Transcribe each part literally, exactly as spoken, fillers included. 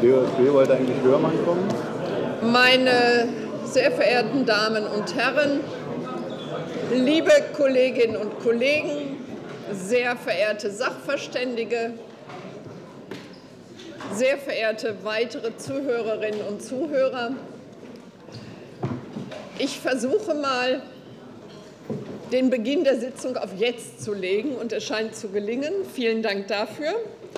D O S B wollte eigentlich Hörmann kommen. Meine sehr verehrten Damen und Herren, liebe Kolleginnen und Kollegen, sehr verehrte Sachverständige, sehr verehrte weitere Zuhörerinnen und Zuhörer, ich versuche mal, den Beginn der Sitzung auf jetzt zu legen, und es scheint zu gelingen. Vielen Dank dafür.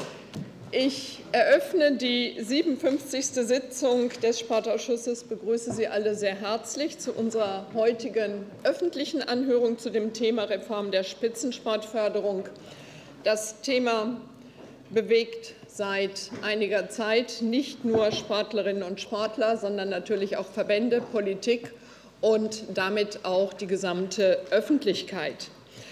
Ich eröffne die siebenundfünfzigste Sitzung des Sportausschusses, begrüße Sie alle sehr herzlich zu unserer heutigen öffentlichen Anhörung zu dem Thema Reform der Spitzensportförderung. Das Thema bewegt seit einiger Zeit nicht nur Sportlerinnen und Sportler, sondern natürlich auch Verbände, Politik und damit auch die gesamte Öffentlichkeit.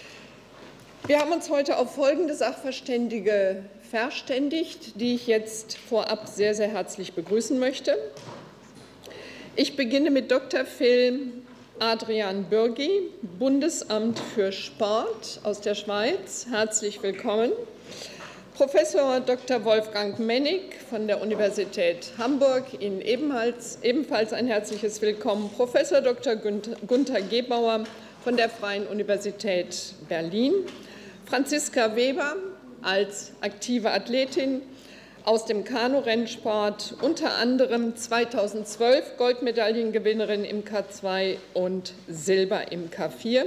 Wir haben uns heute auf folgende Sachverständige verständigt, die ich jetzt vorab sehr, sehr herzlich begrüßen möchte. Ich beginne mit Doktor Phil Adrian Bürgi, Bundesamt für Sport aus der Schweiz. Herzlich willkommen. Professor Doktor Wolfgang Mennig von der Universität Hamburg, Ihnen ebenfalls, ebenfalls ein herzliches Willkommen. Professor Doktor Gunther Gebauer von der Freien Universität Berlin. Franziska Weber als aktive Athletin aus dem Kanu-Rennsport, unter anderem zweitausendzwölf Goldmedaillengewinnerin im K zwei und Silber im K vier.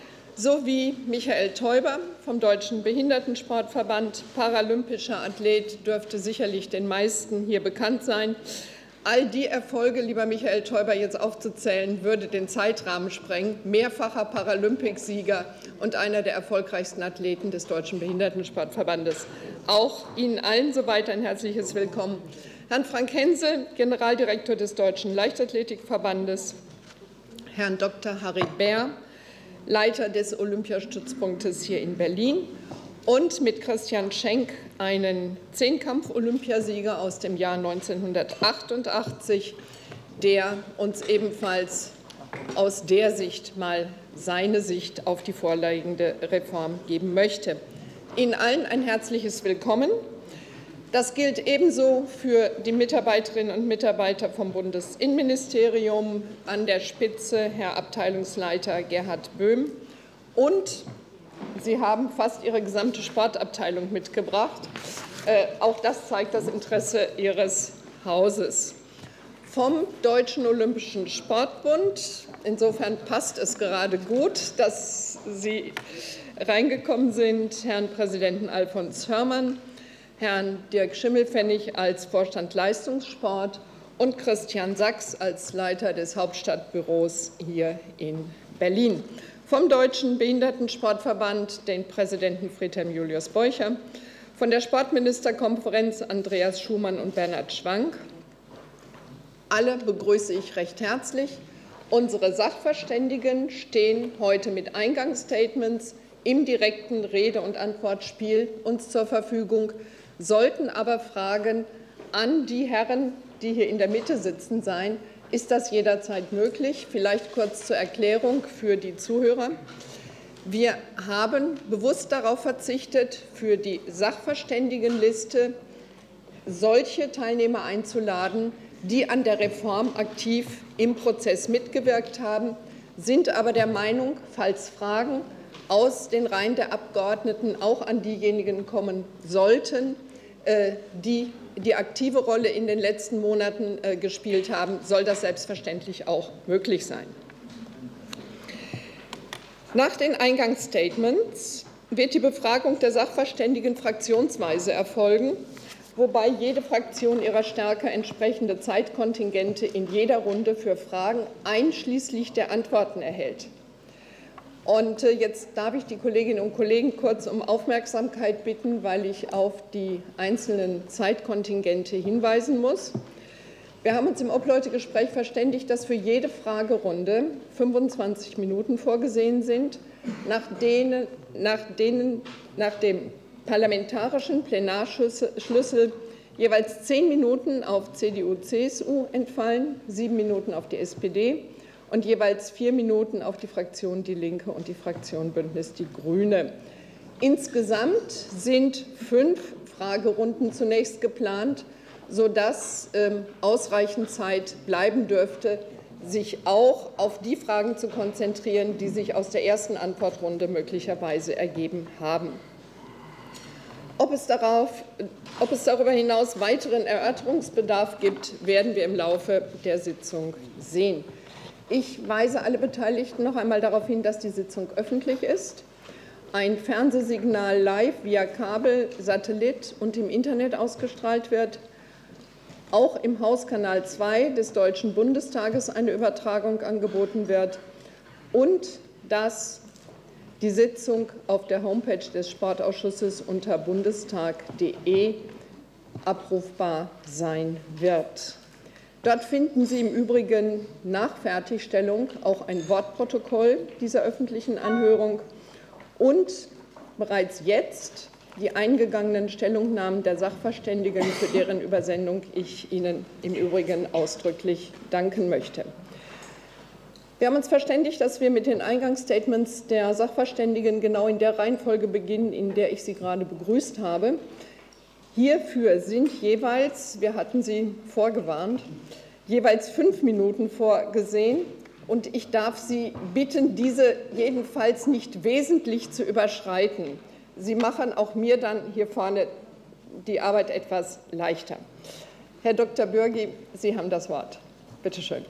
Sowie Michael Teuber vom Deutschen Behindertensportverband, paralympischer Athlet, dürfte sicherlich den meisten hier bekannt sein. All die Erfolge, lieber Michael Teuber, jetzt aufzuzählen, würde den Zeitrahmen sprengen. Mehrfacher Paralympicsieger und einer der erfolgreichsten Athleten des Deutschen Behindertensportverbandes. Auch Ihnen allen soweit ein herzliches Willkommen. Herrn Frank Hensel, Generaldirektor des Deutschen Leichtathletikverbandes, Herrn Doktor Harry Bär, Leiter des Olympiastützpunktes hier in Berlin, und mit Christian Schenk einen Zehnkampf-Olympiasieger aus dem Jahr neunzehnhundertachtundachtzig, der uns ebenfalls aus der Sicht mal seine Sicht auf die vorliegende Reform geben möchte. Ihnen allen ein herzliches Willkommen. Das gilt ebenso für die Mitarbeiterinnen und Mitarbeiter vom Bundesinnenministerium, an der Spitze Herr Abteilungsleiter Gerhard Böhm, und Sie haben fast Ihre gesamte Sportabteilung mitgebracht. Äh, auch das zeigt das Interesse Ihres Hauses. Vom Deutschen Olympischen Sportbund, insofern passt es gerade gut, dass Sie reingekommen sind, Herrn Präsidenten Alfons Hörmann, Herrn Dirk Schimmelpfennig als Vorstand Leistungssport und Christian Sachs als Leiter des Hauptstadtbüros hier in Berlin. Vom Deutschen Behindertensportverband den Präsidenten Friedhelm Julius Beucher, von der Sportministerkonferenz Andreas Schumann und Bernhard Schwank. Alle begrüße ich recht herzlich. Unsere Sachverständigen stehen heute mit Eingangsstatements im direkten Rede- und Antwortspiel uns zur Verfügung, sollten aber Fragen an die Herren, die hier in der Mitte sitzen, sein, ist das jederzeit möglich. Vielleicht kurz zur Erklärung für die Zuhörer. Wir haben bewusst darauf verzichtet, für die Sachverständigenliste solche Teilnehmer einzuladen, die an der Reform aktiv im Prozess mitgewirkt haben, sind aber der Meinung, falls Fragen aus den Reihen der Abgeordneten auch an diejenigen kommen sollten, die die aktive Rolle in den letzten Monaten gespielt haben, soll das selbstverständlich auch möglich sein. Nach den Eingangsstatements wird die Befragung der Sachverständigen fraktionsweise erfolgen, wobei jede Fraktion ihrer Stärke entsprechende Zeitkontingente in jeder Runde für Fragen einschließlich der Antworten erhält. Und jetzt darf ich die Kolleginnen und Kollegen kurz um Aufmerksamkeit bitten, weil ich auf die einzelnen Zeitkontingente hinweisen muss. Wir haben uns im Obleutegespräch verständigt, dass für jede Fragerunde fünfundzwanzig Minuten vorgesehen sind, nach denen, nach denen nach dem parlamentarischen Plenarschlüssel jeweils zehn Minuten auf C D U C S U entfallen, sieben Minuten auf die S P D und jeweils vier Minuten auf die Fraktion Die Linke und die Fraktion Bündnis Die Grüne. Insgesamt sind fünf Fragerunden zunächst geplant, sodass ähm, ausreichend Zeit bleiben dürfte, sich auch auf die Fragen zu konzentrieren, die sich aus der ersten Antwortrunde möglicherweise ergeben haben. Ob es, darauf, ob es darüber hinaus weiteren Erörterungsbedarf gibt, werden wir im Laufe der Sitzung sehen. Ich weise alle Beteiligten noch einmal darauf hin, dass die Sitzung öffentlich ist. Ein Fernsehsignal live via Kabel, Satellit und im Internet ausgestrahlt wird. Auch im Hauskanal zwei des Deutschen Bundestages eine Übertragung angeboten wird und dass die Sitzung auf der Homepage des Sportausschusses unter bundestag punkt de abrufbar sein wird. Dort finden Sie im Übrigen nach Fertigstellung auch ein Wortprotokoll dieser öffentlichen Anhörung und bereits jetzt die eingegangenen Stellungnahmen der Sachverständigen, für deren Übersendung ich Ihnen im Übrigen ausdrücklich danken möchte. Wir haben uns verständigt, dass wir mit den Eingangsstatements der Sachverständigen genau in der Reihenfolge beginnen, in der ich sie gerade begrüßt habe. Hierfür sind jeweils, wir hatten Sie vorgewarnt, jeweils fünf Minuten vorgesehen. Und ich darf Sie bitten, diese jedenfalls nicht wesentlich zu überschreiten. Sie machen auch mir dann hier vorne die Arbeit etwas leichter. Herr Doktor Bürgi, Sie haben das Wort. Bitte schön.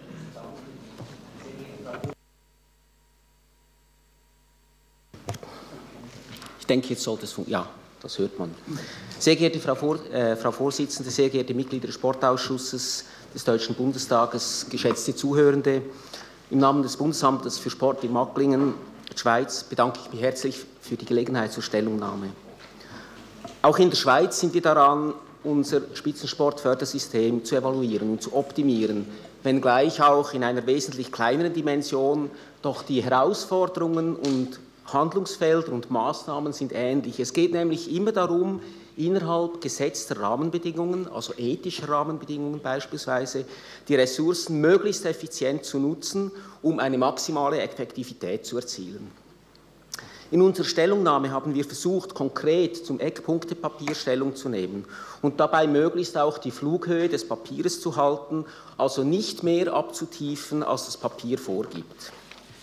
Ich denke, jetzt sollte es funktionieren. Ja, das hört man. Sehr geehrte Frau, Vor äh, Frau Vorsitzende, sehr geehrte Mitglieder des Sportausschusses des Deutschen Bundestages, geschätzte Zuhörende, im Namen des Bundesamtes für Sport in Magglingen, Schweiz, bedanke ich mich herzlich für die Gelegenheit zur Stellungnahme. Auch in der Schweiz sind wir daran, unser Spitzensportfördersystem zu evaluieren und zu optimieren, wenngleich auch in einer wesentlich kleineren Dimension, doch die Herausforderungen und Handlungsfelder und Maßnahmen sind ähnlich. Es geht nämlich immer darum, innerhalb gesetzter Rahmenbedingungen, also ethischer Rahmenbedingungen beispielsweise, die Ressourcen möglichst effizient zu nutzen, um eine maximale Effektivität zu erzielen. In unserer Stellungnahme haben wir versucht, konkret zum Eckpunktepapier Stellung zu nehmen und dabei möglichst auch die Flughöhe des Papiers zu halten, also nicht mehr abzutiefen, als das Papier vorgibt.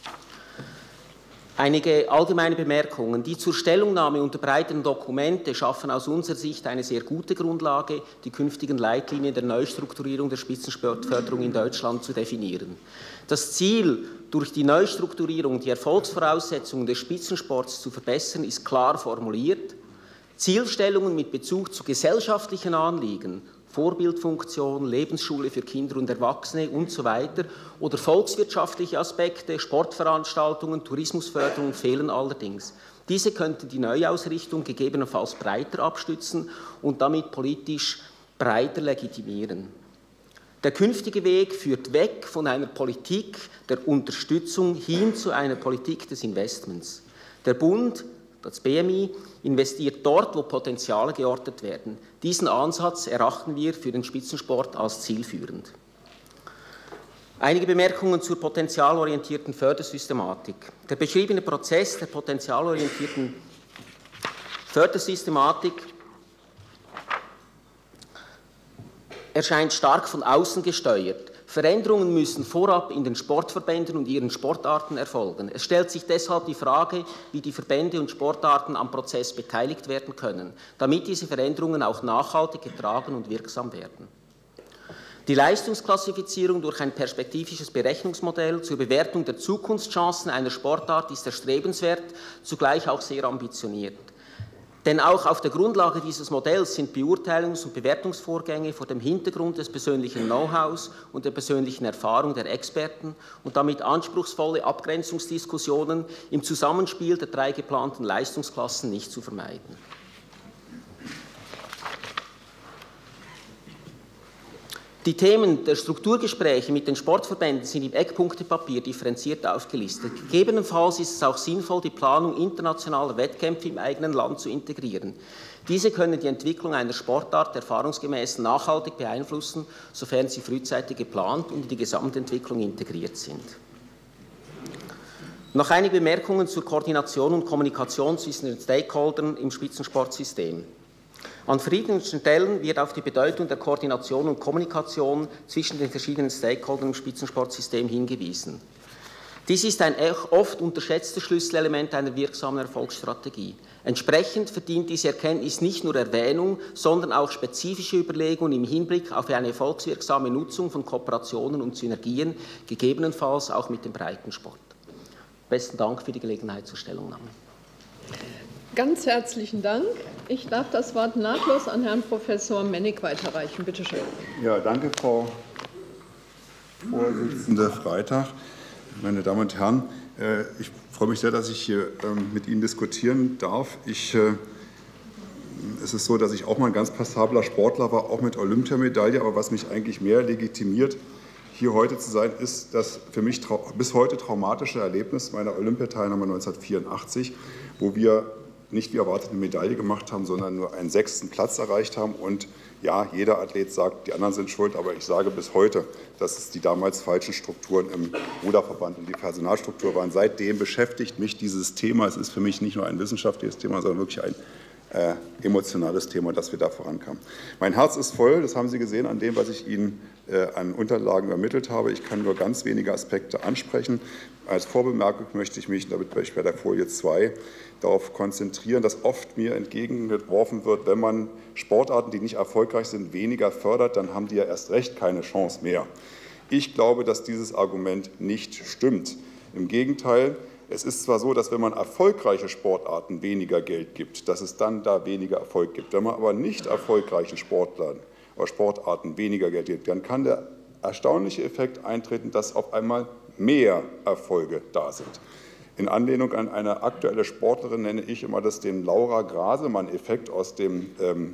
Einige allgemeine Bemerkungen. Die zur Stellungnahme unterbreiteten Dokumente schaffen aus unserer Sicht eine sehr gute Grundlage, die künftigen Leitlinien der Neustrukturierung der Spitzensportförderung in Deutschland zu definieren. Das Ziel, durch die Neustrukturierung die Erfolgsvoraussetzungen des Spitzensports zu verbessern, ist klar formuliert. Zielstellungen mit Bezug zu gesellschaftlichen Anliegen, Vorbildfunktion, Lebensschule für Kinder und Erwachsene und so weiter oder volkswirtschaftliche Aspekte, Sportveranstaltungen, Tourismusförderung fehlen allerdings. Diese könnten die Neuausrichtung gegebenenfalls breiter abstützen und damit politisch breiter legitimieren. Der künftige Weg führt weg von einer Politik der Unterstützung hin zu einer Politik des Investments. Der Bund, das B M I, investiert dort, wo Potenziale geortet werden. Diesen Ansatz erachten wir für den Spitzensport als zielführend. Einige Bemerkungen zur potenzialorientierten Fördersystematik. Der beschriebene Prozess der potenzialorientierten Fördersystematik erscheint stark von außen gesteuert. Veränderungen müssen vorab in den Sportverbänden und ihren Sportarten erfolgen. Es stellt sich deshalb die Frage, wie die Verbände und Sportarten am Prozess beteiligt werden können, damit diese Veränderungen auch nachhaltig getragen und wirksam werden. Die Leistungsklassifizierung durch ein perspektivisches Berechnungsmodell zur Bewertung der Zukunftschancen einer Sportart ist erstrebenswert, zugleich auch sehr ambitioniert. Denn auch auf der Grundlage dieses Modells sind Beurteilungs- und Bewertungsvorgänge vor dem Hintergrund des persönlichen Know-hows und der persönlichen Erfahrung der Experten und damit anspruchsvolle Abgrenzungsdiskussionen im Zusammenspiel der drei geplanten Leistungsklassen nicht zu vermeiden. Die Themen der Strukturgespräche mit den Sportverbänden sind im Eckpunktepapier differenziert aufgelistet. Gegebenenfalls ist es auch sinnvoll, die Planung internationaler Wettkämpfe im eigenen Land zu integrieren. Diese können die Entwicklung einer Sportart erfahrungsgemäß nachhaltig beeinflussen, sofern sie frühzeitig geplant und in die Gesamtentwicklung integriert sind. Noch einige Bemerkungen zur Koordination und Kommunikation zwischen den Stakeholdern im Spitzensportsystem. An verschiedensten Stellen wird auf die Bedeutung der Koordination und Kommunikation zwischen den verschiedenen Stakeholdern im Spitzensportsystem hingewiesen. Dies ist ein oft unterschätztes Schlüsselelement einer wirksamen Erfolgsstrategie. Entsprechend verdient diese Erkenntnis nicht nur Erwähnung, sondern auch spezifische Überlegungen im Hinblick auf eine erfolgswirksame Nutzung von Kooperationen und Synergien, gegebenenfalls auch mit dem Breitensport. Besten Dank für die Gelegenheit zur Stellungnahme. Ganz herzlichen Dank. Ich darf das Wort nahtlos an Herrn Professor Mennig weiterreichen. Bitte schön. Ja, danke, Frau Vorsitzende Freitag. Meine Damen und Herren, ich freue mich sehr, dass ich hier mit Ihnen diskutieren darf. Ich, es ist so, dass ich auch mal ein ganz passabler Sportler war, auch mit Olympiamedaille. Aber was mich eigentlich mehr legitimiert, hier heute zu sein, ist das für mich bis heute traumatische Erlebnis meiner Olympiateilnahme neunzehnhundertvierundachtzig, wo wir nicht wie erwartet eine Medaille gemacht haben, sondern nur einen sechsten Platz erreicht haben. Und ja, jeder Athlet sagt, die anderen sind schuld, aber ich sage bis heute, dass es die damals falschen Strukturen im Ruderverband und die Personalstruktur waren. Seitdem beschäftigt mich dieses Thema. Es ist für mich nicht nur ein wissenschaftliches Thema, sondern wirklich ein äh, emotionales Thema, dass wir da vorankamen. Mein Herz ist voll, das haben Sie gesehen an dem, was ich Ihnen äh, an Unterlagen übermittelt habe. Ich kann nur ganz wenige Aspekte ansprechen. Als Vorbemerkung möchte ich mich, damit bin ich bei der Folie zwei, darauf konzentrieren, dass oft mir entgegengeworfen wird, wenn man Sportarten, die nicht erfolgreich sind, weniger fördert, dann haben die ja erst recht keine Chance mehr. Ich glaube, dass dieses Argument nicht stimmt. Im Gegenteil, es ist zwar so, dass wenn man erfolgreiche Sportarten weniger Geld gibt, dass es dann da weniger Erfolg gibt. Wenn man aber nicht erfolgreichen Sportlern oder Sportarten weniger Geld gibt, dann kann der erstaunliche Effekt eintreten, dass auf einmal mehr Erfolge da sind. In Anlehnung an eine aktuelle Sportlerin nenne ich immer das den Laura-Grasemann-Effekt aus dem ähm,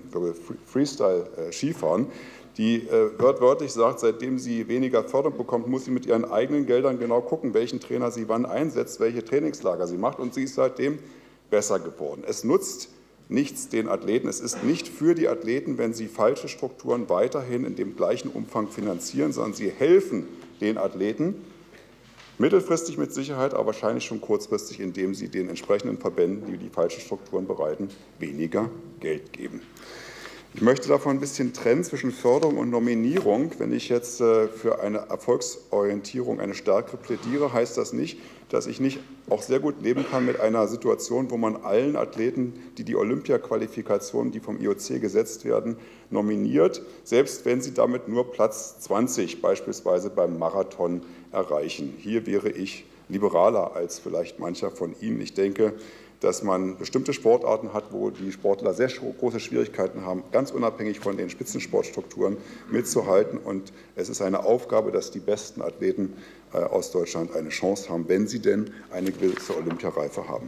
Freestyle-Skifahren. Die äh, wörtlich sagt, seitdem sie weniger Förderung bekommt, muss sie mit ihren eigenen Geldern genau gucken, welchen Trainer sie wann einsetzt, welche Trainingslager sie macht. Und sie ist seitdem besser geworden. Es nutzt nichts den Athleten. Es ist nicht für die Athleten, wenn sie falsche Strukturen weiterhin in dem gleichen Umfang finanzieren, sondern sie helfen den Athleten, mittelfristig mit Sicherheit, aber wahrscheinlich schon kurzfristig, indem sie den entsprechenden Verbänden, die die falschen Strukturen bereiten, weniger Geld geben. Ich möchte davon ein bisschen trennen zwischen Förderung und Nominierung. Wenn ich jetzt für eine Erfolgsorientierung, eine stärkere plädiere, heißt das nicht, dass ich nicht auch sehr gut leben kann mit einer Situation, wo man allen Athleten, die die Olympia-Qualifikationen, die vom I O C gesetzt werden, nominiert, selbst wenn sie damit nur Platz zwanzig beispielsweise beim Marathon erreichen. Hier wäre ich liberaler als vielleicht mancher von Ihnen. Ich denke, dass man bestimmte Sportarten hat, wo die Sportler sehr große Schwierigkeiten haben, ganz unabhängig von den Spitzensportstrukturen mitzuhalten. Und es ist eine Aufgabe, dass die besten Athleten aus Deutschland eine Chance haben, wenn sie denn eine gewisse Olympiareife haben.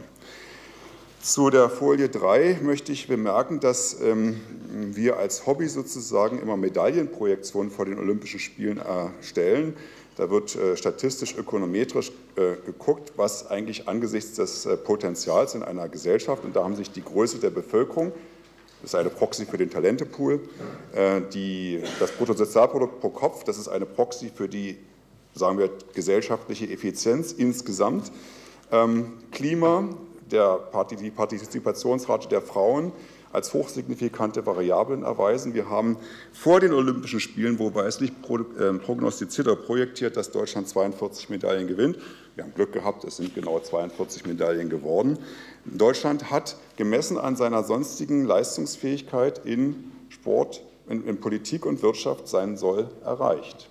Zu der Folie drei möchte ich bemerken, dass ähm, wir als Hobby sozusagen immer Medaillenprojektionen vor den Olympischen Spielen erstellen. Da wird äh, statistisch, ökonometrisch äh, geguckt, was eigentlich angesichts des äh, Potenzials in einer Gesellschaft, und da haben sich die Größe der Bevölkerung, das ist eine Proxy für den Talentepool, äh, die, das Bruttosozialprodukt pro Kopf, das ist eine Proxy für die, sagen wir, gesellschaftliche Effizienz insgesamt, ähm, Klima, der, die Partizipationsrate der Frauen als hochsignifikante Variablen erweisen. Wir haben vor den Olympischen Spielen, wo weißlich prognostiziert oder projektiert, dass Deutschland zweiundvierzig Medaillen gewinnt. Wir haben Glück gehabt, es sind genau zweiundvierzig Medaillen geworden. Deutschland hat gemessen an seiner sonstigen Leistungsfähigkeit in Sport, in, in Politik und Wirtschaft sein Soll erreicht.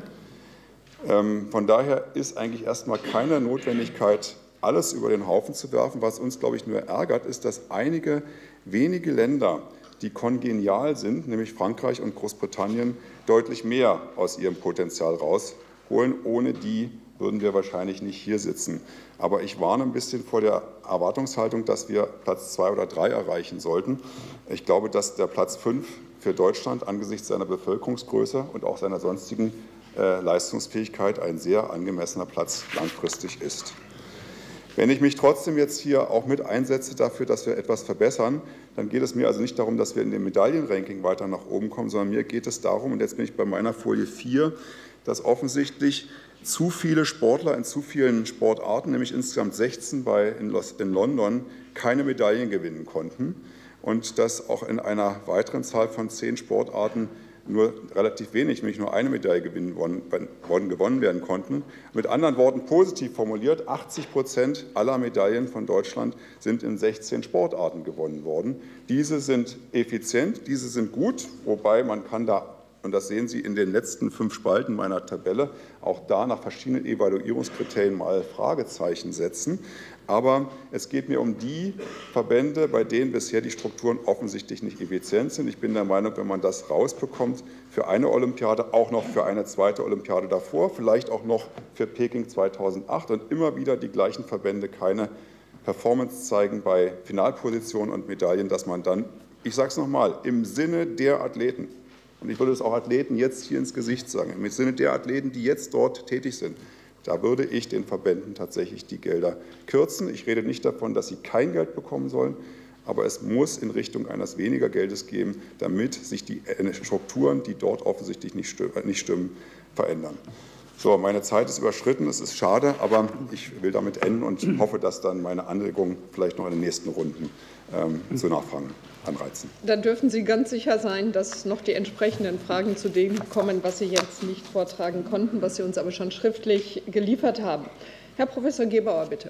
Ähm, von daher ist eigentlich erstmal keine Notwendigkeit, alles über den Haufen zu werfen. Was uns, glaube ich, nur ärgert, ist, dass einige wenige Länder, die kongenial sind, nämlich Frankreich und Großbritannien, deutlich mehr aus ihrem Potenzial rausholen. Ohne die würden wir wahrscheinlich nicht hier sitzen. Aber ich warne ein bisschen vor der Erwartungshaltung, dass wir Platz zwei oder drei erreichen sollten. Ich glaube, dass der Platz fünf für Deutschland angesichts seiner Bevölkerungsgröße und auch seiner sonstigen äh, Leistungsfähigkeit ein sehr angemessener Platz langfristig ist. Wenn ich mich trotzdem jetzt hier auch mit einsetze dafür, dass wir etwas verbessern, dann geht es mir also nicht darum, dass wir in dem Medaillenranking weiter nach oben kommen, sondern mir geht es darum, und jetzt bin ich bei meiner Folie vier, dass offensichtlich zu viele Sportler in zu vielen Sportarten, nämlich insgesamt sechzehn bei, in, Los, in London, keine Medaillen gewinnen konnten. und dass auch in einer weiteren Zahl von zehn Sportarten nur relativ wenig, nämlich nur eine Medaille gewinnen worden, gewonnen werden konnten. Mit anderen Worten, positiv formuliert, achtzig Prozent aller Medaillen von Deutschland sind in sechzehn Sportarten gewonnen worden. Diese sind effizient, diese sind gut, wobei man kann da, und das sehen Sie in den letzten fünf Spalten meiner Tabelle, auch da nach verschiedenen Evaluierungskriterien mal Fragezeichen setzen. Aber es geht mir um die Verbände, bei denen bisher die Strukturen offensichtlich nicht effizient sind. Ich bin der Meinung, wenn man das rausbekommt für eine Olympiade, auch noch für eine zweite Olympiade davor, vielleicht auch noch für Peking zweitausendacht und immer wieder die gleichen Verbände keine Performance zeigen bei Finalpositionen und Medaillen, dass man dann, ich sage es nochmal, im Sinne der Athleten, und ich würde es auch Athleten jetzt hier ins Gesicht sagen, im Sinne der Athleten, die jetzt dort tätig sind, da würde ich den Verbänden tatsächlich die Gelder kürzen. Ich rede nicht davon, dass sie kein Geld bekommen sollen, aber es muss in Richtung eines weniger Geldes gehen, damit sich die Strukturen, die dort offensichtlich nicht stimmen, verändern. So, meine Zeit ist überschritten, es ist schade, aber ich will damit enden und hoffe, dass dann meine Anregungen vielleicht noch in den nächsten Runden ähm, zu Nachfragen anreizen. Dann dürfen Sie ganz sicher sein, dass noch die entsprechenden Fragen zu dem kommen, was Sie jetzt nicht vortragen konnten, was Sie uns aber schon schriftlich geliefert haben. Herr Professor Gebauer, bitte.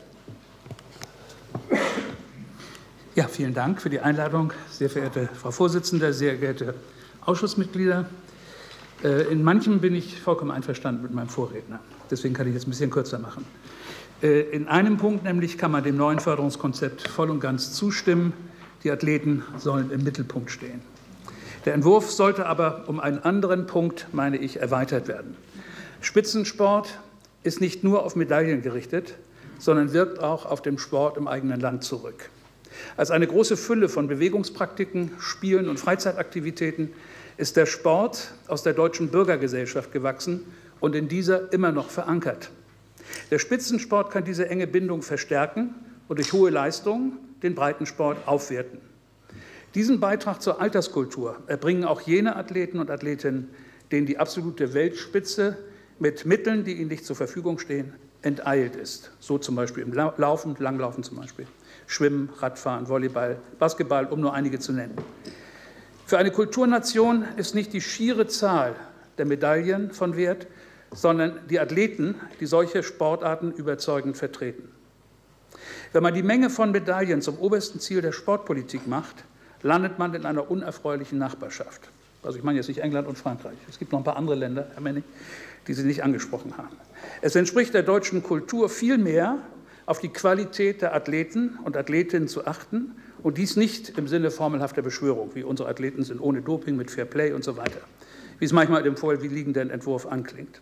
Ja, vielen Dank für die Einladung, sehr verehrte Frau Vorsitzende, sehr geehrte Ausschussmitglieder. In manchem bin ich vollkommen einverstanden mit meinem Vorredner. Deswegen kann ich jetzt ein bisschen kürzer machen. In einem Punkt nämlich kann man dem neuen Förderungskonzept voll und ganz zustimmen. Die Athleten sollen im Mittelpunkt stehen. Der Entwurf sollte aber um einen anderen Punkt, meine ich, erweitert werden. Spitzensport ist nicht nur auf Medaillen gerichtet, sondern wirkt auch auf den Sport im eigenen Land zurück. Als eine große Fülle von Bewegungspraktiken, Spielen und Freizeitaktivitäten ist der Sport aus der deutschen Bürgergesellschaft gewachsen und in dieser immer noch verankert. Der Spitzensport kann diese enge Bindung verstärken und durch hohe Leistungen den Breitensport aufwerten. Diesen Beitrag zur Alterskultur erbringen auch jene Athleten und Athletinnen, denen die absolute Weltspitze mit Mitteln, die ihnen nicht zur Verfügung stehen, enteilt ist. So zum Beispiel im Laufen, Langlaufen zum Beispiel, Schwimmen, Radfahren, Volleyball, Basketball, um nur einige zu nennen. Für eine Kulturnation ist nicht die schiere Zahl der Medaillen von Wert, sondern die Athleten, die solche Sportarten überzeugend vertreten. Wenn man die Menge von Medaillen zum obersten Ziel der Sportpolitik macht, landet man in einer unerfreulichen Nachbarschaft. Also ich meine jetzt nicht England und Frankreich. Es gibt noch ein paar andere Länder, Herr Menning, die Sie nicht angesprochen haben. Es entspricht der deutschen Kultur vielmehr, auf die Qualität der Athleten und Athletinnen zu achten, und dies nicht im Sinne formelhafter Beschwörung, wie unsere Athleten sind ohne Doping, mit Fair Play und so weiter, wie es manchmal im vorliegenden Entwurf anklingt.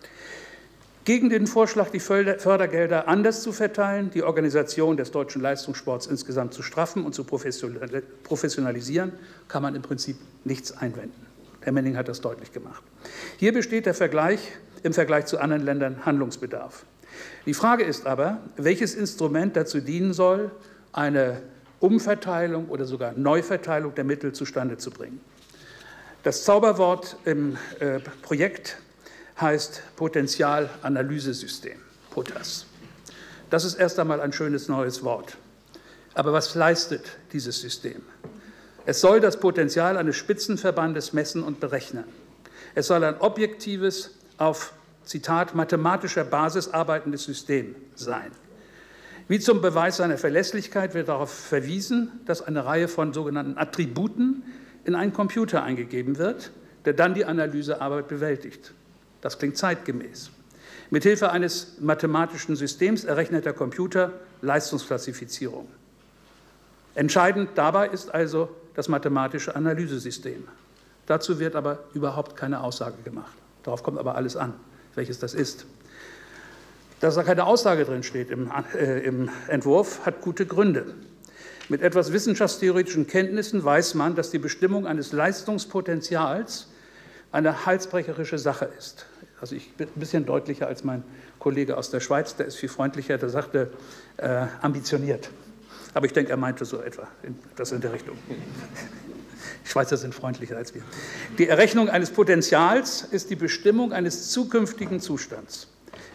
Gegen den Vorschlag, die Fördergelder anders zu verteilen, die Organisation des deutschen Leistungssports insgesamt zu straffen und zu professionalisieren, kann man im Prinzip nichts einwenden. Herr Menning hat das deutlich gemacht. Hier besteht der Vergleich im Vergleich zu anderen Ländern Handlungsbedarf. Die Frage ist aber, welches Instrument dazu dienen soll, eine Umverteilung oder sogar Neuverteilung der Mittel zustande zu bringen. Das Zauberwort im äh, Projekt heißt Potentialanalysesystem, POTAS. Das ist erst einmal ein schönes neues Wort. Aber was leistet dieses System? Es soll das Potenzial eines Spitzenverbandes messen und berechnen. Es soll ein objektives, auf, Zitat, mathematischer Basis arbeitendes System sein. Wie zum Beweis seiner Verlässlichkeit wird darauf verwiesen, dass eine Reihe von sogenannten Attributen in einen Computer eingegeben wird, der dann die Analysearbeit bewältigt. Das klingt zeitgemäß. Mithilfe eines mathematischen Systems errechnet der Computer Leistungsklassifizierung. Entscheidend dabei ist also das mathematische Analysesystem. Dazu wird aber überhaupt keine Aussage gemacht. Darauf kommt aber alles an, welches das ist. Dass da keine Aussage drin steht im, äh, im Entwurf, hat gute Gründe. Mit etwas wissenschaftstheoretischen Kenntnissen weiß man, dass die Bestimmung eines Leistungspotenzials eine halsbrecherische Sache ist. Also ich bin ein bisschen deutlicher als mein Kollege aus der Schweiz, der ist viel freundlicher, der sagte äh, ambitioniert. Aber ich denke, er meinte so etwa das in der Richtung. Die Schweizer sind freundlicher als wir. Die Errechnung eines Potentials ist die Bestimmung eines zukünftigen Zustands.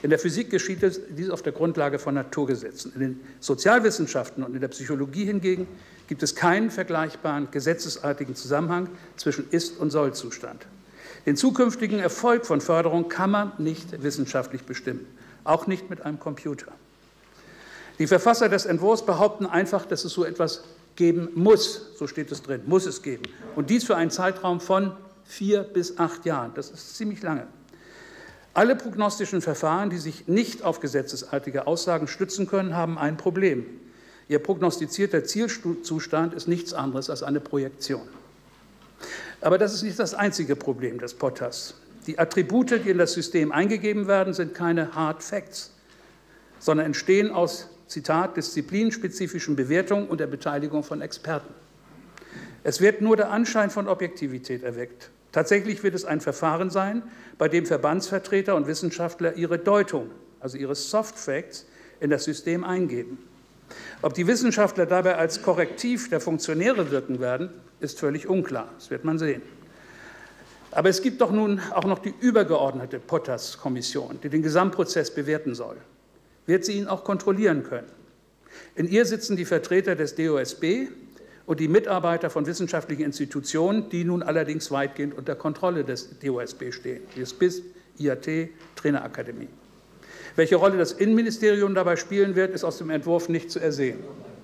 In der Physik geschieht dies auf der Grundlage von Naturgesetzen. In den Sozialwissenschaften und in der Psychologie hingegen gibt es keinen vergleichbaren gesetzesartigen Zusammenhang zwischen Ist- und Soll-Zustand. Den zukünftigen Erfolg von Förderung kann man nicht wissenschaftlich bestimmen, auch nicht mit einem Computer. Die Verfasser des Entwurfs behaupten einfach, dass es so etwas geben muss, so steht es drin, muss es geben. Und dies für einen Zeitraum von vier bis acht Jahren. Das ist ziemlich lange. Alle prognostischen Verfahren, die sich nicht auf gesetzesartige Aussagen stützen können, haben ein Problem. Ihr prognostizierter Zielzustand ist nichts anderes als eine Projektion. Aber das ist nicht das einzige Problem des Potters. Die Attribute, die in das System eingegeben werden, sind keine Hard Facts, sondern entstehen aus, Zitat, disziplinspezifischen Bewertungen und der Beteiligung von Experten. Es wird nur der Anschein von Objektivität erweckt. Tatsächlich wird es ein Verfahren sein, bei dem Verbandsvertreter und Wissenschaftler ihre Deutung, also ihre Soft Facts, in das System eingeben. Ob die Wissenschaftler dabei als Korrektiv der Funktionäre wirken werden, ist völlig unklar. Das wird man sehen. Aber es gibt doch nun auch noch die übergeordnete Potters-Kommission, die den Gesamtprozess bewerten soll. Wird sie ihn auch kontrollieren können? In ihr sitzen die Vertreter des D O S B und die Mitarbeiter von wissenschaftlichen Institutionen, die nun allerdings weitgehend unter Kontrolle des D O S B stehen, wie es B I S, I A T, Trainerakademie. Welche Rolle das Innenministerium dabei spielen wird, ist aus dem Entwurf nicht zu ersehen.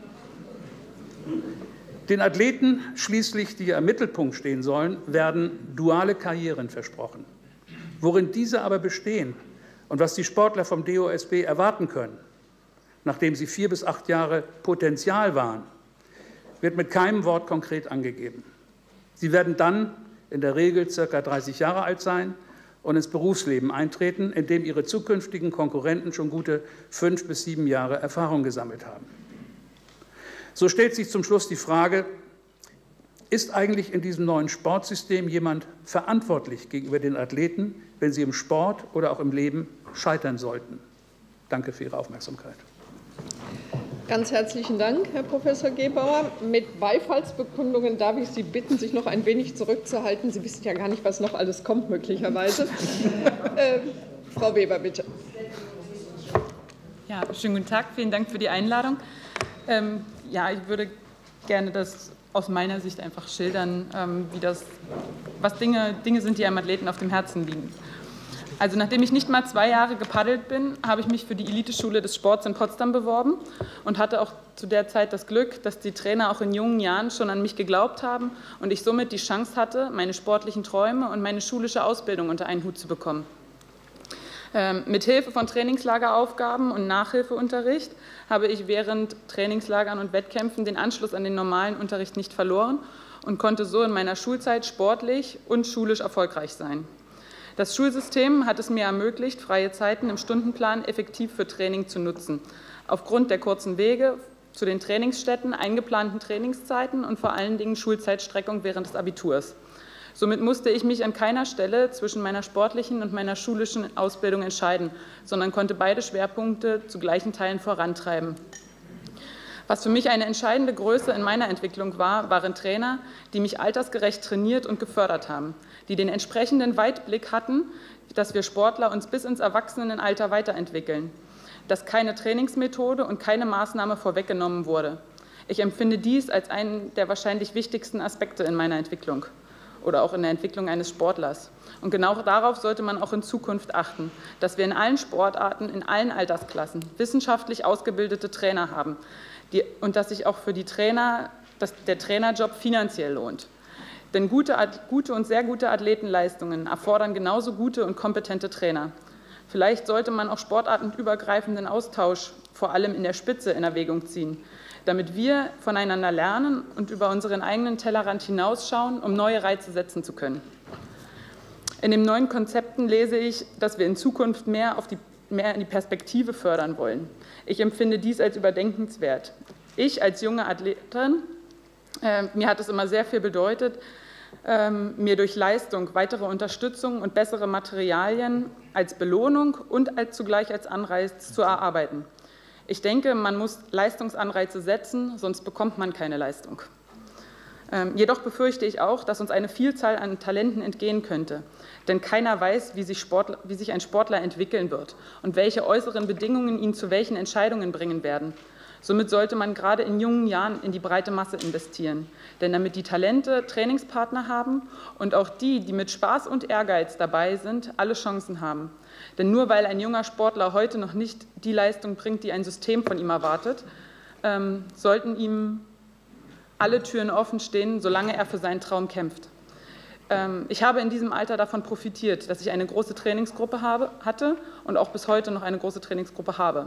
Den Athleten schließlich, die im Mittelpunkt stehen sollen, werden duale Karrieren versprochen. Worin diese aber bestehen und was die Sportler vom D O S B erwarten können, nachdem sie vier bis acht Jahre Potenzial waren, wird mit keinem Wort konkret angegeben. Sie werden dann in der Regel circa dreißig Jahre alt sein und ins Berufsleben eintreten, in dem ihre zukünftigen Konkurrenten schon gute fünf bis sieben Jahre Erfahrung gesammelt haben. So stellt sich zum Schluss die Frage, ist eigentlich in diesem neuen Sportsystem jemand verantwortlich gegenüber den Athleten, wenn sie im Sport oder auch im Leben scheitern sollten? Danke für Ihre Aufmerksamkeit. Ganz herzlichen Dank, Herr Professor Gebauer. Mit Beifallsbekundungen darf ich Sie bitten, sich noch ein wenig zurückzuhalten. Sie wissen ja gar nicht, was noch alles kommt, möglicherweise. äh, Frau Weber, bitte. Ja, schönen guten Tag. Vielen Dank für die Einladung. Ähm, ja, ich würde gerne das aus meiner Sicht einfach schildern, ähm, wie das, was Dinge, Dinge sind, die einem Athleten auf dem Herzen liegen. Also nachdem ich nicht mal zwei Jahre gepaddelt bin, habe ich mich für die Eliteschule des Sports in Potsdam beworben und hatte auch zu der Zeit das Glück, dass die Trainer auch in jungen Jahren schon an mich geglaubt haben und ich somit die Chance hatte, meine sportlichen Träume und meine schulische Ausbildung unter einen Hut zu bekommen. Ähm, mit Hilfe von Trainingslageraufgaben und Nachhilfeunterricht habe ich während Trainingslagern und Wettkämpfen den Anschluss an den normalen Unterricht nicht verloren und konnte so in meiner Schulzeit sportlich und schulisch erfolgreich sein. Das Schulsystem hat es mir ermöglicht, freie Zeiten im Stundenplan effektiv für Training zu nutzen. Aufgrund der kurzen Wege zu den Trainingsstätten, eingeplanten Trainingszeiten und vor allen Dingen Schulzeitstreckung während des Abiturs. Somit musste ich mich an keiner Stelle zwischen meiner sportlichen und meiner schulischen Ausbildung entscheiden, sondern konnte beide Schwerpunkte zu gleichen Teilen vorantreiben. Was für mich eine entscheidende Größe in meiner Entwicklung war, waren Trainer, die mich altersgerecht trainiert und gefördert haben, die den entsprechenden Weitblick hatten, dass wir Sportler uns bis ins Erwachsenenalter weiterentwickeln, dass keine Trainingsmethode und keine Maßnahme vorweggenommen wurde. Ich empfinde dies als einen der wahrscheinlich wichtigsten Aspekte in meiner Entwicklung oder auch in der Entwicklung eines Sportlers. Und genau darauf sollte man auch in Zukunft achten, dass wir in allen Sportarten, in allen Altersklassen wissenschaftlich ausgebildete Trainer haben, die, und dass sich auch für die Trainer dass der Trainerjob finanziell lohnt. Denn gute, gute und sehr gute Athletenleistungen erfordern genauso gute und kompetente Trainer. Vielleicht sollte man auch sportartenübergreifenden Austausch vor allem in der Spitze in Erwägung ziehen, damit wir voneinander lernen und über unseren eigenen Tellerrand hinausschauen, um neue Reize setzen zu können. In den neuen Konzepten lese ich, dass wir in Zukunft mehr, auf die, mehr in die Perspektive fördern wollen. Ich empfinde dies als überdenkenswert. Ich als junge Athletin, äh, mir hat es immer sehr viel bedeutet, äh, mir durch Leistung, weitere Unterstützung und bessere Materialien als Belohnung und als, zugleich als Anreiz zu erarbeiten. Ich denke, man muss Leistungsanreize setzen, sonst bekommt man keine Leistung. Ähm, jedoch befürchte ich auch, dass uns eine Vielzahl an Talenten entgehen könnte. Denn keiner weiß, wie sich, Sportler, wie sich ein Sportler entwickeln wird und welche äußeren Bedingungen ihn zu welchen Entscheidungen bringen werden. Somit sollte man gerade in jungen Jahren in die breite Masse investieren. Denn damit die Talente Trainingspartner haben und auch die, die mit Spaß und Ehrgeiz dabei sind, alle Chancen haben. Denn nur weil ein junger Sportler heute noch nicht die Leistung bringt, die ein System von ihm erwartet, ähm, sollten ihm alle Türen offen stehen, solange er für seinen Traum kämpft. Ähm, ich habe in diesem Alter davon profitiert, dass ich eine große Trainingsgruppe habe, hatte und auch bis heute noch eine große Trainingsgruppe habe.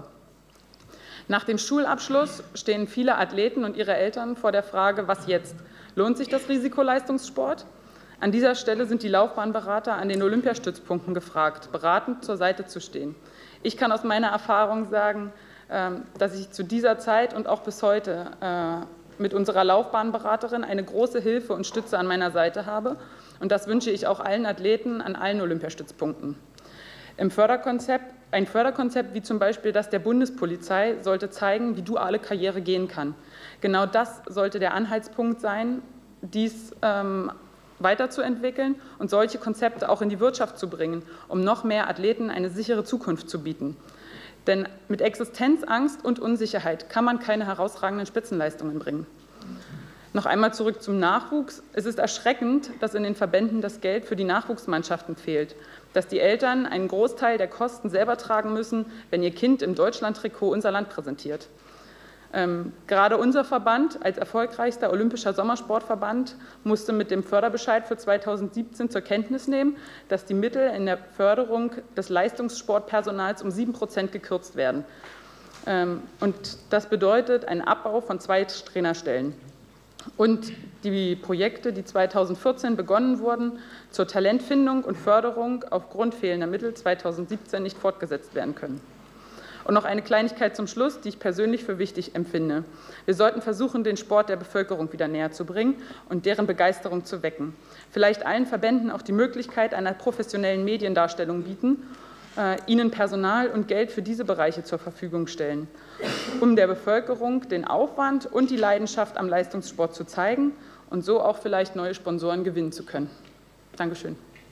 Nach dem Schulabschluss stehen viele Athleten und ihre Eltern vor der Frage, was jetzt? Lohnt sich das Risikoleistungssport? An dieser Stelle sind die Laufbahnberater an den Olympiastützpunkten gefragt, beratend zur Seite zu stehen. Ich kann aus meiner Erfahrung sagen, dass ich zu dieser Zeit und auch bis heute mit unserer Laufbahnberaterin eine große Hilfe und Stütze an meiner Seite habe. Und das wünsche ich auch allen Athleten an allen Olympiastützpunkten. Im Förderkonzept, ein Förderkonzept wie zum Beispiel das der Bundespolizei sollte zeigen, wie duale Karriere gehen kann. Genau das sollte der Anhaltspunkt sein, dies ähm, weiterzuentwickeln und solche Konzepte auch in die Wirtschaft zu bringen, um noch mehr Athleten eine sichere Zukunft zu bieten. Denn mit Existenzangst und Unsicherheit kann man keine herausragenden Spitzenleistungen bringen. Noch einmal zurück zum Nachwuchs. Es ist erschreckend, dass in den Verbänden das Geld für die Nachwuchsmannschaften fehlt, dass die Eltern einen Großteil der Kosten selber tragen müssen, wenn ihr Kind im Deutschland-Trikot unser Land präsentiert. Ähm, gerade unser Verband als erfolgreichster olympischer Sommersportverband musste mit dem Förderbescheid für zweitausendsiebzehn zur Kenntnis nehmen, dass die Mittel in der Förderung des Leistungssportpersonals um sieben Prozent gekürzt werden. Ähm, und das bedeutet einen Abbau von zwei Trainerstellen. Und die Projekte, die zweitausendvierzehn begonnen wurden, zur Talentfindung und Förderung aufgrund fehlender Mittel zweitausendsiebzehn nicht fortgesetzt werden können. Und noch eine Kleinigkeit zum Schluss, die ich persönlich für wichtig empfinde. Wir sollten versuchen, den Sport der Bevölkerung wieder näher zu bringen und deren Begeisterung zu wecken. Vielleicht allen Verbänden auch die Möglichkeit einer professionellen Mediendarstellung bieten, äh, ihnen Personal und Geld für diese Bereiche zur Verfügung stellen, um der Bevölkerung den Aufwand und die Leidenschaft am Leistungssport zu zeigen und so auch vielleicht neue Sponsoren gewinnen zu können. Dankeschön.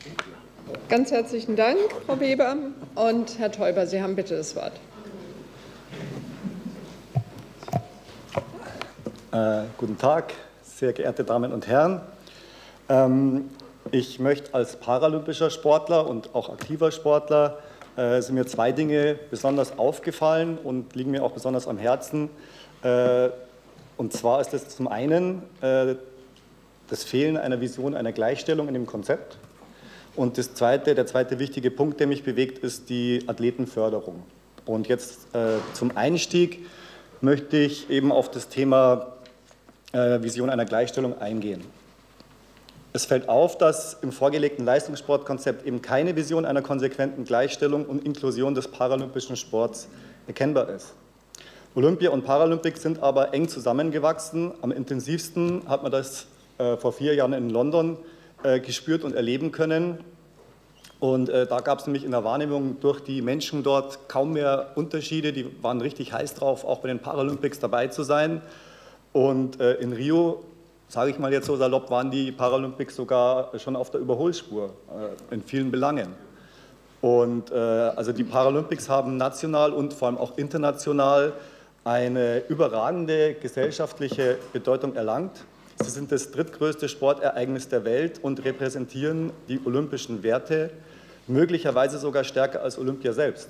Ganz herzlichen Dank, Frau Weber. Und Herr Teuber, Sie haben bitte das Wort. Äh, guten Tag, sehr geehrte Damen und Herren. Ähm, ich möchte als paralympischer Sportler und auch aktiver Sportler, äh, sind mir zwei Dinge besonders aufgefallen und liegen mir auch besonders am Herzen. Äh, und zwar ist das zum einen äh, das Fehlen einer Vision, einer Gleichstellung in dem Konzept. Und das zweite, der zweite wichtige Punkt, der mich bewegt, ist die Athletenförderung. Und jetzt äh, zum Einstieg möchte ich eben auf das Thema Vision einer Gleichstellung eingehen. Es fällt auf, dass im vorgelegten Leistungssportkonzept eben keine Vision einer konsequenten Gleichstellung und Inklusion des paralympischen Sports erkennbar ist. Olympia und Paralympic sind aber eng zusammengewachsen. Am intensivsten hat man das äh, vor vier Jahren in London äh, gespürt und erleben können. Und äh, da gab es nämlich in der Wahrnehmung durch die Menschen dort kaum mehr Unterschiede. Die waren richtig heiß drauf, auch bei den Paralympics dabei zu sein. Und äh, in Rio, sage ich mal jetzt so salopp, waren die Paralympics sogar schon auf der Überholspur äh, in vielen Belangen. Und äh, also die Paralympics haben national und vor allem auch international eine überragende gesellschaftliche Bedeutung erlangt. Sie sind das drittgrößte Sportereignis der Welt und repräsentieren die olympischen Werte, möglicherweise sogar stärker als Olympia selbst.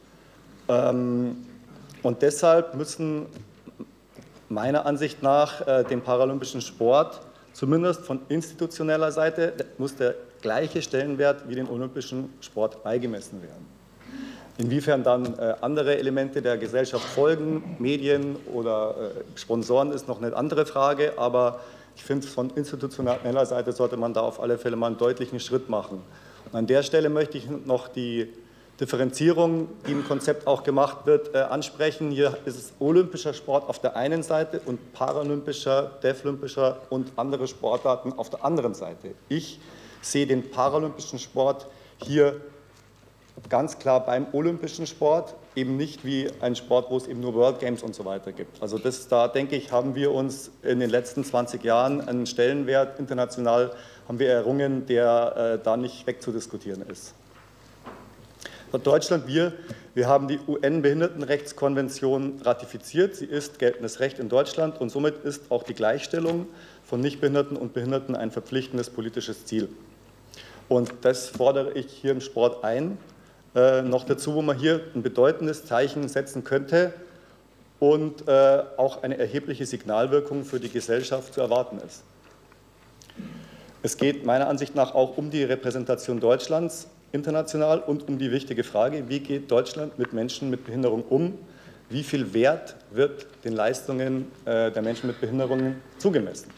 Ähm, und deshalb müssen meiner Ansicht nach äh, dem paralympischen Sport, zumindest von institutioneller Seite, muss der gleiche Stellenwert wie dem olympischen Sport beigemessen werden. Inwiefern dann äh, andere Elemente der Gesellschaft folgen, Medien oder äh, Sponsoren, ist noch eine andere Frage, aber ich finde, von institutioneller Seite sollte man da auf alle Fälle mal einen deutlichen Schritt machen. Und an der Stelle möchte ich noch die Differenzierung, die im Konzept auch gemacht wird, äh, ansprechen. Hier ist es olympischer Sport auf der einen Seite und paralympischer, deaflympischer und andere Sportarten auf der anderen Seite. Ich sehe den paralympischen Sport hier ganz klar beim olympischen Sport, eben nicht wie ein Sport, wo es eben nur World Games und so weiter gibt. Also das, da denke ich, haben wir uns in den letzten zwanzig Jahren einen Stellenwert international haben wir errungen, der äh, da nicht wegzudiskutieren ist. Deutschland, wir, wir haben die U N-Behindertenrechtskonvention ratifiziert. Sie ist geltendes Recht in Deutschland und somit ist auch die Gleichstellung von Nichtbehinderten und Behinderten ein verpflichtendes politisches Ziel. Und das fordere ich hier im Sport ein. Äh, noch dazu, wo man hier ein bedeutendes Zeichen setzen könnte und äh, auch eine erhebliche Signalwirkung für die Gesellschaft zu erwarten ist. Es geht meiner Ansicht nach auch um die Repräsentation Deutschlands international und um die wichtige Frage, wie geht Deutschland mit Menschen mit Behinderung um? Wie viel Wert wird den Leistungen äh, der Menschen mit Behinderungen zugemessen?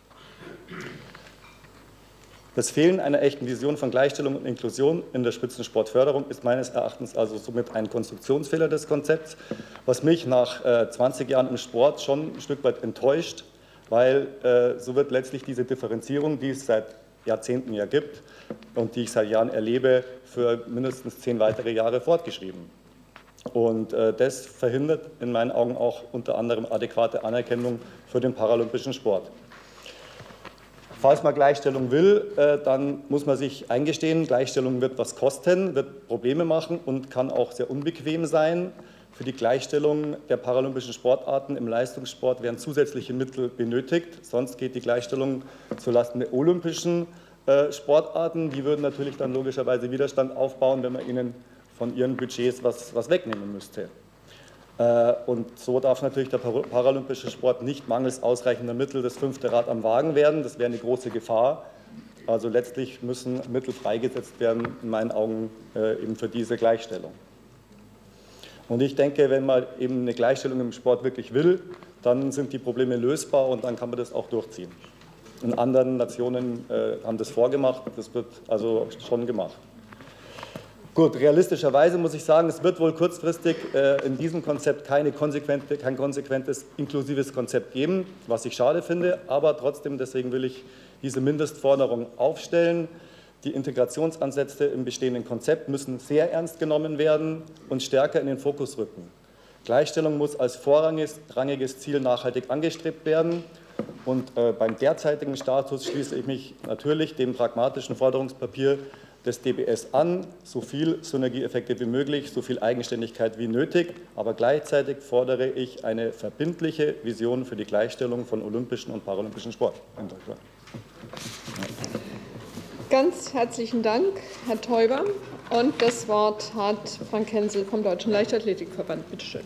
Das Fehlen einer echten Vision von Gleichstellung und Inklusion in der Spitzensportförderung ist meines Erachtens also somit ein Konstruktionsfehler des Konzepts, was mich nach äh, zwanzig Jahren im Sport schon ein Stück weit enttäuscht, weil äh, so wird letztlich diese Differenzierung, die es seit Jahrzehnten ja gibt und die ich seit Jahren erlebe, für mindestens zehn weitere Jahre fortgeschrieben. Und äh, das verhindert in meinen Augen auch unter anderem adäquate Anerkennung für den paralympischen Sport. Falls man Gleichstellung will, äh, dann muss man sich eingestehen, Gleichstellung wird was kosten, wird Probleme machen und kann auch sehr unbequem sein. Für die Gleichstellung der paralympischen Sportarten im Leistungssport werden zusätzliche Mittel benötigt, sonst geht die Gleichstellung zulasten der olympischen äh, Sportarten. Die würden natürlich dann logischerweise Widerstand aufbauen, wenn man ihnen von ihren Budgets was, was wegnehmen müsste. Äh, und so darf natürlich der paralympische Sport nicht mangels ausreichender Mittel das fünfte Rad am Wagen werden. Das wäre eine große Gefahr. Also letztlich müssen Mittel freigesetzt werden, in meinen Augen äh, eben für diese Gleichstellung. Und ich denke, wenn man eben eine Gleichstellung im Sport wirklich will, dann sind die Probleme lösbar und dann kann man das auch durchziehen. In anderen Nationen äh, haben das vorgemacht, das wird also schon gemacht. Gut, realistischerweise muss ich sagen, es wird wohl kurzfristig äh, in diesem Konzept keine konsequente, kein konsequentes, inklusives Konzept geben, was ich schade finde, aber trotzdem, deswegen will ich diese Mindestforderung aufstellen. Die Integrationsansätze im bestehenden Konzept müssen sehr ernst genommen werden und stärker in den Fokus rücken. Gleichstellung muss als vorrangiges Ziel nachhaltig angestrebt werden. Und äh, beim derzeitigen Status schließe ich mich natürlich dem pragmatischen Forderungspapier des D B S an, so viel Synergieeffekte wie möglich, so viel Eigenständigkeit wie nötig, aber gleichzeitig fordere ich eine verbindliche Vision für die Gleichstellung von olympischen und paralympischen Sport in Deutschland. Ganz herzlichen Dank, Herr Teuber. Und das Wort hat Frank Hensel vom Deutschen Leichtathletikverband. Bitte schön.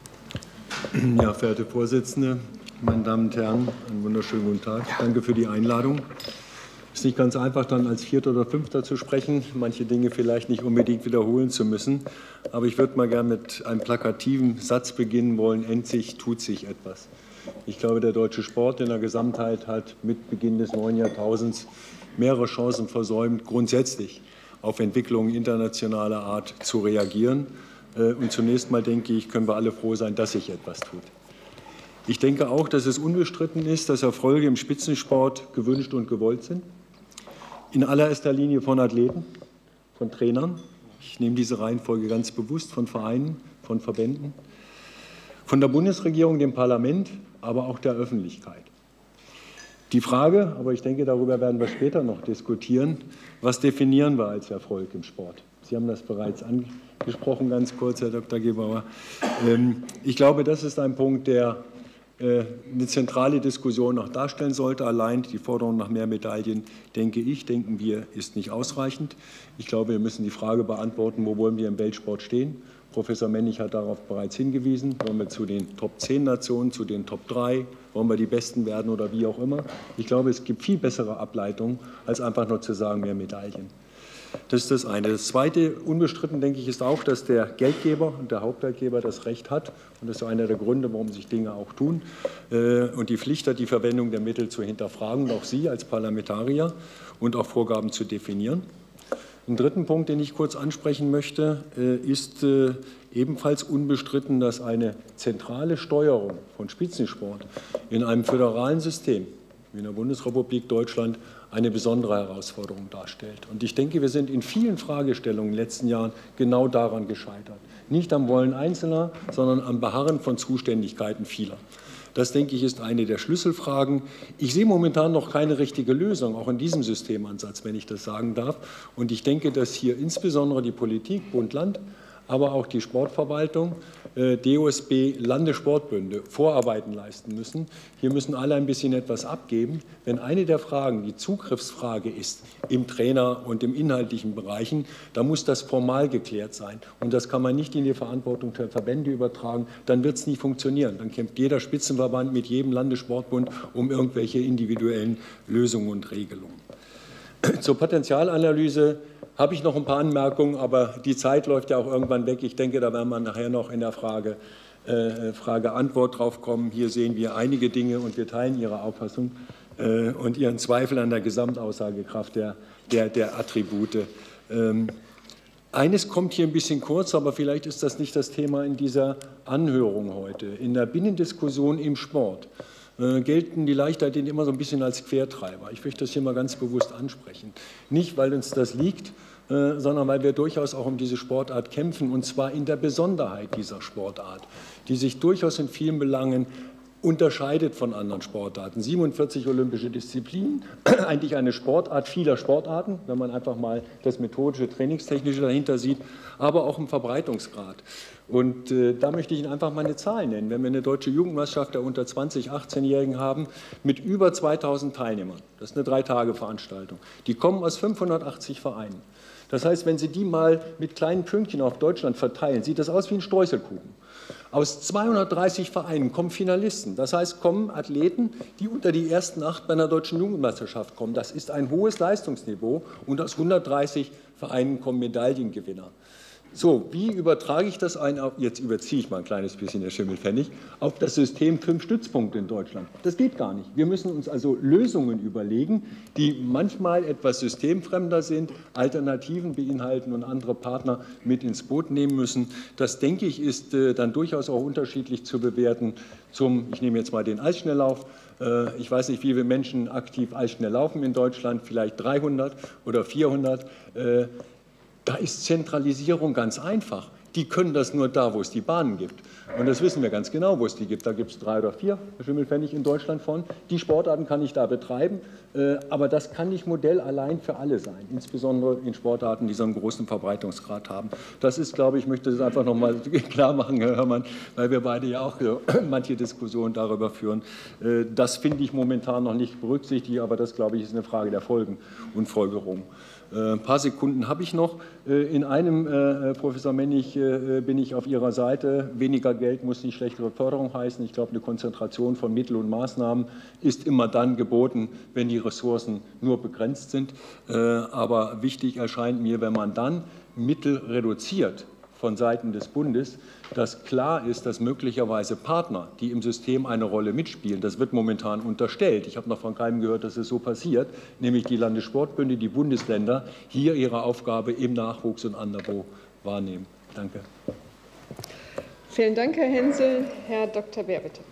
Ja, verehrte Vorsitzende, meine Damen und Herren, einen wunderschönen guten Tag. Danke für die Einladung. Es ist nicht ganz einfach, dann als Vierter oder Fünfter zu sprechen, manche Dinge vielleicht nicht unbedingt wiederholen zu müssen. Aber ich würde mal gerne mit einem plakativen Satz beginnen wollen: Endlich tut sich etwas. Ich glaube, der deutsche Sport in der Gesamtheit hat mit Beginn des neuen Jahrtausends mehrere Chancen versäumt, grundsätzlich auf Entwicklungen internationaler Art zu reagieren. Und zunächst mal, denke ich, können wir alle froh sein, dass sich etwas tut. Ich denke auch, dass es unbestritten ist, dass Erfolge im Spitzensport gewünscht und gewollt sind. In allererster Linie von Athleten, von Trainern. Ich nehme diese Reihenfolge ganz bewusst, von Vereinen, von Verbänden, von der Bundesregierung, dem Parlament, aber auch der Öffentlichkeit. Die Frage, aber ich denke, darüber werden wir später noch diskutieren, was definieren wir als Erfolg im Sport? Sie haben das bereits angesprochen, ganz kurz, Herr Doktor Gebauer. Ich glaube, das ist ein Punkt, der eine zentrale Diskussion noch darstellen sollte. Allein die Forderung nach mehr Medaillen, denke ich, denken wir, ist nicht ausreichend. Ich glaube, wir müssen die Frage beantworten, wo wollen wir im Weltsport stehen? Professor Mennig hat darauf bereits hingewiesen. Wollen wir zu den Top zehn Nationen, zu den Top drei? Wollen wir die Besten werden oder wie auch immer? Ich glaube, es gibt viel bessere Ableitungen, als einfach nur zu sagen, mehr Medaillen. Das ist das eine. Das Zweite, unbestritten, denke ich, ist auch, dass der Geldgeber und der Hauptgeldgeber das Recht hat, und das ist einer der Gründe, warum sich Dinge auch tun, und die Pflicht hat, die Verwendung der Mittel zu hinterfragen, auch Sie als Parlamentarier, und auch Vorgaben zu definieren. Ein dritten Punkt, den ich kurz ansprechen möchte, ist ebenfalls unbestritten, dass eine zentrale Steuerung von Spitzensport in einem föderalen System wie in der Bundesrepublik Deutschland eine besondere Herausforderung darstellt. Und ich denke, wir sind in vielen Fragestellungen in den letzten Jahren genau daran gescheitert. Nicht am Wollen Einzelner, sondern am Beharren von Zuständigkeiten vieler. Das, denke ich, ist eine der Schlüsselfragen. Ich sehe momentan noch keine richtige Lösung, auch in diesem Systemansatz, wenn ich das sagen darf. Und ich denke, dass hier insbesondere die Politik, Bund, Land, aber auch die Sportverwaltung, D O S B, Landessportbünde Vorarbeiten leisten müssen. Hier müssen alle ein bisschen etwas abgeben. Wenn eine der Fragen die Zugriffsfrage ist im Trainer- und im inhaltlichen Bereichen, dann muss das formal geklärt sein. Und das kann man nicht in die Verantwortung der Verbände übertragen. Dann wird es nie funktionieren. Dann kämpft jeder Spitzenverband mit jedem Landessportbund um irgendwelche individuellen Lösungen und Regelungen. Zur Potenzialanalyse habe ich noch ein paar Anmerkungen, aber die Zeit läuft ja auch irgendwann weg. Ich denke, da werden wir nachher noch in der Frage, äh, Frage Antwort drauf kommen. Hier sehen wir einige Dinge und wir teilen Ihre Auffassung äh, und Ihren Zweifel an der Gesamtaussagekraft der, der, der Attribute. Ähm, eines kommt hier ein bisschen kurz, aber vielleicht ist das nicht das Thema in dieser Anhörung heute. In der Binnendiskussion im Sport Äh, gelten die Leichtathleten immer so ein bisschen als Quertreiber. Ich möchte das hier mal ganz bewusst ansprechen. Nicht, weil uns das liegt, äh, sondern weil wir durchaus auch um diese Sportart kämpfen, und zwar in der Besonderheit dieser Sportart, die sich durchaus in vielen Belangen unterscheidet von anderen Sportarten. siebenundvierzig olympische Disziplinen, eigentlich eine Sportart vieler Sportarten, wenn man einfach mal das methodische, trainingstechnische dahinter sieht, aber auch im Verbreitungsgrad. Und äh, da möchte ich Ihnen einfach mal eine Zahl nennen. Wenn wir eine deutsche Jugendmeisterschaft der unter zwanzig-, achtzehnjährigen haben mit über zweitausend Teilnehmern, das ist eine Drei-Tage-Veranstaltung, die kommen aus fünfhundertachtzig Vereinen. Das heißt, wenn Sie die mal mit kleinen Pünktchen auf Deutschland verteilen, sieht das aus wie ein Streuselkuchen. Aus zweihundertdreißig Vereinen kommen Finalisten, das heißt, kommen Athleten, die unter die ersten acht bei einer deutschen Jugendmeisterschaft kommen. Das ist ein hohes Leistungsniveau, und aus hundertdreißig Vereinen kommen Medaillengewinner. So, wie übertrage ich das ein, auf, jetzt überziehe ich mal ein kleines bisschen, Herr Schimmelpfennig, auf das System fünf Stützpunkte in Deutschland? Das geht gar nicht. Wir müssen uns also Lösungen überlegen, die manchmal etwas systemfremder sind, Alternativen beinhalten und andere Partner mit ins Boot nehmen müssen. Das, denke ich, ist äh, dann durchaus auch unterschiedlich zu bewerten zum, ich nehme jetzt mal den Eisschnelllauf. Äh, ich weiß nicht, wie viele Menschen aktiv Eisschnell laufen in Deutschland, vielleicht dreihundert oder vierhundert. Äh, Da ist Zentralisierung ganz einfach. Die können das nur da, wo es die Bahnen gibt. Und das wissen wir ganz genau, wo es die gibt. Da gibt es drei oder vier, Herr Schimmelpfennig, in Deutschland von. Die Sportarten kann ich da betreiben, aber das kann nicht Modell allein für alle sein, insbesondere in Sportarten, die so einen großen Verbreitungsgrad haben. Das ist, glaube ich, ich möchte das einfach noch mal klar machen, Herr Hörmann, weil wir beide ja auch manche Diskussionen darüber führen. Das finde ich momentan noch nicht berücksichtigt, aber das, glaube ich, ist eine Frage der Folgen und Folgerungen. Ein paar Sekunden habe ich noch. In einem, äh, Professor Mennig, äh, bin ich auf Ihrer Seite. Weniger Geld muss nicht schlechtere Förderung heißen. Ich glaube, eine Konzentration von Mitteln und Maßnahmen ist immer dann geboten, wenn die Ressourcen nur begrenzt sind. Äh, aber wichtig erscheint mir, wenn man dann Mittel reduziert von Seiten des Bundes, dass klar ist, dass möglicherweise Partner, die im System eine Rolle mitspielen, das wird momentan unterstellt, ich habe noch von keinem gehört, dass es so passiert, nämlich die Landessportbünde, die Bundesländer, hier ihre Aufgabe im Nachwuchs und anderswo wahrnehmen. Danke. Vielen Dank, Herr Hensel. Herr Doktor Beer, bitte.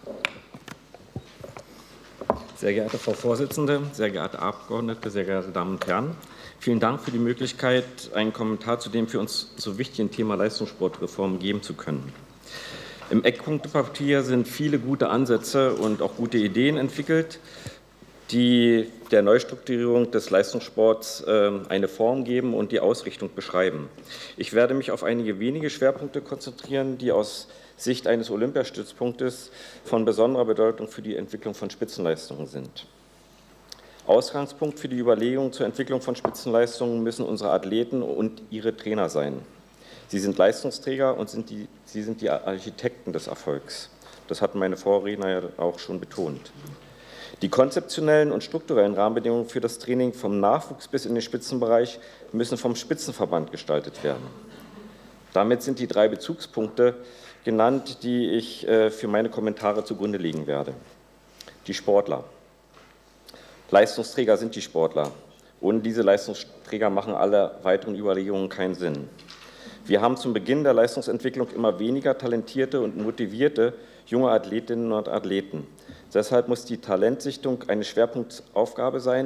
Sehr geehrte Frau Vorsitzende, sehr geehrte Abgeordnete, sehr geehrte Damen und Herren, vielen Dank für die Möglichkeit, einen Kommentar zu dem für uns so wichtigen Thema Leistungssportreform geben zu können. Im Eckpunktepapier sind viele gute Ansätze und auch gute Ideen entwickelt, die der Neustrukturierung des Leistungssports eine Form geben und die Ausrichtung beschreiben. Ich werde mich auf einige wenige Schwerpunkte konzentrieren, die aus Sicht eines Olympiastützpunktes von besonderer Bedeutung für die Entwicklung von Spitzenleistungen sind. Ausgangspunkt für die Überlegungen zur Entwicklung von Spitzenleistungen müssen unsere Athleten und ihre Trainer sein. Sie sind Leistungsträger und sind die, sie sind die Architekten des Erfolgs. Das hatten meine Vorredner ja auch schon betont. Die konzeptionellen und strukturellen Rahmenbedingungen für das Training vom Nachwuchs bis in den Spitzenbereich müssen vom Spitzenverband gestaltet werden. Damit sind die drei Bezugspunkte genannt, die ich für meine Kommentare zugrunde legen werde. Die Sportler. Leistungsträger sind die Sportler. Ohne diese Leistungsträger machen alle weiteren Überlegungen keinen Sinn. Wir haben zum Beginn der Leistungsentwicklung immer weniger talentierte und motivierte junge Athletinnen und Athleten. Deshalb muss die Talentsichtung eine Schwerpunktaufgabe sein,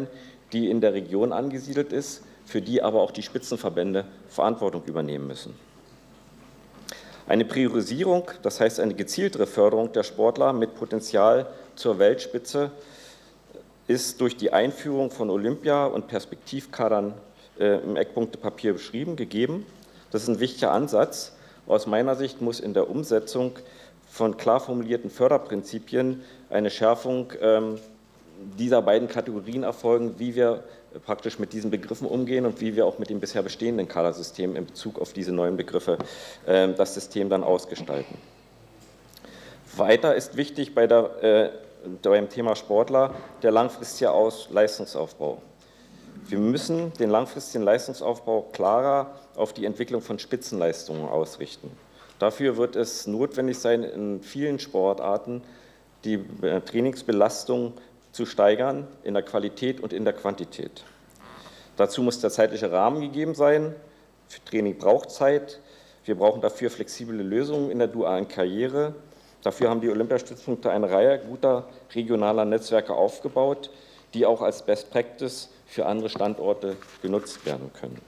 die in der Region angesiedelt ist, für die aber auch die Spitzenverbände Verantwortung übernehmen müssen. Eine Priorisierung, das heißt eine gezieltere Förderung der Sportler mit Potenzial zur Weltspitze, ist durch die Einführung von Olympia- und Perspektivkadern äh, im Eckpunktepapier beschrieben, gegeben. Das ist ein wichtiger Ansatz. Aus meiner Sicht muss in der Umsetzung von klar formulierten Förderprinzipien eine Schärfung ähm, dieser beiden Kategorien erfolgen, wie wir praktisch mit diesen Begriffen umgehen und wie wir auch mit dem bisher bestehenden Kadersystem in Bezug auf diese neuen Begriffe äh, das System dann ausgestalten. Weiter ist wichtig bei der, äh, beim Thema Sportler der langfristige Aus- Leistungsaufbau. Wir müssen den langfristigen Leistungsaufbau klarer auf die Entwicklung von Spitzenleistungen ausrichten. Dafür wird es notwendig sein, in vielen Sportarten die äh, Trainingsbelastung zu steigern in der Qualität und in der Quantität. Dazu muss der zeitliche Rahmen gegeben sein. Für Training braucht Zeit. Wir brauchen dafür flexible Lösungen in der dualen Karriere. Dafür haben die Olympiastützpunkte eine Reihe guter regionaler Netzwerke aufgebaut, die auch als Best Practice für andere Standorte genutzt werden können.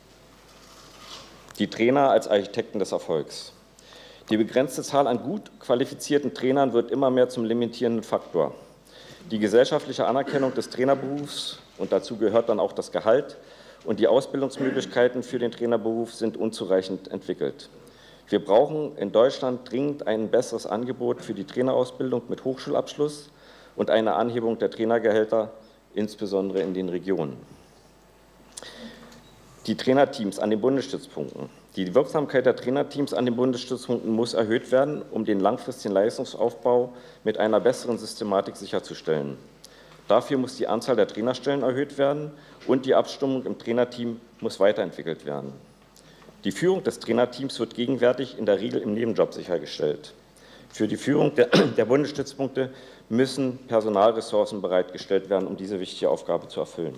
Die Trainer als Architekten des Erfolgs. Die begrenzte Zahl an gut qualifizierten Trainern wird immer mehr zum limitierenden Faktor. Die gesellschaftliche Anerkennung des Trainerberufs, und dazu gehört dann auch das Gehalt, und die Ausbildungsmöglichkeiten für den Trainerberuf sind unzureichend entwickelt. Wir brauchen in Deutschland dringend ein besseres Angebot für die Trainerausbildung mit Hochschulabschluss und eine Anhebung der Trainergehälter, insbesondere in den Regionen. Die Trainerteams an den Bundesstützpunkten. Die Wirksamkeit der Trainerteams an den Bundesstützpunkten muss erhöht werden, um den langfristigen Leistungsaufbau mit einer besseren Systematik sicherzustellen. Dafür muss die Anzahl der Trainerstellen erhöht werden und die Abstimmung im Trainerteam muss weiterentwickelt werden. Die Führung des Trainerteams wird gegenwärtig in der Regel im Nebenjob sichergestellt. Für die Führung der, der Bundesstützpunkte müssen Personalressourcen bereitgestellt werden, um diese wichtige Aufgabe zu erfüllen.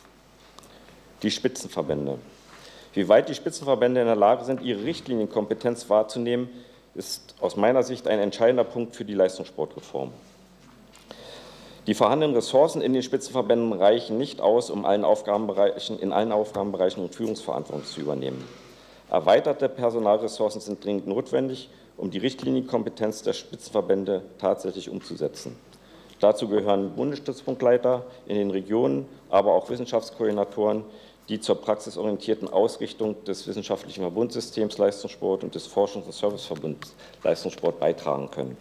Die Spitzenverbände. Wie weit die Spitzenverbände in der Lage sind, ihre Richtlinienkompetenz wahrzunehmen, ist aus meiner Sicht ein entscheidender Punkt für die Leistungssportreform. Die vorhandenen Ressourcen in den Spitzenverbänden reichen nicht aus, um allen Aufgabenbereichen, in allen Aufgabenbereichen und Führungsverantwortung zu übernehmen. Erweiterte Personalressourcen sind dringend notwendig, um die Richtlinienkompetenz der Spitzenverbände tatsächlich umzusetzen. Dazu gehören Bundesstützpunktleiter in den Regionen, aber auch Wissenschaftskoordinatoren, die zur praxisorientierten Ausrichtung des wissenschaftlichen Verbundsystems Leistungssport und des Forschungs- und Serviceverbunds Leistungssport beitragen können.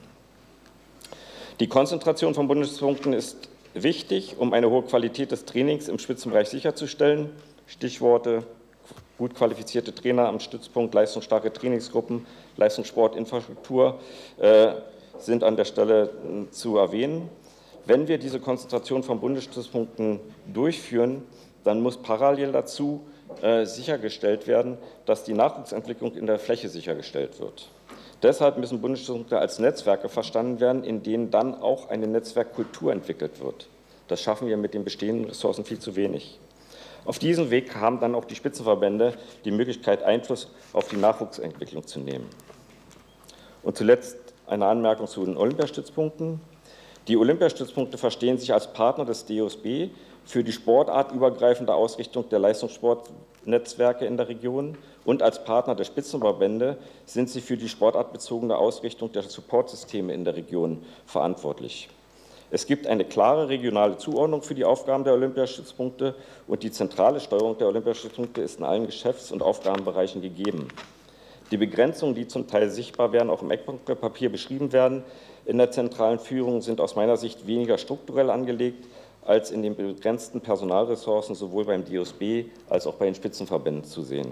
Die Konzentration von Bundesstützpunkten ist wichtig, um eine hohe Qualität des Trainings im Spitzenbereich sicherzustellen. Stichworte: gut qualifizierte Trainer am Stützpunkt, leistungsstarke Trainingsgruppen, Leistungssportinfrastruktur äh, sind an der Stelle äh, zu erwähnen. Wenn wir diese Konzentration von Bundesstützpunkten durchführen, dann muss parallel dazu äh, sichergestellt werden, dass die Nachwuchsentwicklung in der Fläche sichergestellt wird. Deshalb müssen Bundesstützpunkte als Netzwerke verstanden werden, in denen dann auch eine Netzwerkkultur entwickelt wird. Das schaffen wir mit den bestehenden Ressourcen viel zu wenig. Auf diesem Weg haben dann auch die Spitzenverbände die Möglichkeit, Einfluss auf die Nachwuchsentwicklung zu nehmen. Und zuletzt eine Anmerkung zu den Olympiastützpunkten. Die Olympiastützpunkte verstehen sich als Partner des D O S B für die sportartübergreifende Ausrichtung der Leistungssportnetzwerke in der Region und als Partner der Spitzenverbände sind sie für die sportartbezogene Ausrichtung der Supportsysteme in der Region verantwortlich. Es gibt eine klare regionale Zuordnung für die Aufgaben der Olympiastützpunkte und die zentrale Steuerung der Olympiastützpunkte ist in allen Geschäfts- und Aufgabenbereichen gegeben. Die Begrenzungen, die zum Teil sichtbar werden, auch im Eckpunktepapier beschrieben werden, in der zentralen Führung sind aus meiner Sicht weniger strukturell angelegt als in den begrenzten Personalressourcen sowohl beim D O S B als auch bei den Spitzenverbänden zu sehen.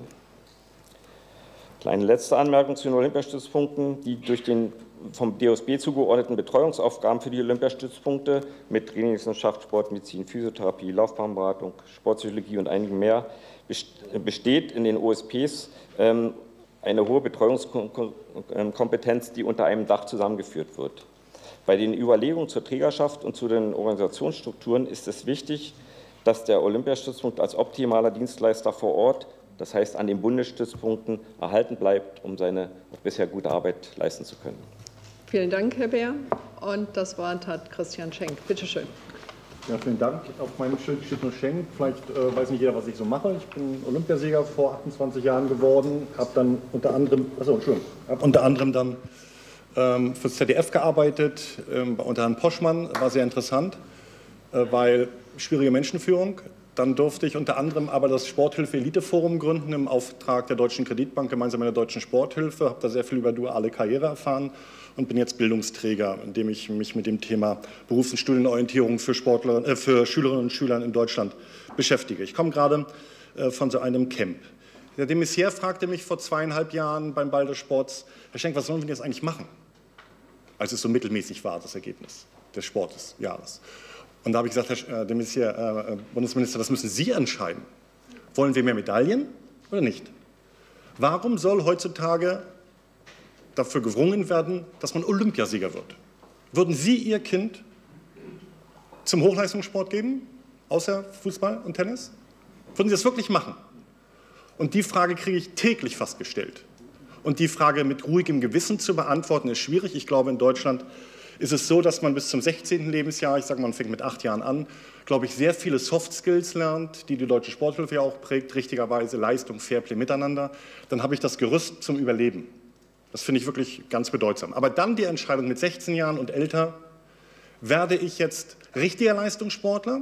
Kleine letzte Anmerkung zu den Olympiastützpunkten. Die durch den vom D O S B zugeordneten Betreuungsaufgaben für die Olympiastützpunkte mit Trainingswissenschaft, Sportmedizin, Physiotherapie, Laufbahnberatung, Sportpsychologie und einigen mehr besteht in den O S Ps eine hohe Betreuungskompetenz, die unter einem Dach zusammengeführt wird. Bei den Überlegungen zur Trägerschaft und zu den Organisationsstrukturen ist es wichtig, dass der Olympiastützpunkt als optimaler Dienstleister vor Ort, das heißt an den Bundesstützpunkten, erhalten bleibt, um seine bisher gute Arbeit leisten zu können. Vielen Dank, Herr Beer. Und das Wort hat Christian Schenk. Bitte schön. Ja, vielen Dank. Auf meinem Schild steht nur Schenk. Vielleicht äh, weiß nicht jeder, was ich so mache. Ich bin Olympiasieger vor achtundzwanzig Jahren geworden, habe dann unter anderem, achso, Entschuldigung, habe unter anderem dann ähm, fürs Z D F gearbeitet, ähm, unter Herrn Poschmann, war sehr interessant, äh, weil schwierige Menschenführung. Dann durfte ich unter anderem aber das Sporthilfe-Elite-Forum gründen im Auftrag der Deutschen Kreditbank gemeinsam mit der Deutschen Sporthilfe, habe da sehr viel über duale Karriere erfahren und bin jetzt Bildungsträger, indem ich mich mit dem Thema Berufs- und Studienorientierung für, Sportler, äh, für Schülerinnen und Schüler in Deutschland beschäftige. Ich komme gerade äh, von so einem Camp. Der de Maizière fragte mich vor zweieinhalb Jahren beim Ball des Sports, Herr Schenk, was sollen wir jetzt eigentlich machen? Als es so mittelmäßig war, das Ergebnis des Sportjahres. Und da habe ich gesagt, Herr de Maizière, äh, Bundesminister, das müssen Sie entscheiden. Wollen wir mehr Medaillen oder nicht? Warum soll heutzutage dafür gerungen werden, dass man Olympiasieger wird? Würden Sie Ihr Kind zum Hochleistungssport geben, außer Fußball und Tennis? Würden Sie das wirklich machen? Und die Frage kriege ich täglich fast gestellt. Und die Frage mit ruhigem Gewissen zu beantworten, ist schwierig. Ich glaube, in Deutschland ist es so, dass man bis zum sechzehnten Lebensjahr, ich sage mal, man fängt mit acht Jahren an, glaube ich, sehr viele Soft Skills lernt, die die Deutsche Sporthilfe ja auch prägt, richtigerweise Leistung, Fairplay, Miteinander. Dann habe ich das Gerüst zum Überleben. Das finde ich wirklich ganz bedeutsam. Aber dann die Entscheidung mit sechzehn Jahren und älter, werde ich jetzt richtiger Leistungssportler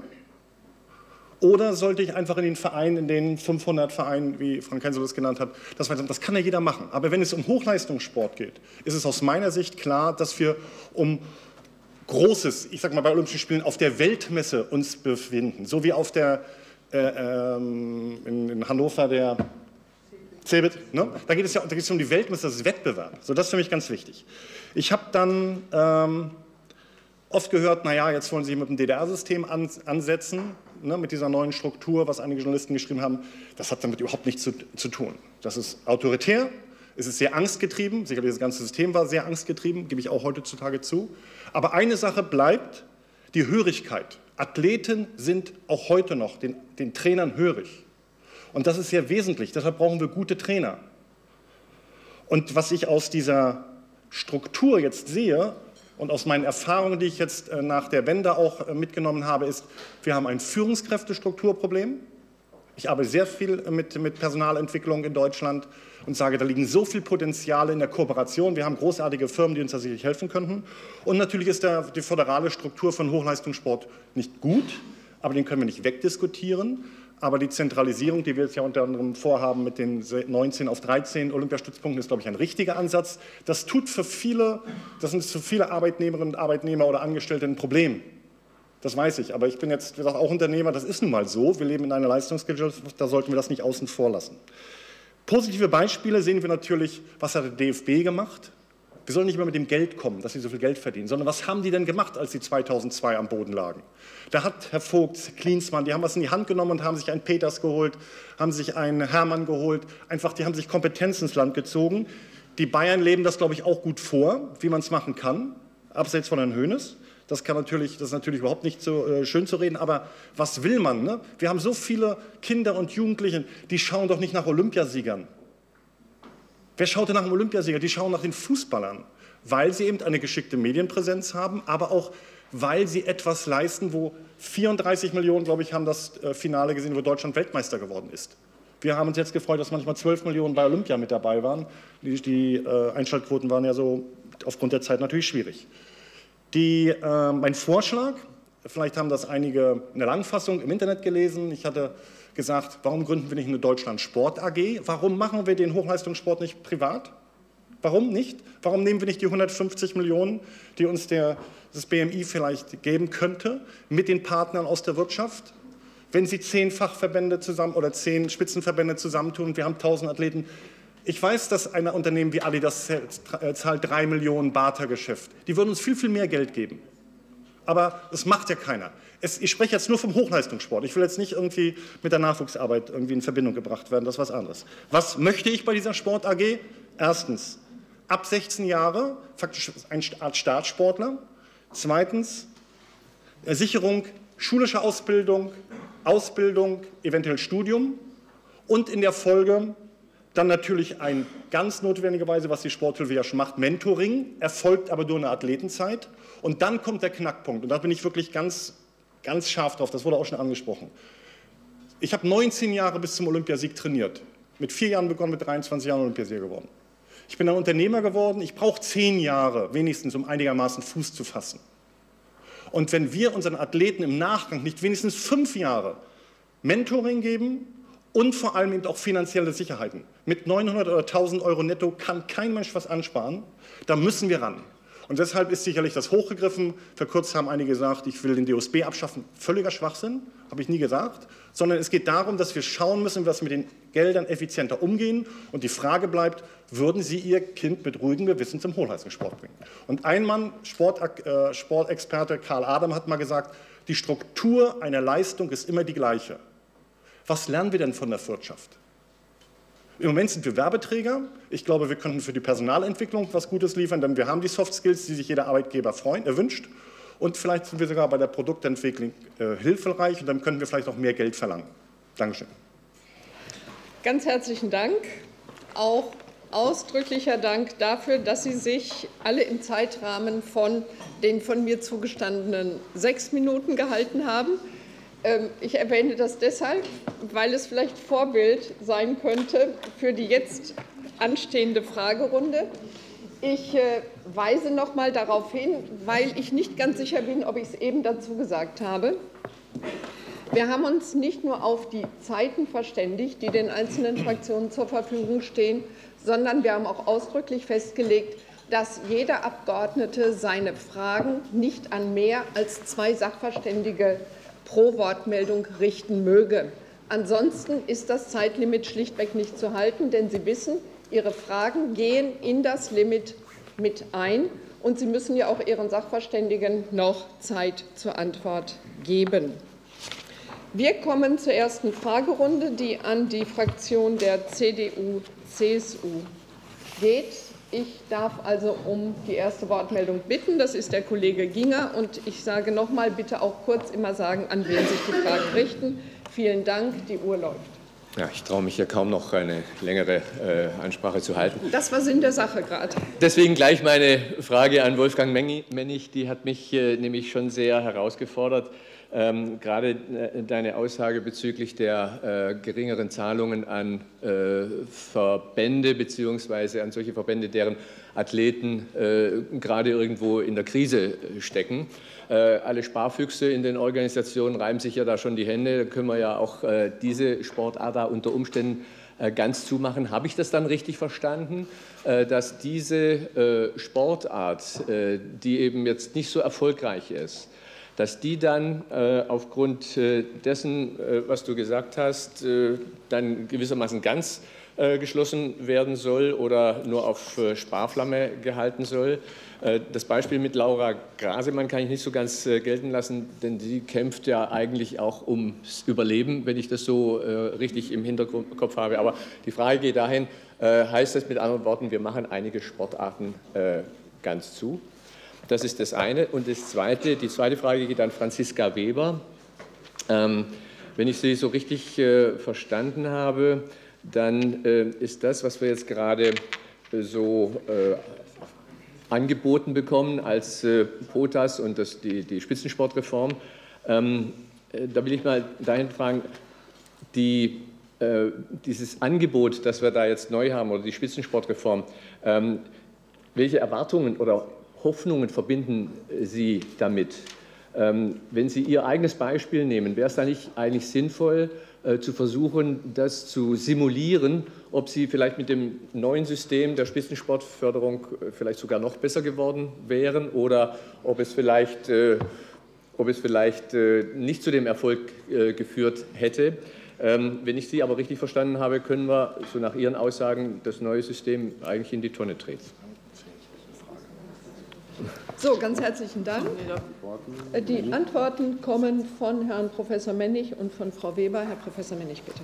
oder sollte ich einfach in den Vereinen, in den fünfhundert Vereinen, wie Frank Hensel das genannt hat, das, das kann ja jeder machen. Aber wenn es um Hochleistungssport geht, ist es aus meiner Sicht klar, dass wir um Großes, ich sage mal bei Olympischen Spielen, auf der Weltmesse uns befinden, so wie auf der, äh, ähm, in, in Hannover der Cebit, ne? Da geht es ja da geht es um die Weltmesse, das ist Wettbewerb. So, das ist für mich ganz wichtig. Ich habe dann ähm, oft gehört, naja, jetzt wollen Sie mit dem D D R-System an, ansetzen, ne, mit dieser neuen Struktur, was einige Journalisten geschrieben haben. Das hat damit überhaupt nichts zu, zu tun. Das ist autoritär, es ist sehr angstgetrieben, sicherlich das ganze System war sehr angstgetrieben, gebe ich auch heutzutage zu. Aber eine Sache bleibt, die Hörigkeit. Athleten sind auch heute noch den, den Trainern hörig. Und das ist sehr wesentlich, deshalb brauchen wir gute Trainer. Und was ich aus dieser Struktur jetzt sehe und aus meinen Erfahrungen, die ich jetzt nach der Wende auch mitgenommen habe, ist, wir haben ein Führungskräftestrukturproblem. Ich arbeite sehr viel mit, mit Personalentwicklung in Deutschland und sage, da liegen so viel Potenziale in der Kooperation. Wir haben großartige Firmen, die uns da sicherlich helfen könnten. Und natürlich ist der, die föderale Struktur von Hochleistungssport nicht gut, aber den können wir nicht wegdiskutieren. Aber die Zentralisierung, die wir jetzt ja unter anderem vorhaben mit den neunzehn auf dreizehn Olympiastützpunkten, ist, glaube ich, ein richtiger Ansatz. Das tut für viele, das sind für viele Arbeitnehmerinnen und Arbeitnehmer oder Angestellte ein Problem. Das weiß ich, aber ich bin jetzt, wie gesagt, auch Unternehmer, das ist nun mal so. Wir leben in einer Leistungsgesellschaft, da sollten wir das nicht außen vor lassen. Positive Beispiele sehen wir natürlich, was hat der D F B gemacht? Wir sollen nicht immer mit dem Geld kommen, dass sie so viel Geld verdienen, sondern was haben die denn gemacht, als sie zweitausendzwei am Boden lagen? Da hat Herr Vogt, Klinsmann, die haben was in die Hand genommen und haben sich einen Peters geholt, haben sich einen Hermann geholt, einfach, die haben sich Kompetenz ins Land gezogen. Die Bayern leben das, glaube ich, auch gut vor, wie man es machen kann, abseits von Herrn Hoeneß. Das, kann natürlich, das ist natürlich überhaupt nicht so äh, schön zu reden, aber was will man? Ne? Wir haben so viele Kinder und Jugendliche, die schauen doch nicht nach Olympiasiegern. Wer schaut denn nach dem Olympiasieger? Die schauen nach den Fußballern, weil sie eben eine geschickte Medienpräsenz haben, aber auch, weil sie etwas leisten, wo vierunddreißig Millionen, glaube ich, haben das Finale gesehen, wo Deutschland Weltmeister geworden ist. Wir haben uns jetzt gefreut, dass manchmal zwölf Millionen bei Olympia mit dabei waren. Die, die äh, Einschaltquoten waren ja so aufgrund der Zeit natürlich schwierig. Die, äh, mein Vorschlag, vielleicht haben das einige in der Langfassung im Internet gelesen, ich hatte gesagt, warum gründen wir nicht eine Deutschland Sport A G? Warum machen wir den Hochleistungssport nicht privat? Warum nicht? Warum nehmen wir nicht die hundertfünfzig Millionen, die uns der, das B M I vielleicht geben könnte, mit den Partnern aus der Wirtschaft? Wenn Sie zehn Fachverbände zusammen oder zehn Spitzenverbände zusammentun und wir haben tausend Athleten. Ich weiß, dass ein Unternehmen wie Adidas zahlt drei Millionen Bartergeschäft. Die würden uns viel, viel mehr Geld geben. Aber das macht ja keiner. Es, ich spreche jetzt nur vom Hochleistungssport. Ich will jetzt nicht irgendwie mit der Nachwuchsarbeit irgendwie in Verbindung gebracht werden. Das ist was anderes. Was möchte ich bei dieser Sport A G? Erstens, ab sechzehn Jahre, faktisch eine Art Staatssportler. Zweitens, Sicherung schulischer Ausbildung, Ausbildung, eventuell Studium. Und in der Folge dann natürlich ein ganz notwendigerweise, was die Sporthilfe ja schon macht, Mentoring, erfolgt aber nur eine Athletenzeit. Und dann kommt der Knackpunkt. Und da bin ich wirklich ganz ganz scharf drauf, das wurde auch schon angesprochen. Ich habe neunzehn Jahre bis zum Olympiasieg trainiert. Mit vier Jahren begonnen, mit dreiundzwanzig Jahren Olympiasieger geworden. Ich bin dann Unternehmer geworden. Ich brauche zehn Jahre wenigstens, um einigermaßen Fuß zu fassen. Und wenn wir unseren Athleten im Nachgang nicht wenigstens fünf Jahre Mentoring geben und vor allem eben auch finanzielle Sicherheiten. Mit neunhundert oder tausend Euro netto kann kein Mensch was ansparen. Da müssen wir ran. Und deshalb ist sicherlich das hochgegriffen. Vor kurzem haben einige gesagt, ich will den D O S B abschaffen. Völliger Schwachsinn, habe ich nie gesagt. Sondern es geht darum, dass wir schauen müssen, was mit den Geldern effizienter umgehen. Und die Frage bleibt, würden Sie Ihr Kind mit ruhigem Gewissen zum Hochleistungssport bringen? Und ein Mann, Sport, äh, Sportexperte Karl Adam, hat mal gesagt, die Struktur einer Leistung ist immer die gleiche. Was lernen wir denn von der Wirtschaft? Im Moment sind wir Werbeträger. Ich glaube, wir könnten für die Personalentwicklung was Gutes liefern, denn wir haben die Soft Skills, die sich jeder Arbeitgeber freuen, äh, wünscht. Und vielleicht sind wir sogar bei der Produktentwicklung äh, hilfreich und dann könnten wir vielleicht auch mehr Geld verlangen. Dankeschön. Ganz herzlichen Dank. Auch ausdrücklicher Dank dafür, dass Sie sich alle im Zeitrahmen von den von mir zugestandenen sechs Minuten gehalten haben. Ich erwähne das deshalb, weil es vielleicht Vorbild sein könnte für die jetzt anstehende Fragerunde. Ich weise noch mal darauf hin, weil ich nicht ganz sicher bin, ob ich es eben dazu gesagt habe. Wir haben uns nicht nur auf die Zeiten verständigt, die den einzelnen Fraktionen zur Verfügung stehen, sondern wir haben auch ausdrücklich festgelegt, dass jeder Abgeordnete seine Fragen nicht an mehr als zwei Sachverständige pro Wortmeldung richten möge. Ansonsten ist das Zeitlimit schlichtweg nicht zu halten, denn Sie wissen, Ihre Fragen gehen in das Limit mit ein und Sie müssen ja auch Ihren Sachverständigen noch Zeit zur Antwort geben. Wir kommen zur ersten Fragerunde, die an die Fraktion der C D U C S U geht. Ich darf also um die erste Wortmeldung bitten. Das ist der Kollege Ginger. Und ich sage noch mal, bitte auch kurz immer sagen, an wen sich die Fragen richten. Vielen Dank. Die Uhr läuft. Ja, ich traue mich ja kaum noch eine längere äh, Ansprache zu halten. Das war Sinn der Sache gerade. Deswegen gleich meine Frage an Wolfgang Mennig. Die hat mich äh, nämlich schon sehr herausgefordert. Ähm, gerade äh, deine Aussage bezüglich der äh, geringeren Zahlungen an äh, Verbände beziehungsweise an solche Verbände, deren Athleten äh, gerade irgendwo in der Krise stecken. Äh, alle Sparfüchse in den Organisationen reiben sich ja da schon die Hände. Da können wir ja auch äh, diese Sportart da unter Umständen äh, ganz zumachen. Habe ich das dann richtig verstanden, äh, dass diese äh, Sportart, äh, die eben jetzt nicht so erfolgreich ist, dass die dann äh, aufgrund äh, dessen, äh, was du gesagt hast, äh, dann gewissermaßen ganz äh, geschlossen werden soll oder nur auf äh, Sparflamme gehalten soll. Äh, das Beispiel mit Laura Grasemann kann ich nicht so ganz äh, gelten lassen, denn sie kämpft ja eigentlich auch ums Überleben, wenn ich das so äh, richtig im Hinterkopf habe. Aber die Frage geht dahin, äh, heißt das mit anderen Worten, wir machen einige Sportarten äh, ganz zu? Das ist das eine. Und das zweite, die zweite Frage geht an Franziska Weber. Ähm, wenn ich Sie so richtig äh, verstanden habe, dann äh, ist das, was wir jetzt gerade äh, so äh, angeboten bekommen als äh, POTAS und das, die, die Spitzensportreform, ähm, äh, da will ich mal dahin fragen, die, äh, dieses Angebot, das wir da jetzt neu haben, oder die Spitzensportreform, ähm, welche Erwartungen oder Hoffnungen verbinden Sie damit? Ähm, wenn Sie Ihr eigenes Beispiel nehmen, wäre es da nicht eigentlich sinnvoll, äh, zu versuchen, das zu simulieren, ob Sie vielleicht mit dem neuen System der Spitzensportförderung äh, vielleicht sogar noch besser geworden wären oder ob es vielleicht, äh, ob es vielleicht äh, nicht zu dem Erfolg äh, geführt hätte? Ähm, wenn ich Sie aber richtig verstanden habe, können wir, so nach Ihren Aussagen, das neue System eigentlich in die Tonne treten. So, ganz herzlichen Dank. Die Antworten kommen von Herrn Professor Mennig und von Frau Weber. Herr Professor Mennig, bitte.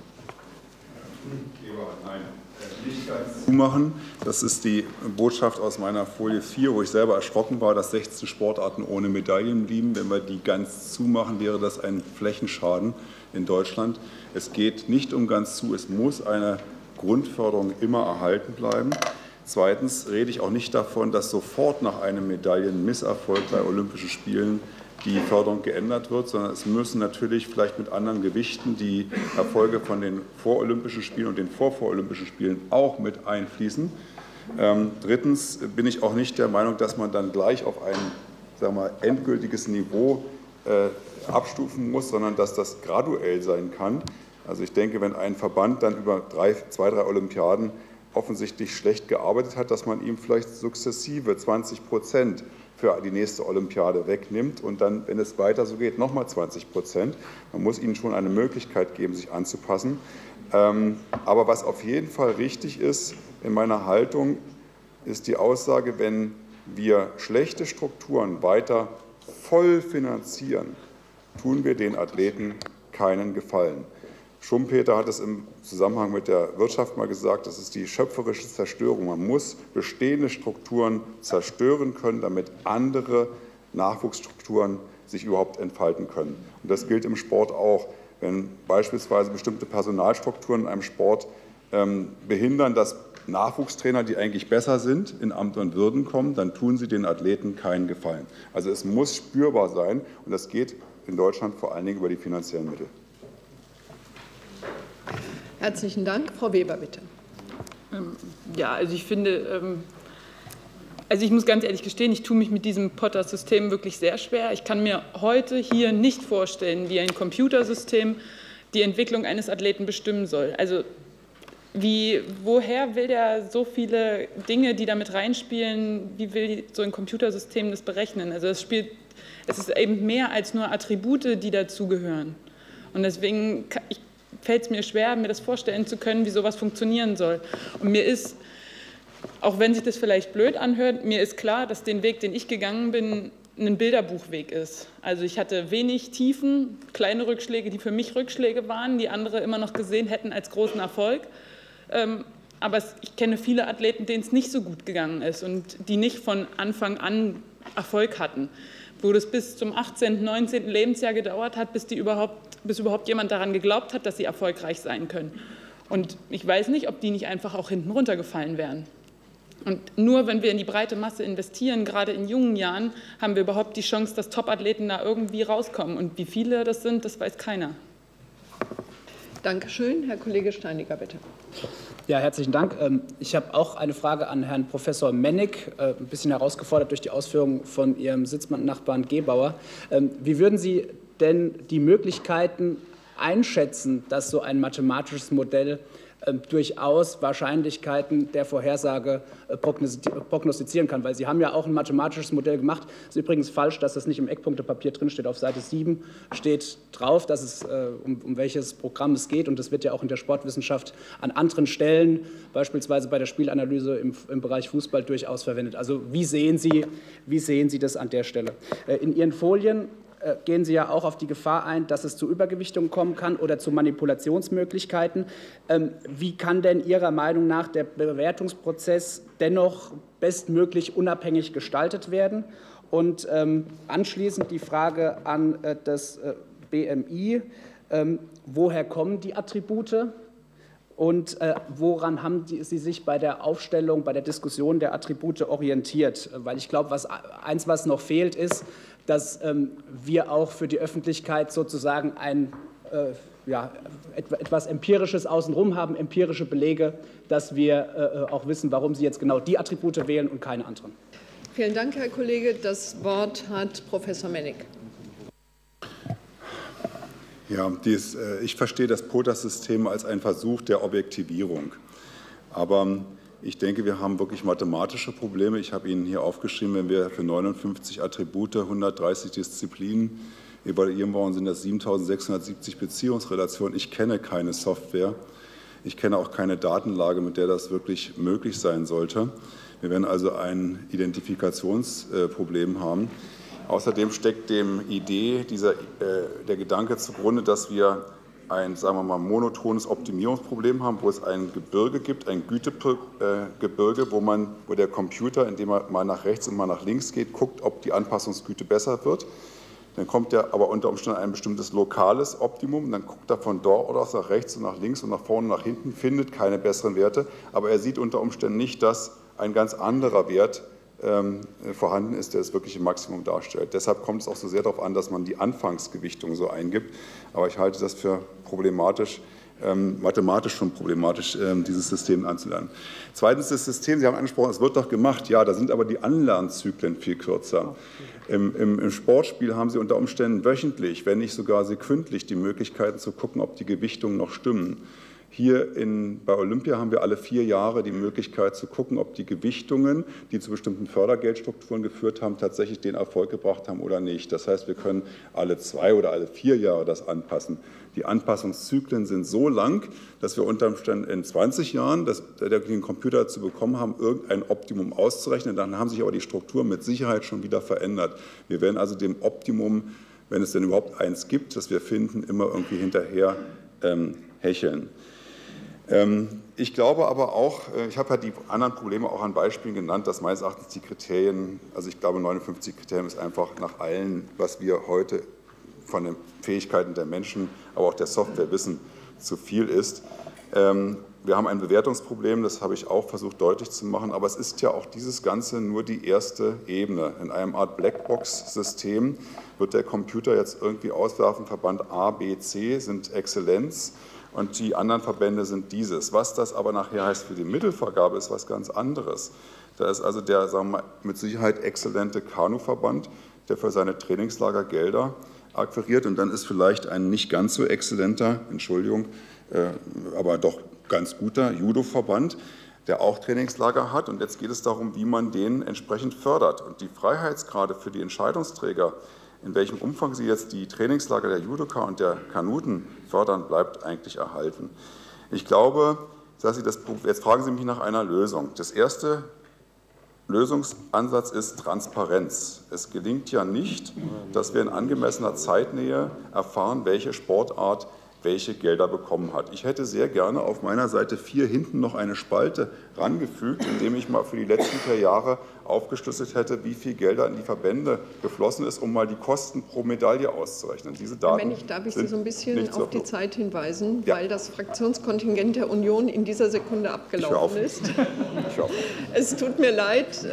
Nein, nicht ganz zumachen. Das ist die Botschaft aus meiner Folie vier, wo ich selber erschrocken war, dass sechzehn Sportarten ohne Medaillen blieben. Wenn wir die ganz zumachen, wäre das ein Flächenschaden in Deutschland. Es geht nicht um ganz zu, es muss eine Grundförderung immer erhalten bleiben. Zweitens rede ich auch nicht davon, dass sofort nach einem Medaillenmisserfolg bei Olympischen Spielen die Förderung geändert wird, sondern es müssen natürlich vielleicht mit anderen Gewichten die Erfolge von den vorolympischen Spielen und den vorvorolympischen Spielen auch mit einfließen. Ähm, drittens bin ich auch nicht der Meinung, dass man dann gleich auf ein, sagen wir mal, endgültiges Niveau äh, abstufen muss, sondern dass das graduell sein kann. Also ich denke, wenn ein Verband dann über drei, zwei, drei Olympiaden offensichtlich schlecht gearbeitet hat, dass man ihm vielleicht sukzessive zwanzig Prozent für die nächste Olympiade wegnimmt und dann, wenn es weiter so geht, nochmal zwanzig Prozent. Man muss ihnen schon eine Möglichkeit geben, sich anzupassen. Aber was auf jeden Fall richtig ist in meiner Haltung, ist die Aussage, wenn wir schlechte Strukturen weiter voll finanzieren, tun wir den Athleten keinen Gefallen. Schumpeter hat es im Zusammenhang mit der Wirtschaft mal gesagt, das ist die schöpferische Zerstörung. Man muss bestehende Strukturen zerstören können, damit andere Nachwuchsstrukturen sich überhaupt entfalten können. Und das gilt im Sport auch. Wenn beispielsweise bestimmte Personalstrukturen in einem Sport ähm, behindern, dass Nachwuchstrainer, die eigentlich besser sind, in Amt und Würden kommen, dann tun sie den Athleten keinen Gefallen. Also es muss spürbar sein und das geht in Deutschland vor allen Dingen über die finanziellen Mittel. Herzlichen Dank. Frau Weber, bitte. Ja, also ich finde, also ich muss ganz ehrlich gestehen, ich tue mich mit diesem Potter-System wirklich sehr schwer. Ich kann mir heute hier nicht vorstellen, wie ein Computersystem die Entwicklung eines Athleten bestimmen soll. Also wie, woher will der so viele Dinge, die damit reinspielen, wie will so ein Computersystem das berechnen? Also es spielt, es ist eben mehr als nur Attribute, die dazugehören. Und deswegen kann ich fällt es mir schwer, mir das vorstellen zu können, wie sowas funktionieren soll. Und mir ist, auch wenn sich das vielleicht blöd anhört, mir ist klar, dass den Weg, den ich gegangen bin, ein Bilderbuchweg ist. Also ich hatte wenig Tiefen, kleine Rückschläge, die für mich Rückschläge waren, die andere immer noch gesehen hätten als großen Erfolg. Aber ich kenne viele Athleten, denen es nicht so gut gegangen ist und die nicht von Anfang an Erfolg hatten, wo das bis zum achtzehnten, neunzehnten Lebensjahr gedauert hat, bis, die überhaupt, bis überhaupt jemand daran geglaubt hat, dass sie erfolgreich sein können. Und ich weiß nicht, ob die nicht einfach auch hinten runtergefallen wären. Und nur wenn wir in die breite Masse investieren, gerade in jungen Jahren, haben wir überhaupt die Chance, dass Top-Athleten da irgendwie rauskommen. Und wie viele das sind, das weiß keiner. Dankeschön. Herr Kollege Steiniger, bitte. Ja, herzlichen Dank. Ich habe auch eine Frage an Herrn Professor Mennig, ein bisschen herausgefordert durch die Ausführungen von Ihrem Sitznachbarn Gebauer. Wie würden Sie denn die Möglichkeiten einschätzen, dass so ein mathematisches Modell durchaus Wahrscheinlichkeiten der Vorhersage prognostizieren kann, weil Sie haben ja auch ein mathematisches Modell gemacht. Es ist übrigens falsch, dass das nicht im Eckpunktepapier drin steht. Auf Seite sieben steht drauf, dass es, um, um welches Programm es geht, und das wird ja auch in der Sportwissenschaft an anderen Stellen, beispielsweise bei der Spielanalyse im, im Bereich Fußball, durchaus verwendet. Also wie sehen Sie, wie sehen Sie das an der Stelle? In Ihren Folien gehen Sie ja auch auf die Gefahr ein, dass es zu Übergewichtungen kommen kann oder zu Manipulationsmöglichkeiten. Wie kann denn Ihrer Meinung nach der Bewertungsprozess dennoch bestmöglich unabhängig gestaltet werden? Und anschließend die Frage an das B M I. Woher kommen die Attribute? Und äh, woran haben die, Sie sich bei der Aufstellung, bei der Diskussion der Attribute orientiert? Weil ich glaube, was, eins, was noch fehlt, ist, dass ähm, wir auch für die Öffentlichkeit sozusagen ein, äh, ja, etwas Empirisches außenrum haben, empirische Belege, dass wir äh, auch wissen, warum Sie jetzt genau die Attribute wählen und keine anderen. Vielen Dank, Herr Kollege. Das Wort hat Professor Mennig. Ja, dies, ich verstehe das Potter-System als einen Versuch der Objektivierung. Aber ich denke, wir haben wirklich mathematische Probleme. Ich habe Ihnen hier aufgeschrieben, wenn wir für neunundfünfzig Attribute, hundertdreißig Disziplinen evaluieren wollen, sind das siebentausendsechshundertsiebzig Beziehungsrelationen. Ich kenne keine Software. Ich kenne auch keine Datenlage, mit der das wirklich möglich sein sollte. Wir werden also ein Identifikationsproblem haben. Außerdem steckt dem Idee dieser, äh, der Gedanke zugrunde, dass wir ein, sagen wir mal, monotones Optimierungsproblem haben, wo es ein Gebirge gibt, ein Gütegebirge, wo, man, wo der Computer, indem er mal nach rechts und mal nach links geht, guckt, ob die Anpassungsgüte besser wird. Dann kommt er aber unter Umständen ein bestimmtes lokales Optimum, dann guckt er von dort aus nach rechts und nach links und nach vorne und nach hinten, findet keine besseren Werte, aber er sieht unter Umständen nicht, dass ein ganz anderer Wert ähm, vorhanden ist, der das wirkliche Maximum darstellt. Deshalb kommt es auch so sehr darauf an, dass man die Anfangsgewichtung so eingibt. Aber ich halte das für problematisch, ähm, mathematisch schon problematisch, ähm, dieses System anzulernen. Zweitens das System, Sie haben angesprochen, es wird doch gemacht. Ja, da sind aber die Anlernzyklen viel kürzer. Im, im, Im Sportspiel haben Sie unter Umständen wöchentlich, wenn nicht sogar sekündlich, die Möglichkeiten zu gucken, ob die Gewichtungen noch stimmen. Hier in, bei Olympia haben wir alle vier Jahre die Möglichkeit zu gucken, ob die Gewichtungen, die zu bestimmten Fördergeldstrukturen geführt haben, tatsächlich den Erfolg gebracht haben oder nicht. Das heißt, wir können alle zwei oder alle vier Jahre das anpassen. Die Anpassungszyklen sind so lang, dass wir unter Umständen in zwanzig Jahren das, den Computer dazu bekommen haben, irgendein Optimum auszurechnen. Dann haben sich aber die Strukturen mit Sicherheit schon wieder verändert. Wir werden also dem Optimum, wenn es denn überhaupt eins gibt, das wir finden, immer irgendwie hinterher ähm, hecheln. Ich glaube aber auch, ich habe ja die anderen Probleme auch an Beispielen genannt, dass meines Erachtens die Kriterien, also ich glaube neunundfünfzig Kriterien ist einfach nach allen, was wir heute von den Fähigkeiten der Menschen, aber auch der Software wissen, zu viel ist. Wir haben ein Bewertungsproblem, das habe ich auch versucht deutlich zu machen, aber es ist ja auch dieses Ganze nur die erste Ebene. In einem Art Blackbox-System wird der Computer jetzt irgendwie auswerfen, Verband A, B, C sind Exzellenz. Und die anderen Verbände sind dieses. Was das aber nachher heißt für die Mittelvergabe, ist was ganz anderes. Da ist also der, sagen wir mal, mit Sicherheit exzellente Kanuverband, der für seine Trainingslager Gelder akquiriert. Und dann ist vielleicht ein nicht ganz so exzellenter, Entschuldigung, äh, aber doch ganz guter Judo-Verband, der auch Trainingslager hat. Und jetzt geht es darum, wie man den entsprechend fördert. Und die Freiheitsgrade für die Entscheidungsträger, in welchem Umfang sie jetzt die Trainingslager der Judoka und der Kanuten fördern, bleibt eigentlich erhalten. Ich glaube, dass Sie das, jetzt fragen Sie mich nach einer Lösung. Das erste Lösungsansatz ist Transparenz. Es gelingt ja nicht, dass wir in angemessener Zeitnähe erfahren, welche Sportart welche Gelder bekommen hat. Ich hätte sehr gerne auf meiner Seite vier hinten noch eine Spalte rangefügt, indem ich mal für die letzten vier Jahre aufgeschlüsselt hätte, wie viel Gelder in die Verbände geflossen ist, um mal die Kosten pro Medaille auszurechnen. Diese Daten Wenn ich, darf ich Sie so ein bisschen auf die Zeit hinweisen, ja. Weil das Fraktionskontingent der Union in dieser Sekunde abgelaufen ist. Ich hoffe. Es tut mir leid.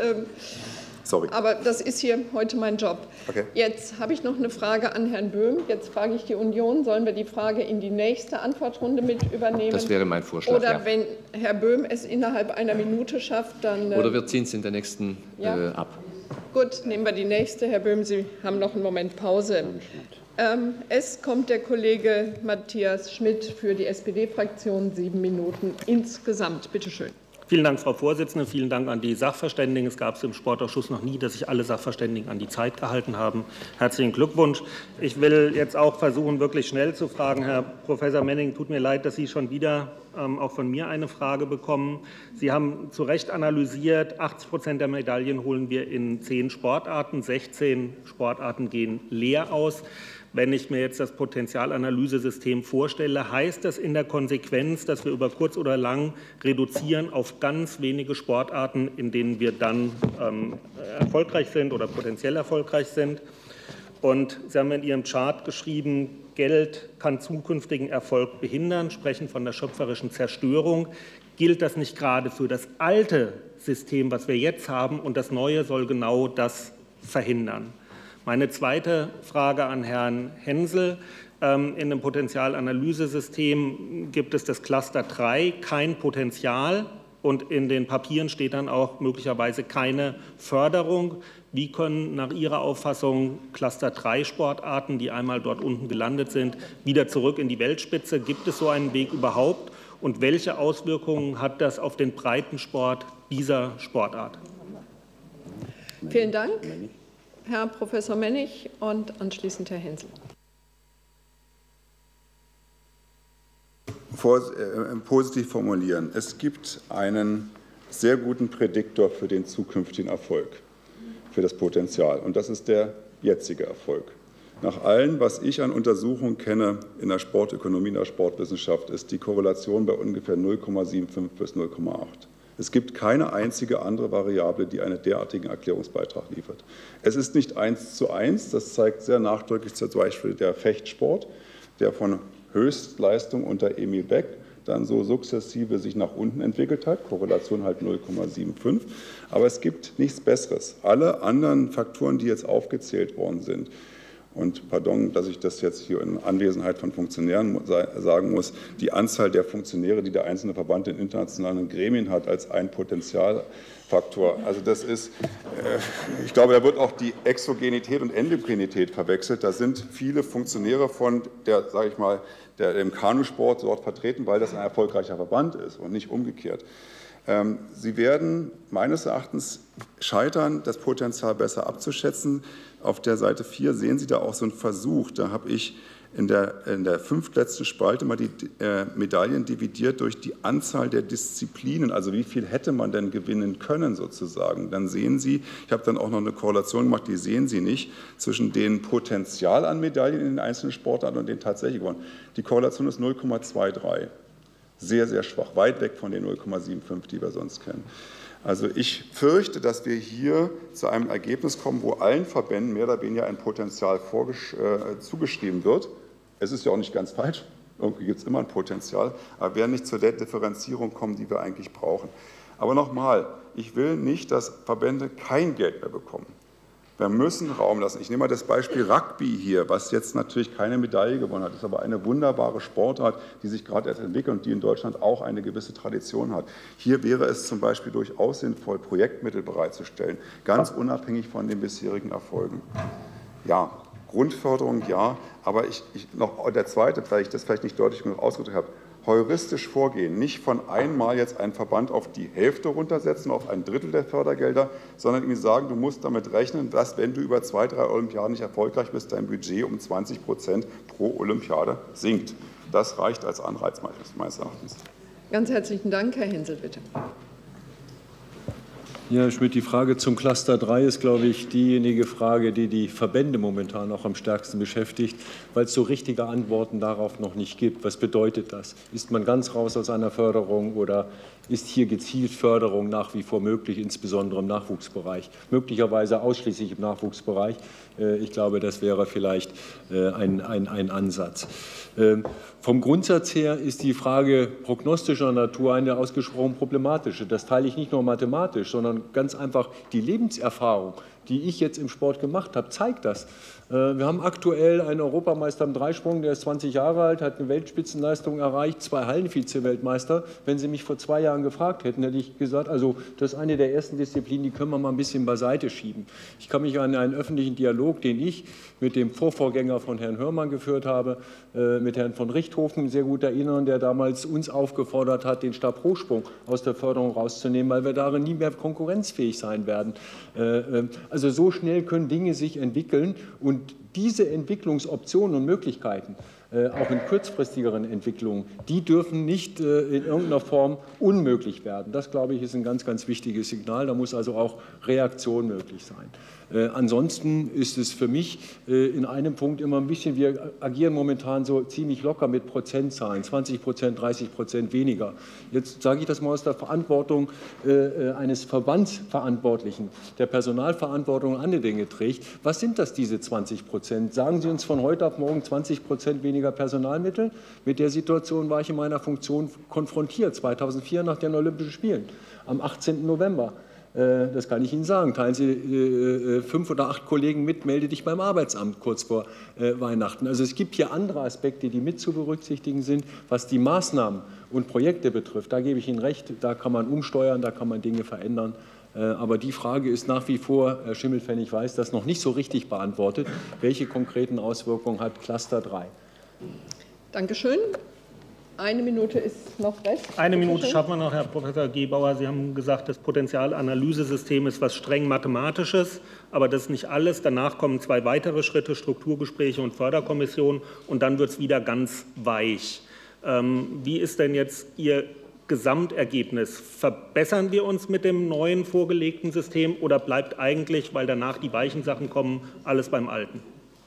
Sorry. Aber das ist hier heute mein Job. Okay. Jetzt habe ich noch eine Frage an Herrn Böhm. Jetzt frage ich die Union, sollen wir die Frage in die nächste Antwortrunde mit übernehmen? Das wäre mein Vorschlag. Oder ja. Wenn Herr Böhm es innerhalb einer Minute schafft, dann... Oder wir ziehen es in der nächsten ja. äh, ab. Gut, nehmen wir die nächste. Herr Böhm, Sie haben noch einen Moment Pause. Ähm, es kommt der Kollege Matthias Schmidt für die S P D-Fraktion. Sieben Minuten insgesamt. Bitte schön. Vielen Dank, Frau Vorsitzende. Vielen Dank an die Sachverständigen. Es gab es im Sportausschuss noch nie, dass sich alle Sachverständigen an die Zeit gehalten haben. Herzlichen Glückwunsch. Ich will jetzt auch versuchen, wirklich schnell zu fragen. Herr Professor Menning, tut mir leid, dass Sie schon wieder ähm, auch von mir eine Frage bekommen. Sie haben zu Recht analysiert, achtzig Prozent der Medaillen holen wir in zehn Sportarten, sechzehn Sportarten gehen leer aus. Wenn ich mir jetzt das Potenzialanalysesystem vorstelle, heißt das in der Konsequenz, dass wir über kurz oder lang reduzieren auf ganz wenige Sportarten, in denen wir dann ähm, erfolgreich sind oder potenziell erfolgreich sind. Und Sie haben in Ihrem Chart geschrieben, Geld kann zukünftigen Erfolg behindern, sprechen von der schöpferischen Zerstörung. Gilt das nicht gerade für das alte System, was wir jetzt haben, und das neue soll genau das verhindern? Meine zweite Frage an Herrn Hensel. In dem Potenzialanalysesystem gibt es das Cluster drei, kein Potenzial, und in den Papieren steht dann auch möglicherweise keine Förderung. Wie können nach Ihrer Auffassung Cluster drei Sportarten, die einmal dort unten gelandet sind, wieder zurück in die Weltspitze? Gibt es so einen Weg überhaupt? Und welche Auswirkungen hat das auf den Breitensport dieser Sportart? Vielen Dank. Herr Professor Mennig und anschließend Herr Hensel. Vor, äh, positiv formulieren. Es gibt einen sehr guten Prädiktor für den zukünftigen Erfolg, für das Potenzial. Und das ist der jetzige Erfolg. Nach allem, was ich an Untersuchungen kenne in der Sportökonomie, in der Sportwissenschaft, ist die Korrelation bei ungefähr null Komma fünfundsiebzig bis null Komma acht. Es gibt keine einzige andere Variable, die einen derartigen Erklärungsbeitrag liefert. Es ist nicht eins zu eins, das zeigt sehr nachdrücklich zum Beispiel der Fechtsport, der von Höchstleistung unter Emil Beck dann so sukzessive sich nach unten entwickelt hat, Korrelation halt null Komma fünfundsiebzig, aber es gibt nichts Besseres. Alle anderen Faktoren, die jetzt aufgezählt worden sind, und pardon, dass ich das jetzt hier in Anwesenheit von Funktionären sagen muss, die Anzahl der Funktionäre, die der einzelne Verband in internationalen Gremien hat, als ein Potenzialfaktor. Also das ist, ich glaube, da wird auch die Exogenität und Endogrenität verwechselt. Da sind viele Funktionäre von der, sage ich mal, der, dem Kanusport dort vertreten, weil das ein erfolgreicher Verband ist und nicht umgekehrt. Sie werden meines Erachtens scheitern, das Potenzial besser abzuschätzen. Auf der Seite vier sehen Sie da auch so einen Versuch. Da habe ich in der, in der fünftletzten Spalte mal die äh, Medaillen dividiert durch die Anzahl der Disziplinen, also wie viel hätte man denn gewinnen können sozusagen. Dann sehen Sie, ich habe dann auch noch eine Korrelation gemacht, die sehen Sie nicht, zwischen dem Potenzial an Medaillen in den einzelnen Sportarten und den tatsächlich gewonnen. Die Korrelation ist null Komma dreiundzwanzig. Sehr, sehr schwach, weit weg von den null Komma fünfundsiebzig, die wir sonst kennen. Also ich fürchte, dass wir hier zu einem Ergebnis kommen, wo allen Verbänden mehr oder weniger ein Potenzial äh, zugeschrieben wird. Es ist ja auch nicht ganz falsch, irgendwie gibt es immer ein Potenzial, aber wir werden nicht zur Differenzierung kommen, die wir eigentlich brauchen. Aber nochmal, ich will nicht, dass Verbände kein Geld mehr bekommen. Wir müssen Raum lassen. Ich nehme mal das Beispiel Rugby hier, was jetzt natürlich keine Medaille gewonnen hat. Das ist aber eine wunderbare Sportart, die sich gerade erst entwickelt und die in Deutschland auch eine gewisse Tradition hat. Hier wäre es zum Beispiel durchaus sinnvoll, Projektmittel bereitzustellen, ganz unabhängig von den bisherigen Erfolgen. Ja, Grundförderung ja, aber ich, ich noch der zweite, weil ich das vielleicht nicht deutlich genug ausgedrückt habe, heuristisch vorgehen, nicht von einmal jetzt einen Verband auf die Hälfte runtersetzen, auf ein Drittel der Fördergelder, sondern ihm sagen, du musst damit rechnen, dass, wenn du über zwei, drei Olympiaden nicht erfolgreich bist, dein Budget um zwanzig Prozent pro Olympiade sinkt. Das reicht als Anreiz meines Erachtens. Ganz herzlichen Dank. Herr Hensel, bitte. Ja, Herr Schmidt, die Frage zum Cluster drei ist, glaube ich, diejenige Frage, die die Verbände momentan auch am stärksten beschäftigt, weil es so richtige Antworten darauf noch nicht gibt. Was bedeutet das? Ist man ganz raus aus einer Förderung oder ist hier gezielt Förderung nach wie vor möglich, insbesondere im Nachwuchsbereich, möglicherweise ausschließlich im Nachwuchsbereich? Ich glaube, das wäre vielleicht ein, ein, ein Ansatz. Vom Grundsatz her ist die Frage prognostischer Natur eine ausgesprochen problematische. Das teile ich nicht nur mathematisch, sondern ganz einfach die Lebenserfahrung, die ich jetzt im Sport gemacht habe, zeigt das. Wir haben aktuell einen Europameister im Dreisprung, der ist zwanzig Jahre alt, hat eine Weltspitzenleistung erreicht, zwei Hallenvize-Weltmeister. Wenn Sie mich vor zwei Jahren gefragt hätten, hätte ich gesagt, also das ist eine der ersten Disziplinen, die können wir mal ein bisschen beiseite schieben. Ich kann mich an einen öffentlichen Dialog, den ich mit dem Vorvorgänger von Herrn Hörmann geführt habe, mit Herrn von Richthofen sehr gut erinnern, der damals uns aufgefordert hat, den Stabhochsprung aus der Förderung rauszunehmen, weil wir darin nie mehr konkurrenzfähig sein werden. Also so schnell können Dinge sich entwickeln und diese Entwicklungsoptionen und Möglichkeiten, auch in kurzfristigeren Entwicklungen, die dürfen nicht in irgendeiner Form unmöglich werden. Das, glaube ich, ist ein ganz, ganz wichtiges Signal. Da muss also auch Reaktion möglich sein. Äh, ansonsten ist es für mich äh, in einem Punkt immer ein bisschen, wir agieren momentan so ziemlich locker mit Prozentzahlen, zwanzig Prozent, dreißig Prozent weniger. Jetzt sage ich das mal aus der Verantwortung äh, eines Verbandsverantwortlichen, der Personalverantwortung und andere Dinge trägt. Was sind das, diese zwanzig Prozent? Sagen Sie uns von heute auf morgen zwanzig Prozent weniger Personalmittel? Mit der Situation war ich in meiner Funktion konfrontiert, zweitausendvier nach den Olympischen Spielen, am achtzehnten November. Das kann ich Ihnen sagen. Teilen Sie fünf oder acht Kollegen mit, melde dich beim Arbeitsamt kurz vor Weihnachten. Also es gibt hier andere Aspekte, die mit zu berücksichtigen sind, was die Maßnahmen und Projekte betrifft. Da gebe ich Ihnen recht, da kann man umsteuern, da kann man Dinge verändern. Aber die Frage ist nach wie vor, Herr Schimmelpfennig weiß das, noch nicht so richtig beantwortet. Welche konkreten Auswirkungen hat Cluster drei? Dankeschön. Eine Minute ist noch recht. Eine Minute schaffen wir noch, Herr Professor Gebauer. Sie haben gesagt, das Potenzialanalysesystem ist was streng Mathematisches, aber das ist nicht alles. Danach kommen zwei weitere Schritte, Strukturgespräche und Förderkommission, und dann wird es wieder ganz weich. Ähm, wie ist denn jetzt Ihr Gesamtergebnis? Verbessern wir uns mit dem neuen vorgelegten System oder bleibt eigentlich, weil danach die weichen Sachen kommen, alles beim Alten?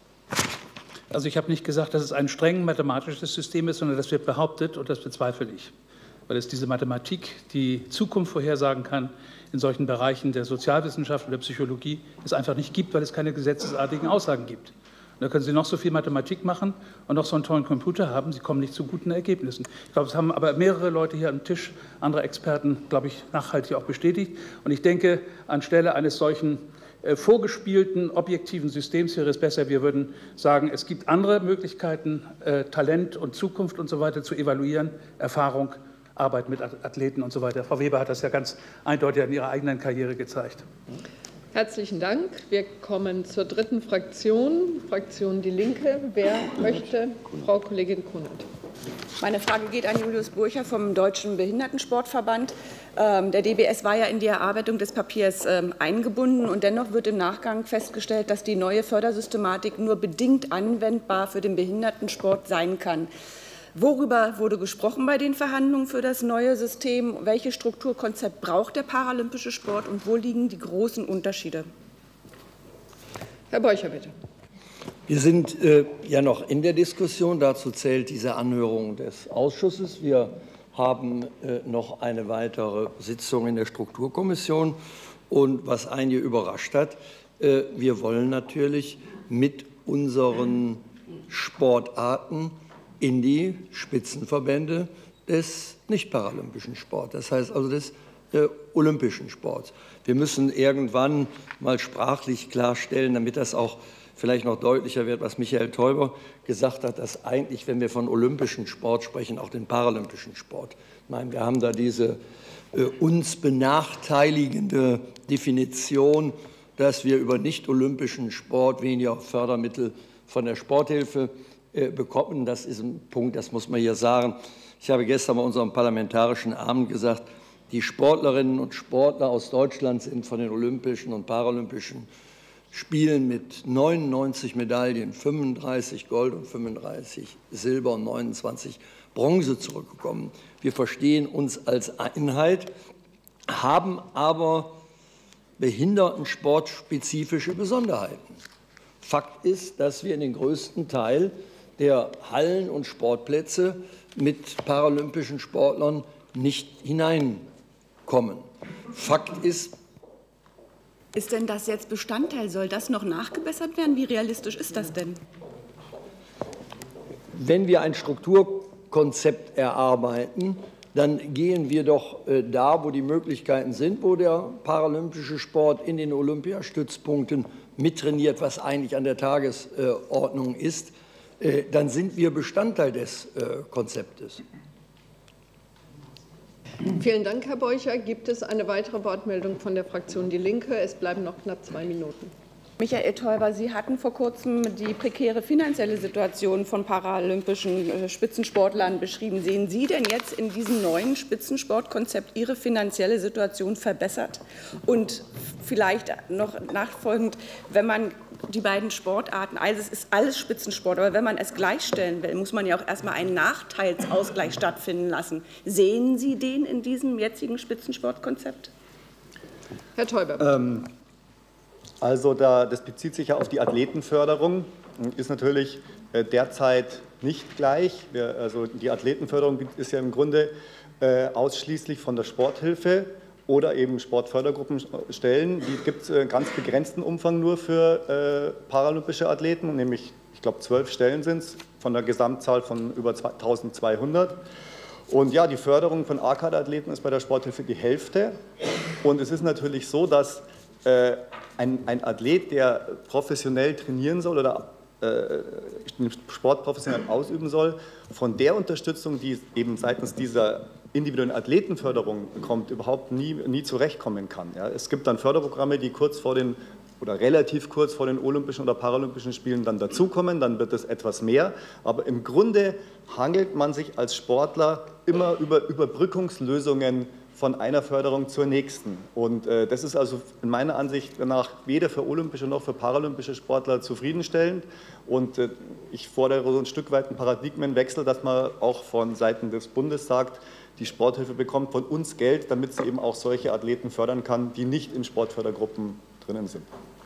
Also ich habe nicht gesagt, dass es ein streng mathematisches System ist, sondern das wird behauptet, und das bezweifle ich, weil es diese Mathematik, die Zukunft vorhersagen kann, in solchen Bereichen der Sozialwissenschaft oder Psychologie, es einfach nicht gibt, weil es keine gesetzesartigen Aussagen gibt. da können Sie noch so viel Mathematik machen und noch so einen tollen Computer haben, Sie kommen nicht zu guten Ergebnissen. Ich glaube, das haben aber mehrere Leute hier am Tisch, andere Experten, glaube ich, nachhaltig auch bestätigt. Und ich denke, anstelle eines solchen äh, vorgespielten, objektiven Systems wäre es besser, wir würden sagen, es gibt andere Möglichkeiten, äh, Talent und Zukunft und so weiter zu evaluieren, Erfahrung, Arbeit mit Athleten und so weiter. Frau Weber hat das ja ganz eindeutig in ihrer eigenen Karriere gezeigt. Herzlichen Dank. Wir kommen zur dritten Fraktion, Fraktion Die Linke. Wer möchte? Frau Kollegin Kunert. Meine Frage geht an Julius Burcher vom Deutschen Behindertensportverband. Ähm, der D B S war ja in die Erarbeitung des Papiers ähm, eingebunden, und dennoch wird im Nachgang festgestellt, dass die neue Fördersystematik nur bedingt anwendbar für den Behindertensport sein kann. Worüber wurde gesprochen bei den Verhandlungen für das neue System? Welches Strukturkonzept braucht der paralympische Sport und wo liegen die großen Unterschiede? Herr Borcher, bitte. Wir sind äh, ja noch in der Diskussion. Dazu zählt diese Anhörung des Ausschusses. Wir haben äh, noch eine weitere Sitzung in der Strukturkommission. Und was einige überrascht hat, äh, wir wollen natürlich mit unseren Sportarten in die Spitzenverbände des nicht-paralympischen Sports, das heißt also des äh, olympischen Sports. Wir müssen irgendwann mal sprachlich klarstellen, damit das auch vielleicht noch deutlicher wird, was Michael Teuber gesagt hat, dass eigentlich, wenn wir von olympischen Sport sprechen, auch den paralympischen Sport. Ich meine, wir haben da diese äh, uns benachteiligende Definition, dass wir über nicht-olympischen Sport weniger Fördermittel von der Sporthilfe bekommen. Das ist ein Punkt, das muss man hier sagen. Ich habe gestern bei unserem parlamentarischen Abend gesagt, die Sportlerinnen und Sportler aus Deutschland sind von den Olympischen und Paralympischen Spielen mit neunundneunzig Medaillen, fünfunddreißig Gold und fünfunddreißig Silber und neunundzwanzig Bronze zurückgekommen. Wir verstehen uns als Einheit, haben aber behindertensportspezifische Besonderheiten. Fakt ist, dass wir in den größten Teil der Hallen und Sportplätze mit paralympischen Sportlern nicht hineinkommen. Fakt ist, ist denn das jetzt Bestandteil? Soll das noch nachgebessert werden? Wie realistisch ist das denn? Wenn wir ein Strukturkonzept erarbeiten, dann gehen wir doch äh, da, wo die Möglichkeiten sind, wo der paralympische Sport in den Olympiastützpunkten mittrainiert, was eigentlich an der Tagesordnung ist, äh, dann sind wir Bestandteil des äh, Konzeptes. Vielen Dank, Herr Borcher. Gibt es eine weitere Wortmeldung von der Fraktion Die Linke? Es bleiben noch knapp zwei Minuten. Michael Teuber, Sie hatten vor kurzem die prekäre finanzielle Situation von paralympischen Spitzensportlern beschrieben. Sehen Sie denn jetzt in diesem neuen Spitzensportkonzept Ihre finanzielle Situation verbessert? Und vielleicht noch nachfolgend, wenn man die beiden Sportarten, also es ist alles Spitzensport, aber wenn man es gleichstellen will, muss man ja auch erstmal einen Nachteilsausgleich stattfinden lassen. Sehen Sie den in diesem jetzigen Spitzensportkonzept? Herr Teuber. Ähm Also da, das bezieht sich ja auf die Athletenförderung, ist natürlich äh, derzeit nicht gleich. Wir, also die Athletenförderung ist ja im Grunde äh, ausschließlich von der Sporthilfe oder eben Sportfördergruppenstellen. Die gibt es in ganz begrenzten Umfang nur für äh, paralympische Athleten, nämlich ich glaube zwölf Stellen sind es von der Gesamtzahl von über eintausendzweihundert. Und ja, die Förderung von A-Kader-Athleten ist bei der Sporthilfe die Hälfte. Und es ist natürlich so, dass äh, Ein, ein Athlet, der professionell trainieren soll oder äh, Sport professionell ausüben soll, von der Unterstützung, die eben seitens dieser individuellen Athletenförderung bekommt, überhaupt nie, nie zurechtkommen kann. Ja, es gibt dann Förderprogramme, die kurz vor den oder relativ kurz vor den Olympischen oder Paralympischen Spielen dann dazukommen, dann wird es etwas mehr. Aber im Grunde hangelt man sich als Sportler immer über Überbrückungslösungen von einer Förderung zur nächsten. Und äh, das ist also in meiner Ansicht nach weder für olympische noch für paralympische Sportler zufriedenstellend. Und äh, ich fordere so ein Stück weit einen Paradigmenwechsel, dass man auch von Seiten des Bundes sagt, die Sporthilfe bekommt von uns Geld, damit sie eben auch solche Athleten fördern kann, die nicht in Sportfördergruppen drinnen sind.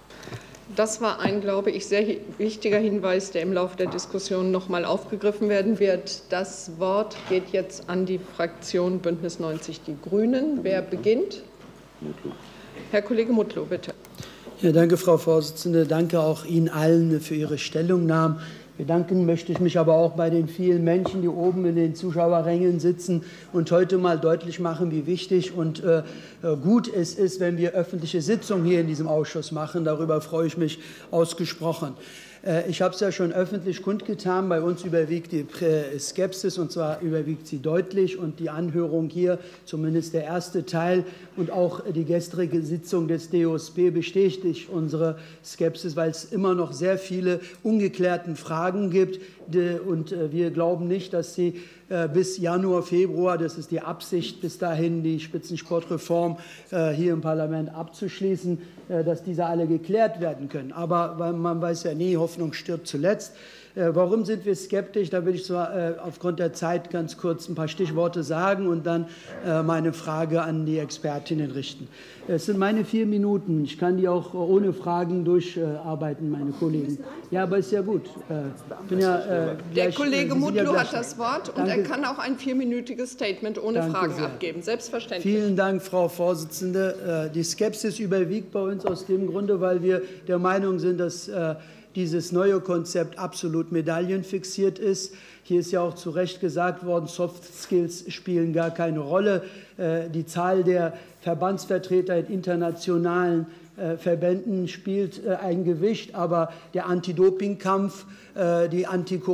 Das war ein, glaube ich, sehr wichtiger Hinweis, der im Laufe der Diskussion noch mal aufgegriffen werden wird. Das Wort geht jetzt an die Fraktion Bündnis neunzig Die Grünen. Wer beginnt? Herr Kollege Mutlu, bitte. Ja, danke, Frau Vorsitzende. Danke auch Ihnen allen für Ihre Stellungnahmen. Bedanken möchte ich mich aber auch bei den vielen Menschen, die oben in den Zuschauerrängen sitzen und heute mal deutlich machen, wie wichtig und äh, gut es ist, wenn wir öffentliche Sitzungen hier in diesem Ausschuss machen. Darüber freue ich mich ausgesprochen. Ich habe es ja schon öffentlich kundgetan, bei uns überwiegt die Skepsis, und zwar überwiegt sie deutlich. Und die Anhörung hier, zumindest der erste Teil und auch die gestrige Sitzung des D O S B bestätigt unsere Skepsis, weil es immer noch sehr viele ungeklärten Fragen gibt. Und wir glauben nicht, dass sie bis Januar, Februar, das ist die Absicht, bis dahin die Spitzensportreform hier im Parlament abzuschließen, dass diese alle geklärt werden können. Aber man weiß ja nie, Hoffnung stirbt zuletzt. Warum sind wir skeptisch? Da will ich zwar aufgrund der Zeit ganz kurz ein paar Stichworte sagen und dann meine Frage an die Expertinnen richten. Es sind meine vier Minuten. Ich kann die auch ohne Fragen durcharbeiten, meine Kollegen. Ja, aber ist ja gut. Ich bin ja, äh, der gleich, Kollege ja Mutlu gleich, hat das Wort und danke. Er kann auch ein vierminütiges Statement ohne Danke Fragen sehr. abgeben. Selbstverständlich. Vielen Dank, Frau Vorsitzende. Die Skepsis überwiegt bei uns aus dem Grunde, weil wir der Meinung sind, dass dieses neue Konzept absolut medaillenfixiert ist. Hier ist ja auch zu Recht gesagt worden, Soft Skills spielen gar keine Rolle. Die Zahl der Verbandsvertreter in internationalen Verbänden spielt ein Gewicht, aber der Anti-Doping-Kampf, die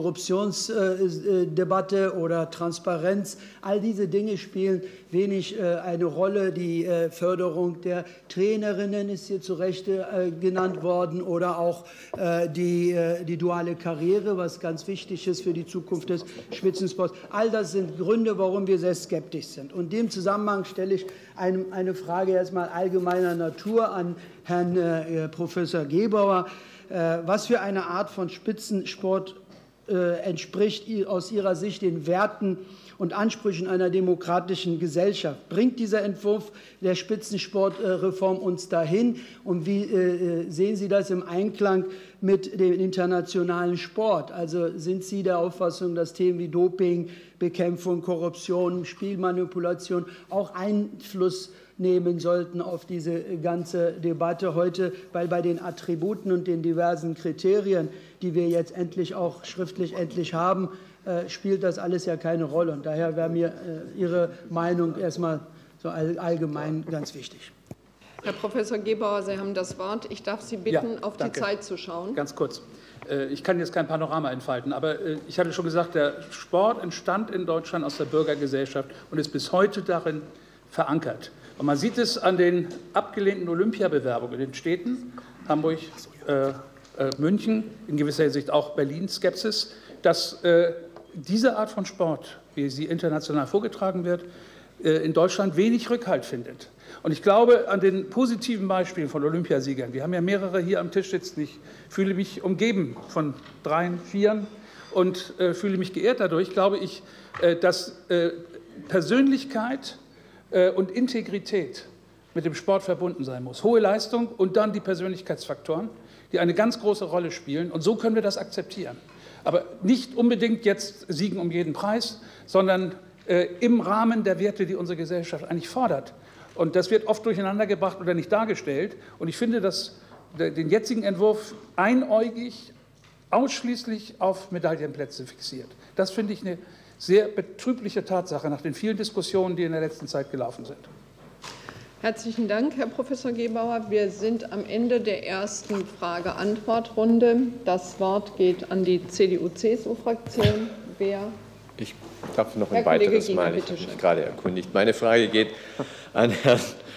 Antikorruptionsdebatte oder Transparenz, all diese Dinge spielen wenig eine Rolle. Die Förderung der Trainerinnen ist hier zu Recht genannt worden oder auch die, die duale Karriere, was ganz wichtig ist für die Zukunft des Spitzensports. All das sind Gründe, warum wir sehr skeptisch sind. Und in dem Zusammenhang stelle ich eine, eine Frage erstmal allgemeiner Natur an Herrn äh, Professor Gebauer. Äh, was für eine Art von Spitzensport äh, entspricht aus Ihrer Sicht den Werten und Ansprüchen einer demokratischen Gesellschaft? Bringt dieser Entwurf der Spitzensportreform uns dahin? Und wie äh, sehen Sie das im Einklang mit dem internationalen Sport? Also sind Sie der Auffassung, dass Themen wie Doping, Bekämpfung, Korruption, Spielmanipulation auch Einfluss nehmen sollten auf diese ganze Debatte heute, weil bei den Attributen und den diversen Kriterien, die wir jetzt endlich auch schriftlich endlich haben, äh, spielt das alles ja keine Rolle. Und daher wäre mir äh, Ihre Meinung erstmal so all, allgemein ganz wichtig. Herr Professor Gebauer, Sie haben das Wort. Ich darf Sie bitten, Ja, auf danke. die Zeit zu schauen. Ganz kurz. Ich kann jetzt kein Panorama entfalten, aber ich hatte schon gesagt, der Sport entstand in Deutschland aus der Bürgergesellschaft und ist bis heute darin verankert. Und man sieht es an den abgelehnten Olympiabewerbungen in den Städten, Hamburg, äh, äh, München, in gewisser Hinsicht auch Berlin, Skepsis, dass äh, diese Art von Sport, wie sie international vorgetragen wird, äh, in Deutschland wenig Rückhalt findet. Und ich glaube an den positiven Beispielen von Olympiasiegern. Wir haben ja mehrere hier am Tisch sitzen. Ich fühle mich umgeben von dreien, vieren und äh, fühle mich geehrt dadurch. Glaube ich, äh, dass äh, Persönlichkeit äh, und Integrität mit dem Sport verbunden sein muss. Hohe Leistung und dann die Persönlichkeitsfaktoren, die eine ganz große Rolle spielen. Und so können wir das akzeptieren. Aber nicht unbedingt jetzt siegen um jeden Preis, sondern äh, im Rahmen der Werte, die unsere Gesellschaft eigentlich fordert. Und das wird oft durcheinandergebracht oder nicht dargestellt. Und ich finde, dass den jetzigen Entwurf einäugig ausschließlich auf Medaillenplätze fixiert. Das finde ich eine sehr betrübliche Tatsache nach den vielen Diskussionen, die in der letzten Zeit gelaufen sind. Herzlichen Dank, Herr Professor Gebauer. Wir sind am Ende der ersten Frage-Antwort-Runde. Das Wort geht an die C D U-C S U-Fraktion. Wer? Ich darf noch ein Herr weiteres Kollege Gieger, Mal, ich bitte habe mich schön. gerade erkundigt. Meine Frage geht an Herrn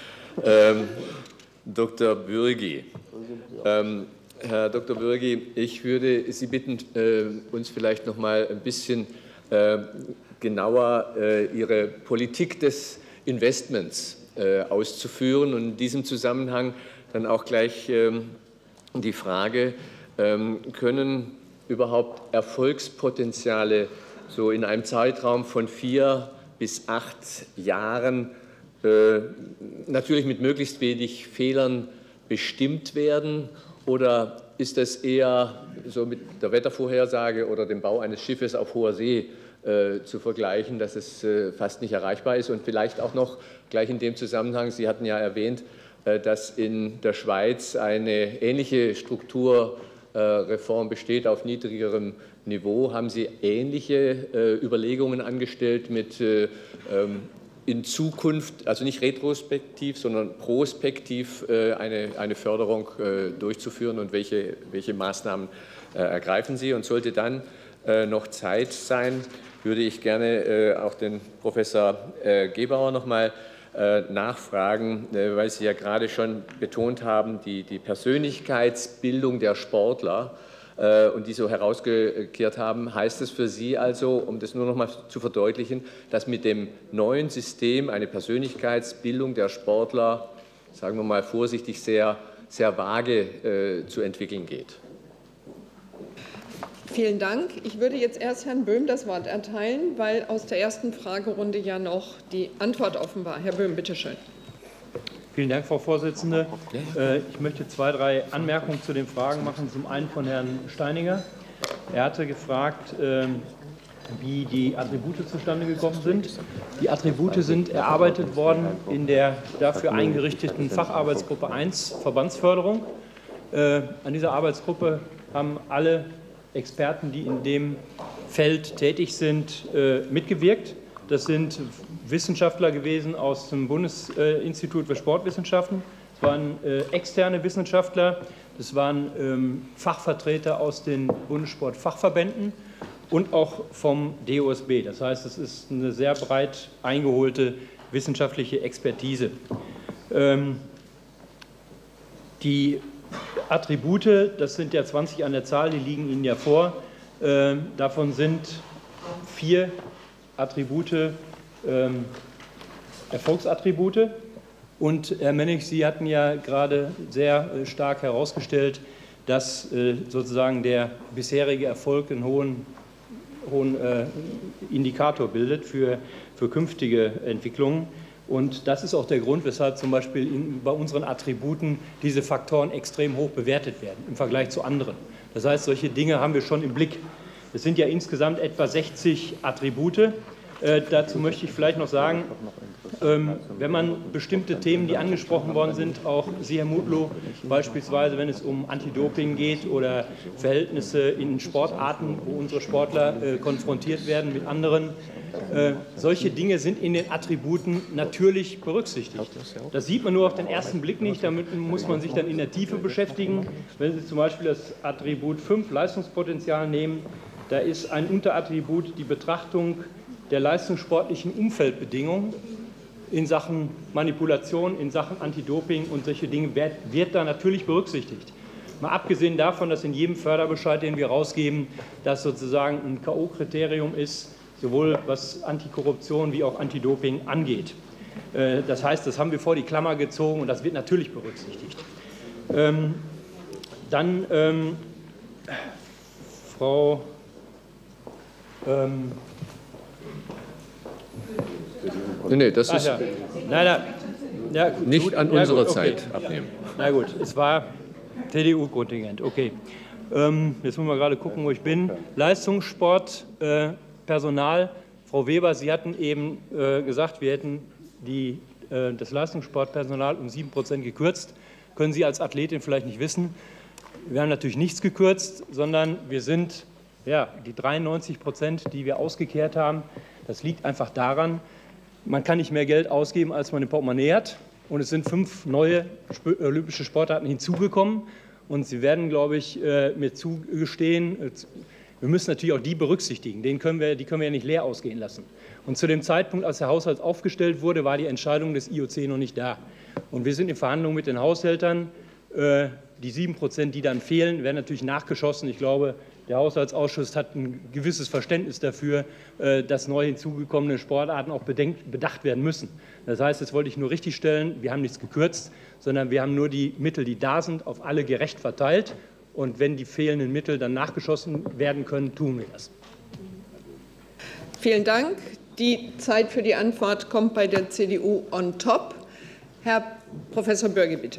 ähm, Doktor Bürgi. Ähm, Herr Doktor Bürgi, ich würde Sie bitten, äh, uns vielleicht noch mal ein bisschen äh, genauer äh, Ihre Politik des Investments äh, auszuführen und in diesem Zusammenhang dann auch gleich ähm, die Frage, ähm, können überhaupt Erfolgspotenziale so in einem Zeitraum von vier bis acht Jahren äh, natürlich mit möglichst wenig Fehlern bestimmt werden? Oder ist das eher so mit der Wettervorhersage oder dem Bau eines Schiffes auf hoher See äh, zu vergleichen, dass es äh, fast nicht erreichbar ist? Und vielleicht auch noch gleich in dem Zusammenhang, Sie hatten ja erwähnt, dass in der Schweiz eine ähnliche Strukturreform besteht auf niedrigerem Niveau. Haben Sie ähnliche Überlegungen angestellt mit in Zukunft, also nicht retrospektiv, sondern prospektiv eine, eine Förderung durchzuführen, und welche, welche Maßnahmen ergreifen Sie? Und sollte dann noch Zeit sein, würde ich gerne auch den Professor Gebauer noch mal nachfragen, weil Sie ja gerade schon betont haben, die, die Persönlichkeitsbildung der Sportler und die so herausgekehrt haben. Heißt es für Sie also, um das nur noch mal zu verdeutlichen, dass mit dem neuen System eine Persönlichkeitsbildung der Sportler, sagen wir mal vorsichtig, sehr, sehr vage äh, zu entwickeln geht? Vielen Dank. Ich würde jetzt erst Herrn Böhm das Wort erteilen, weil aus der ersten Fragerunde ja noch die Antwort offen war. Herr Böhm, bitte schön. Vielen Dank, Frau Vorsitzende. Ich möchte zwei, drei Anmerkungen zu den Fragen machen. Zum einen von Herrn Steininger. Er hatte gefragt, wie die Attribute zustande gekommen sind. Die Attribute sind erarbeitet worden in der dafür eingerichteten Facharbeitsgruppe eins Verbandsförderung. An dieser Arbeitsgruppe haben alle Experten, die in dem Feld tätig sind, mitgewirkt. Das sind Wissenschaftler gewesen aus dem Bundesinstitut für Sportwissenschaften. Es waren äh, externe Wissenschaftler, das waren ähm, Fachvertreter aus den Bundessportfachverbänden und auch vom D O S B. Das heißt, es ist eine sehr breit eingeholte wissenschaftliche Expertise. Ähm, die Attribute, das sind ja zwanzig an der Zahl, die liegen Ihnen ja vor. Äh, davon sind vier Attribute, ähm, Erfolgsattribute. Und Herr Mennig, Sie hatten ja gerade sehr äh, stark herausgestellt, dass äh, sozusagen der bisherige Erfolg einen hohen, hohen äh, Indikator bildet für, für künftige Entwicklungen. Und das ist auch der Grund, weshalb zum Beispiel in, bei unseren Attributen diese Faktoren extrem hoch bewertet werden im Vergleich zu anderen. Das heißt, solche Dinge haben wir schon im Blick. Es sind ja insgesamt etwa sechzig Attribute. Äh, dazu möchte ich vielleicht noch sagen, ähm, wenn man bestimmte Themen, die angesprochen worden sind, auch Sie, Herr Mutlu, beispielsweise wenn es um Anti-Doping geht oder Verhältnisse in Sportarten, wo unsere Sportler äh, konfrontiert werden mit anderen, äh, solche Dinge sind in den Attributen natürlich berücksichtigt. Das sieht man nur auf den ersten Blick nicht, damit muss man sich dann in der Tiefe beschäftigen. Wenn Sie zum Beispiel das Attribut fünf, Leistungspotenzial, nehmen, da ist ein Unterattribut die Betrachtung der leistungssportlichen Umfeldbedingungen in Sachen Manipulation, in Sachen Anti-Doping und solche Dinge wird, wird da natürlich berücksichtigt. Mal abgesehen davon, dass in jedem Förderbescheid, den wir rausgeben, das sozusagen ein K O-Kriterium ist, sowohl was Antikorruption wie auch Anti-Doping angeht. Das heißt, das haben wir vor die Klammer gezogen und das wird natürlich berücksichtigt. Dann ähm, Frau Ähm, nee, nee, das ach, ist ja. Nein, nein, ja, gut, nicht gut, an ja, unserer gut, okay. Zeit abnehmen. Na gut, es war T D U-Kontingent, okay. Ähm, jetzt müssen wir gerade gucken, wo ich bin. Leistungssport, äh, Personal. Frau Weber, Sie hatten eben äh, gesagt, wir hätten die, äh, das Leistungssportpersonal um sieben Prozent gekürzt. Können Sie als Athletin vielleicht nicht wissen. Wir haben natürlich nichts gekürzt, sondern wir sind, ja, die dreiundneunzig Prozent, die wir ausgekehrt haben, das liegt einfach daran, man kann nicht mehr Geld ausgeben, als man im Portemonnaie hat. Und es sind fünf neue olympische Sportarten hinzugekommen. Und Sie werden, glaube ich, mir zugestehen, wir müssen natürlich auch die berücksichtigen. Den können wir, die können wir ja nicht leer ausgehen lassen. Und zu dem Zeitpunkt, als der Haushalt aufgestellt wurde, war die Entscheidung des I O C noch nicht da. Und wir sind in Verhandlungen mit den Haushältern. Die sieben Prozent, die dann fehlen, werden natürlich nachgeschossen. Ich glaube, der Haushaltsausschuss hat ein gewisses Verständnis dafür, dass neu hinzugekommene Sportarten auch bedenkt, bedacht werden müssen. Das heißt, das wollte ich nur richtigstellen, wir haben nichts gekürzt, sondern wir haben nur die Mittel, die da sind, auf alle gerecht verteilt. Und wenn die fehlenden Mittel dann nachgeschossen werden können, tun wir das. Vielen Dank. Die Zeit für die Antwort kommt bei der C D U on top. Herr Professor Bürgi, bitte.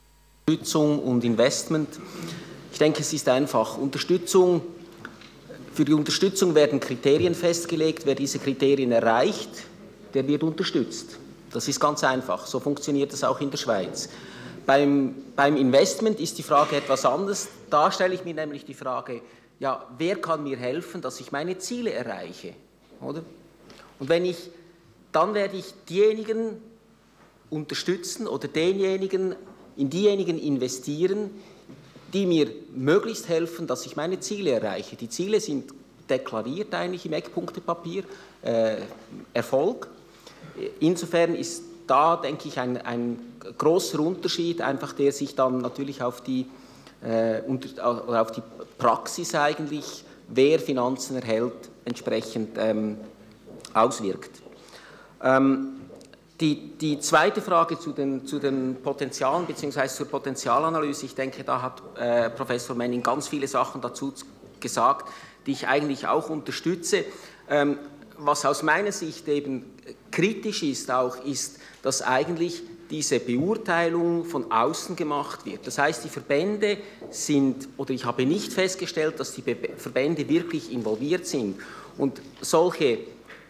Unterstützung und Investment. Ich denke, es ist einfach. Unterstützung Für die Unterstützung werden Kriterien festgelegt. Wer diese Kriterien erreicht, der wird unterstützt. Das ist ganz einfach. So funktioniert es auch in der Schweiz. Beim, beim Investment ist die Frage etwas anders. Da stelle ich mir nämlich die Frage, ja, wer kann mir helfen, dass ich meine Ziele erreiche? Oder? Und wenn ich, dann werde ich diejenigen unterstützen oder denjenigen, in diejenigen investieren, die mir möglichst helfen, dass ich meine Ziele erreiche. Die Ziele sind deklariert eigentlich im Eckpunktepapier, äh, Erfolg. Insofern ist da, denke ich, ein, ein großer Unterschied, einfach der sich dann natürlich auf die, äh, unter, auf die Praxis eigentlich, wer Finanzen erhält, entsprechend ähm, auswirkt. Ähm, Die, die zweite Frage zu den, zu den Potenzialen bzw. zur Potenzialanalyse, ich denke, da hat äh, Professor Menning ganz viele Sachen dazu gesagt, die ich eigentlich auch unterstütze. Ähm, was aus meiner Sicht eben kritisch ist auch, ist, dass eigentlich diese Beurteilung von außen gemacht wird. Das heißt, die Verbände sind, oder ich habe nicht festgestellt, dass die Be Verbände wirklich involviert sind. Und solche äh,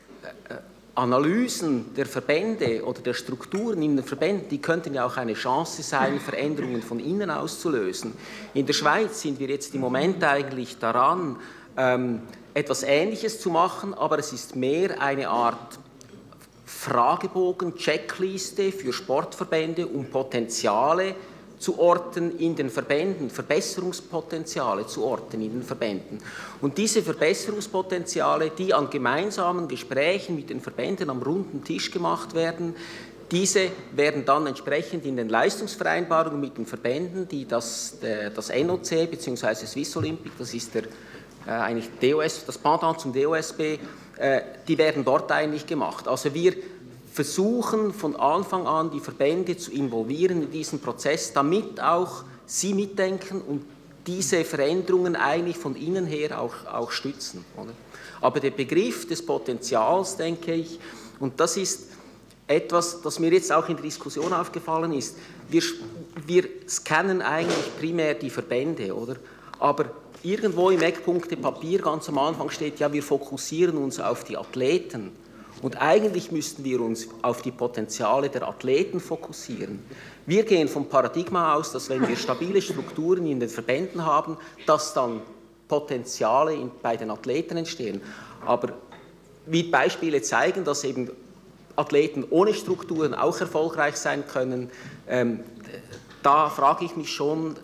Analysen der Verbände oder der Strukturen in den Verbänden, die könnten ja auch eine Chance sein, Veränderungen von innen auszulösen. In der Schweiz sind wir jetzt im Moment eigentlich daran, ähm, etwas Ähnliches zu machen, aber es ist mehr eine Art Fragebogen, Checkliste für Sportverbände, um Potenziale zu orten in den Verbänden, Verbesserungspotenziale zu orten in den Verbänden. Und diese Verbesserungspotenziale, die an gemeinsamen Gesprächen mit den Verbänden am runden Tisch gemacht werden, diese werden dann entsprechend in den Leistungsvereinbarungen mit den Verbänden, die das, das N O C bzw. Swiss Olympic, das ist der, äh, eigentlich D O S, das Pendant zum D O S B, äh, die werden dort eigentlich gemacht. Also wir versuchen von Anfang an die Verbände zu involvieren in diesen Prozess, damit auch sie mitdenken und diese Veränderungen eigentlich von innen her auch, auch stützen. Oder? Aber der Begriff des Potenzials, denke ich, und das ist etwas, das mir jetzt auch in der Diskussion aufgefallen ist, wir, wir scannen eigentlich primär die Verbände, oder? Aber irgendwo im Eckpunktepapier ganz am Anfang steht, ja, wir fokussieren uns auf die Athleten. Und eigentlich müssten wir uns auf die Potenziale der Athleten fokussieren. Wir gehen vom Paradigma aus, dass wenn wir stabile Strukturen in den Verbänden haben, dass dann Potenziale in, bei den Athleten entstehen. Aber wie Beispiele zeigen, dass eben Athleten ohne Strukturen auch erfolgreich sein können, ähm, da frage ich mich schon,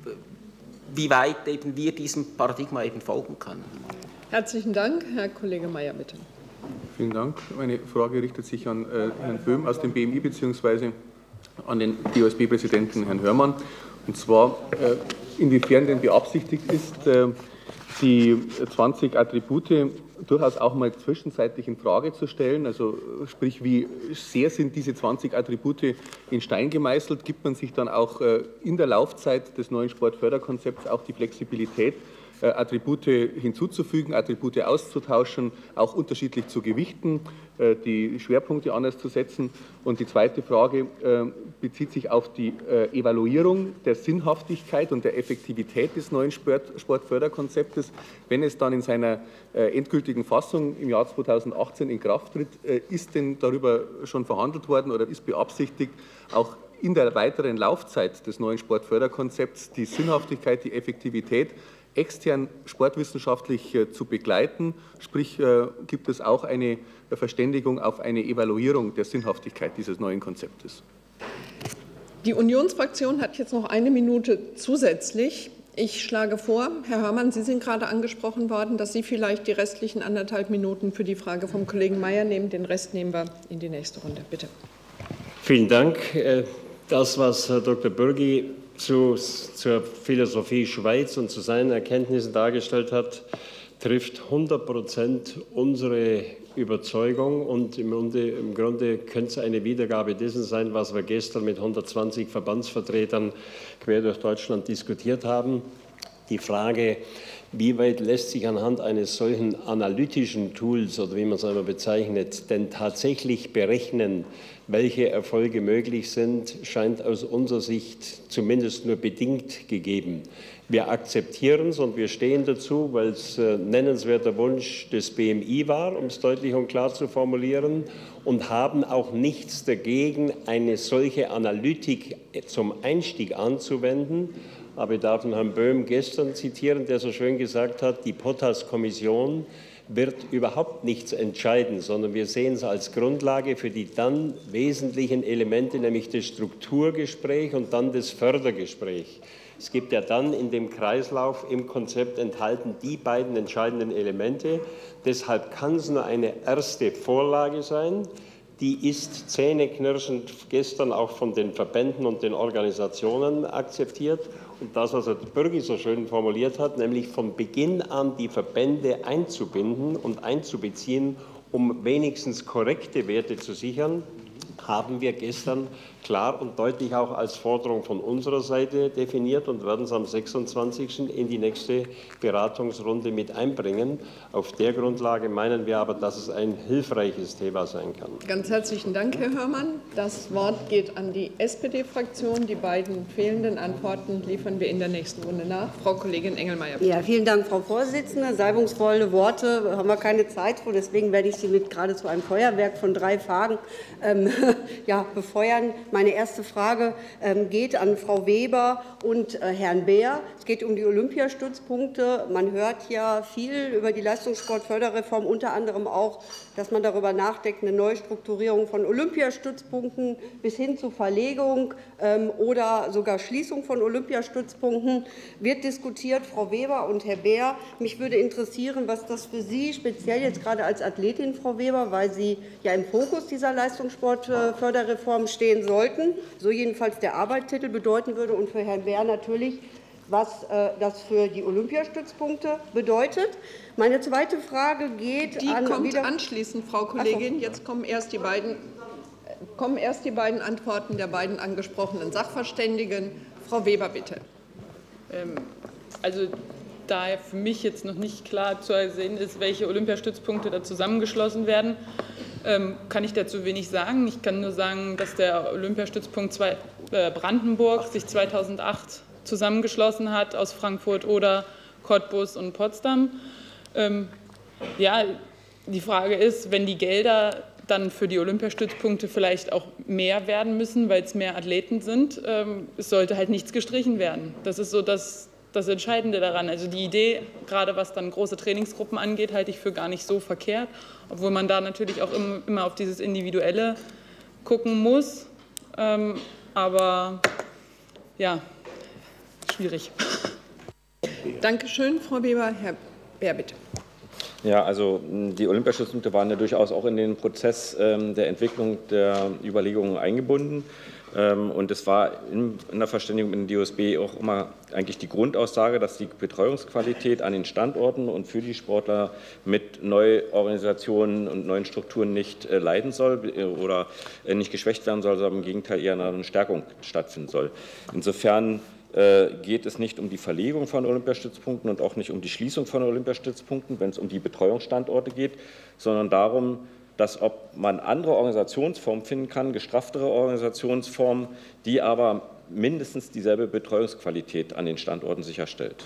wie weit eben wir diesem Paradigma eben folgen können. Herzlichen Dank. Herr Kollege Mayer, bitte. Vielen Dank. Meine Frage richtet sich an äh, Herrn Böhm aus dem B M I bzw. an den D O S B-Präsidenten Herrn Hörmann. Und zwar, äh, inwiefern denn beabsichtigt ist, äh, die zwanzig Attribute durchaus auch mal zwischenzeitlich in Frage zu stellen. Also sprich, wie sehr sind diese zwanzig Attribute in Stein gemeißelt? Gibt man sich dann auch äh, in der Laufzeit des neuen Sportförderkonzepts auch die Flexibilität, Attribute hinzuzufügen, Attribute auszutauschen, auch unterschiedlich zu gewichten, die Schwerpunkte anders zu setzen? Und die zweite Frage bezieht sich auf die Evaluierung der Sinnhaftigkeit und der Effektivität des neuen Sport, Sportförderkonzeptes. Wenn es dann in seiner endgültigen Fassung im Jahr zweitausendachtzehn in Kraft tritt, ist denn darüber schon verhandelt worden oder ist beabsichtigt, auch in der weiteren Laufzeit des neuen Sportförderkonzepts die Sinnhaftigkeit, die Effektivität extern sportwissenschaftlich äh, zu begleiten, sprich äh, gibt es auch eine Verständigung auf eine Evaluierung der Sinnhaftigkeit dieses neuen Konzeptes. Die Unionsfraktion hat jetzt noch eine Minute zusätzlich. Ich schlage vor, Herr Hörmann, Sie sind gerade angesprochen worden, dass Sie vielleicht die restlichen anderthalb Minuten für die Frage vom Kollegen Mayer nehmen. Den Rest nehmen wir in die nächste Runde. Bitte. Vielen Dank. Das, was Herr Doktor Bürgi Zu, zur Philosophie Schweiz und zu seinen Erkenntnissen dargestellt hat, trifft hundert Prozent unsere Überzeugung und im Grunde, im Grunde könnte es eine Wiedergabe dessen sein, was wir gestern mit hundertzwanzig Verbandsvertretern quer durch Deutschland diskutiert haben. Die Frage, Wie weit lässt sich anhand eines solchen analytischen Tools oder wie man es einmal bezeichnet, denn tatsächlich berechnen, welche Erfolge möglich sind, scheint aus unserer Sicht zumindest nur bedingt gegeben. Wir akzeptieren es und wir stehen dazu, weil es äh, nennenswerter Wunsch des B M I war, um es deutlich und klar zu formulieren, und haben auch nichts dagegen, eine solche Analytik zum Einstieg anzuwenden. Aber ich darf Herrn Böhm gestern zitieren, der so schön gesagt hat, die Potas-Kommission wird überhaupt nichts entscheiden, sondern wir sehen es als Grundlage für die dann wesentlichen Elemente, nämlich das Strukturgespräch und dann das Fördergespräch. Es gibt ja dann in dem Kreislauf im Konzept enthalten die beiden entscheidenden Elemente. Deshalb kann es nur eine erste Vorlage sein. Die ist zähneknirschend gestern auch von den Verbänden und den Organisationen akzeptiert. Und das, was Herr Bürgi so schön formuliert hat, nämlich von Beginn an die Verbände einzubinden und einzubeziehen, um wenigstens korrekte Werte zu sichern, haben wir gestern klar und deutlich auch als Forderung von unserer Seite definiert und werden es am sechsundzwanzigsten in die nächste Beratungsrunde mit einbringen. Auf der Grundlage meinen wir aber, dass es ein hilfreiches Thema sein kann. Ganz herzlichen Dank, Herr Hörmann. Das Wort geht an die S P D-Fraktion. Die beiden fehlenden Antworten liefern wir in der nächsten Runde nach. Frau Kollegin Engelmeier. Ja, vielen Dank, Frau Vorsitzende. Salbungsvolle Worte haben wir keine Zeit für. Deswegen werde ich Sie mit geradezu einem Feuerwerk von drei Fragen ähm, ja, befeuern. Meine erste Frage ähm, geht an Frau Weber und äh, Herrn Beer. Es geht um die Olympiastützpunkte. Man hört ja viel über die Leistungssportförderreform, unter anderem auch, dass man darüber nachdenkt, eine Neustrukturierung von Olympiastützpunkten bis hin zu Verlegung ähm, oder sogar Schließung von Olympiastützpunkten wird diskutiert. Frau Weber und Herr Beer, mich würde interessieren, was das für Sie speziell jetzt gerade als Athletin, Frau Weber, weil Sie ja im Fokus dieser Leistungssportförderreform stehen sollten, so jedenfalls der Arbeitstitel bedeuten würde, und für Herrn Beer natürlich, was äh, das für die Olympiastützpunkte bedeutet. Meine zweite Frage geht die an... Die kommt wieder anschließend, Frau Kollegin. So. Jetzt kommen erst, die beiden, kommen erst die beiden Antworten der beiden angesprochenen Sachverständigen. Frau Weber, bitte. Ähm, also da für mich jetzt noch nicht klar zu sehen ist, welche Olympiastützpunkte da zusammengeschlossen werden, ähm, kann ich dazu wenig sagen. Ich kann nur sagen, dass der Olympiastützpunkt zwei, äh, Brandenburg sich zweitausendacht zusammengeschlossen hat aus Frankfurt oder Cottbus und Potsdam. Ähm, ja, die Frage ist, wenn die Gelder dann für die Olympiastützpunkte vielleicht auch mehr werden müssen, weil es mehr Athleten sind, ähm, es sollte halt nichts gestrichen werden. Das ist so das, das Entscheidende daran. Also die Idee, gerade was dann große Trainingsgruppen angeht, halte ich für gar nicht so verkehrt, obwohl man da natürlich auch immer auf dieses Individuelle gucken muss. Ähm, aber ja, schwierig. Dankeschön, Frau Weber. Herr Beer, bitte. Ja, also die Olympiastützpunkte waren ja durchaus auch in den Prozess ähm, der Entwicklung der Überlegungen eingebunden. Ähm, und es war in, in der Verständigung mit dem D O S B auch immer eigentlich die Grundaussage, dass die Betreuungsqualität an den Standorten und für die Sportler mit Neuorganisationen und neuen Strukturen nicht äh, leiden soll äh, oder äh, nicht geschwächt werden soll, sondern im Gegenteil eher eine Stärkung stattfinden soll. Insofern geht es nicht um die Verlegung von Olympiastützpunkten und auch nicht um die Schließung von Olympiastützpunkten, wenn es um die Betreuungsstandorte geht, sondern darum, dass ob man andere Organisationsformen finden kann, gestrafftere Organisationsformen, die aber mindestens dieselbe Betreuungsqualität an den Standorten sicherstellt.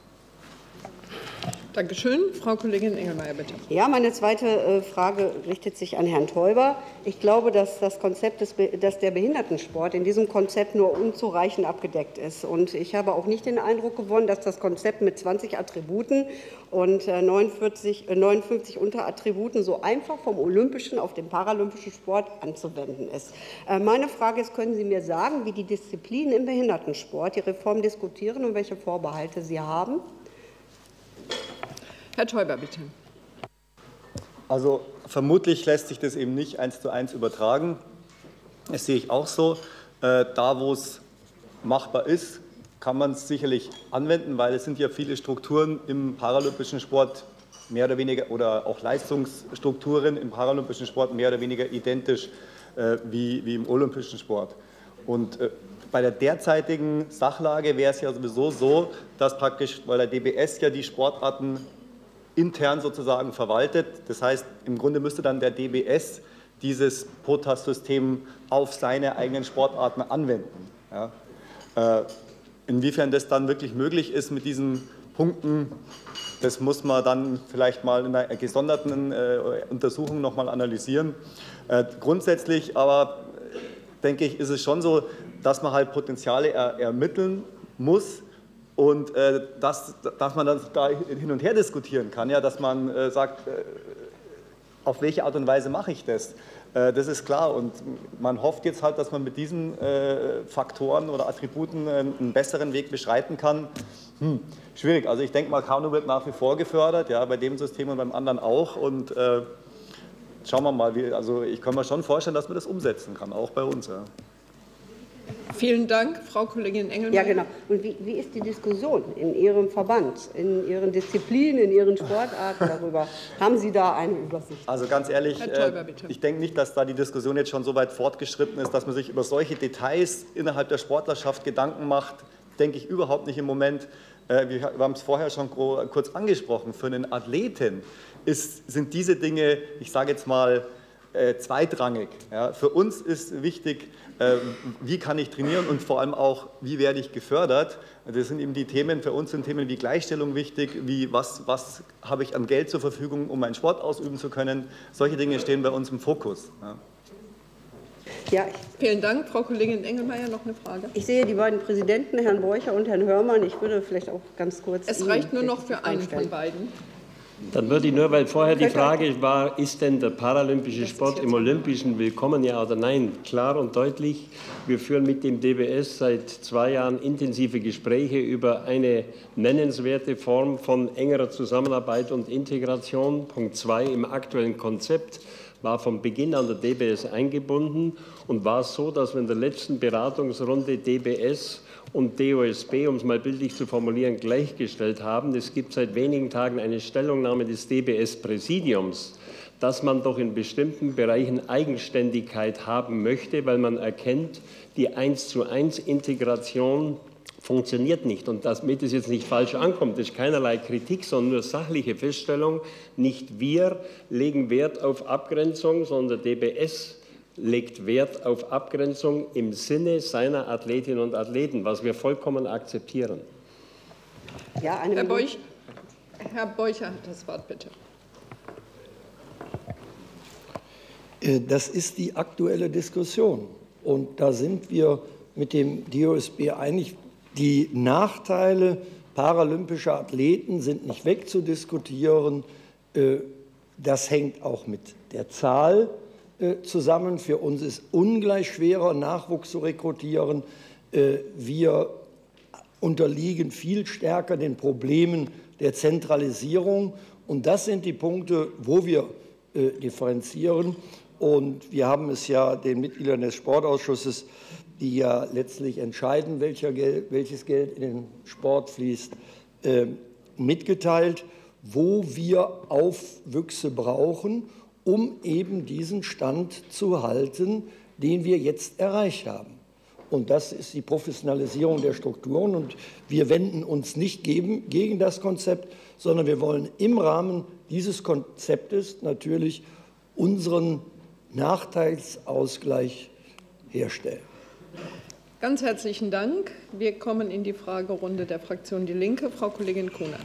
Danke schön. Frau Kollegin Engelmeier, bitte. Ja, meine zweite Frage richtet sich an Herrn Teuber. Ich glaube, dass das Konzept des, dass der Behindertensport in diesem Konzept nur unzureichend abgedeckt ist. Und ich habe auch nicht den Eindruck gewonnen, dass das Konzept mit zwanzig Attributen und neunundvierzig, neunundfünfzig Unterattributen so einfach vom olympischen auf den paralympischen Sport anzuwenden ist. Meine Frage ist, können Sie mir sagen, wie die Disziplinen im Behindertensport die Reform diskutieren und welche Vorbehalte Sie haben? Herr Teuber, bitte. Also vermutlich lässt sich das eben nicht eins zu eins übertragen. Das sehe ich auch so. Äh, da, wo es machbar ist, kann man es sicherlich anwenden, weil es sind ja viele Strukturen im paralympischen Sport mehr oder weniger oder auch Leistungsstrukturen im paralympischen Sport mehr oder weniger identisch äh, wie, wie im olympischen Sport. Und äh, bei der derzeitigen Sachlage wäre es ja sowieso so, dass praktisch, weil der D B S ja die Sportarten intern sozusagen verwaltet, das heißt, im Grunde müsste dann der D B S dieses P O T A S-System auf seine eigenen Sportarten anwenden. Ja. Äh, inwiefern das dann wirklich möglich ist mit diesen Punkten, das muss man dann vielleicht mal in einer gesonderten äh, Untersuchung noch mal analysieren. Äh, grundsätzlich aber, denke ich, ist es schon so, dass man halt Potenziale er, ermitteln muss und äh, dass, dass man dann da hin und her diskutieren kann, ja, dass man äh, sagt, äh, auf welche Art und Weise mache ich das? Äh, das ist klar und man hofft jetzt halt, dass man mit diesen äh, Faktoren oder Attributen äh, einen besseren Weg beschreiten kann. Hm, schwierig, also ich denke mal, Kanu wird nach wie vor gefördert, ja, bei dem System und beim anderen auch und äh, schauen wir mal, wie, also ich kann mir schon vorstellen, dass man das umsetzen kann, auch bei uns. Ja. Vielen Dank, Frau Kollegin Engelmann. Ja, genau. Und wie, wie ist die Diskussion in Ihrem Verband, in Ihren Disziplinen, in Ihren Sportarten darüber? Haben Sie da eine Übersicht? Also ganz ehrlich, Herr Teuber, bitte. äh, ich denke nicht, dass da die Diskussion jetzt schon so weit fortgeschritten ist, dass man sich über solche Details innerhalb der Sportlerschaft Gedanken macht, denke ich überhaupt nicht im Moment. Äh, wir, wir haben es vorher schon kurz angesprochen, für einen Athleten ist, sind diese Dinge, ich sage jetzt mal, äh, zweitrangig. Ja. Für uns ist wichtig, äh, wie kann ich trainieren und vor allem auch, wie werde ich gefördert. Das sind eben die Themen, für uns sind Themen wie Gleichstellung wichtig, wie was, was habe ich an Geld zur Verfügung, um meinen Sport ausüben zu können. Solche Dinge stehen bei uns im Fokus. Ja. Ja, vielen Dank. Frau Kollegin Engelmeier, noch eine Frage. Ich sehe die beiden Präsidenten, Herrn Borcher und Herrn Hörmann. Ich würde vielleicht auch ganz kurz... Es reicht nur noch für einen von beiden. Dann würde ich nur, weil vorher die Frage war, ist denn der paralympische Sport im Olympischen willkommen, ja oder nein? Klar und deutlich, wir führen mit dem D B S seit zwei Jahren intensive Gespräche über eine nennenswerte Form von engerer Zusammenarbeit und Integration. Punkt zwei, im aktuellen Konzept war von Beginn an der D B S eingebunden und war es so, dass wir in der letzten Beratungsrunde D B S und D O S B, um es mal bildlich zu formulieren, gleichgestellt haben. Es gibt seit wenigen Tagen eine Stellungnahme des D B S-Präsidiums, dass man doch in bestimmten Bereichen Eigenständigkeit haben möchte, weil man erkennt, die eins zu eins Integration funktioniert nicht. Und damit es jetzt nicht falsch ankommt, das ist keinerlei Kritik, sondern nur sachliche Feststellung. Nicht wir legen Wert auf Abgrenzung, sondern der D B S legt Wert auf Abgrenzung im Sinne seiner Athletinnen und Athleten, was wir vollkommen akzeptieren. Ja, eine Herr, Beuch, Herr Beucher hat das Wort, bitte. Das ist die aktuelle Diskussion. Und da sind wir mit dem D O S B einig. Die Nachteile paralympischer Athleten sind nicht wegzudiskutieren. Das hängt auch mit der Zahl zusammen. Für uns ist ungleich schwerer, Nachwuchs zu rekrutieren. Wir unterliegen viel stärker den Problemen der Zentralisierung. Und das sind die Punkte, wo wir differenzieren. Und wir haben es ja den Mitgliedern des Sportausschusses, die ja letztlich entscheiden, welcher Geld, welches Geld in den Sport fließt, mitgeteilt, wo wir Aufwüchse brauchen, um eben diesen Stand zu halten, den wir jetzt erreicht haben. Und das ist die Professionalisierung der Strukturen. Und wir wenden uns nicht gegen, gegen das Konzept, sondern wir wollen im Rahmen dieses Konzeptes natürlich unseren Nachteilsausgleich herstellen. Ganz herzlichen Dank. Wir kommen in die Fragerunde der Fraktion Die Linke. Frau Kollegin Kuhner.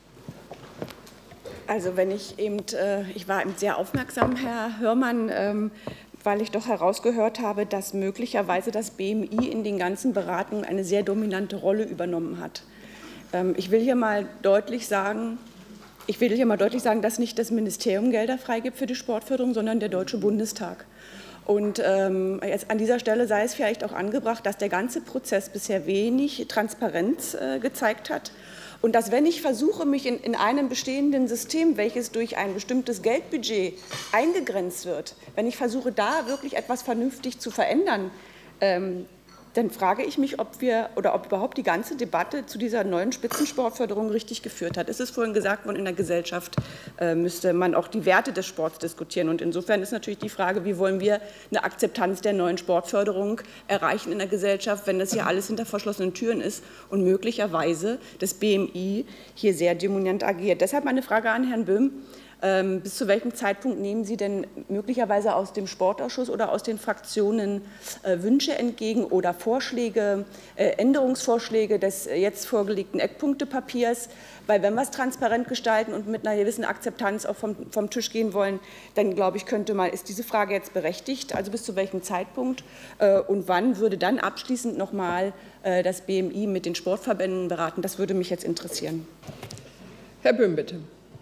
Also wenn ich eben, ich war eben sehr aufmerksam, Herr Hörmann, weil ich doch herausgehört habe, dass möglicherweise das B M I in den ganzen Beratungen eine sehr dominante Rolle übernommen hat. Ich will hier mal deutlich sagen, ich will hier mal deutlich sagen, dass nicht das Ministerium Gelder freigibt für die Sportförderung, sondern der Deutsche Bundestag. Und ähm, jetzt an dieser Stelle sei es vielleicht auch angebracht, dass der ganze Prozess bisher wenig Transparenz äh, gezeigt hat. Und dass, wenn ich versuche, mich in, in einem bestehenden System, welches durch ein bestimmtes Geldbudget eingegrenzt wird, wenn ich versuche, da wirklich etwas vernünftig zu verändern, ähm, dann frage ich mich, ob wir oder ob überhaupt die ganze Debatte zu dieser neuen Spitzensportförderung richtig geführt hat. Es ist vorhin gesagt worden, in der Gesellschaft äh, müsste man auch die Werte des Sports diskutieren. Und insofern ist natürlich die Frage, wie wollen wir eine Akzeptanz der neuen Sportförderung erreichen in der Gesellschaft, wenn das hier alles hinter verschlossenen Türen ist und möglicherweise das B M I hier sehr dominant agiert. Deshalb meine Frage an Herrn Böhm. Bis zu welchem Zeitpunkt nehmen Sie denn möglicherweise aus dem Sportausschuss oder aus den Fraktionen äh, Wünsche entgegen oder Vorschläge, äh, Änderungsvorschläge des jetzt vorgelegten Eckpunktepapiers? Weil wenn wir es transparent gestalten und mit einer gewissen Akzeptanz auch vom, vom Tisch gehen wollen, dann glaube ich, könnte mal, ist diese Frage jetzt berechtigt, also bis zu welchem Zeitpunkt äh, und wann würde dann abschließend noch mal äh, das B M I mit den Sportverbänden beraten? Das würde mich jetzt interessieren. Herr Böhm, bitte.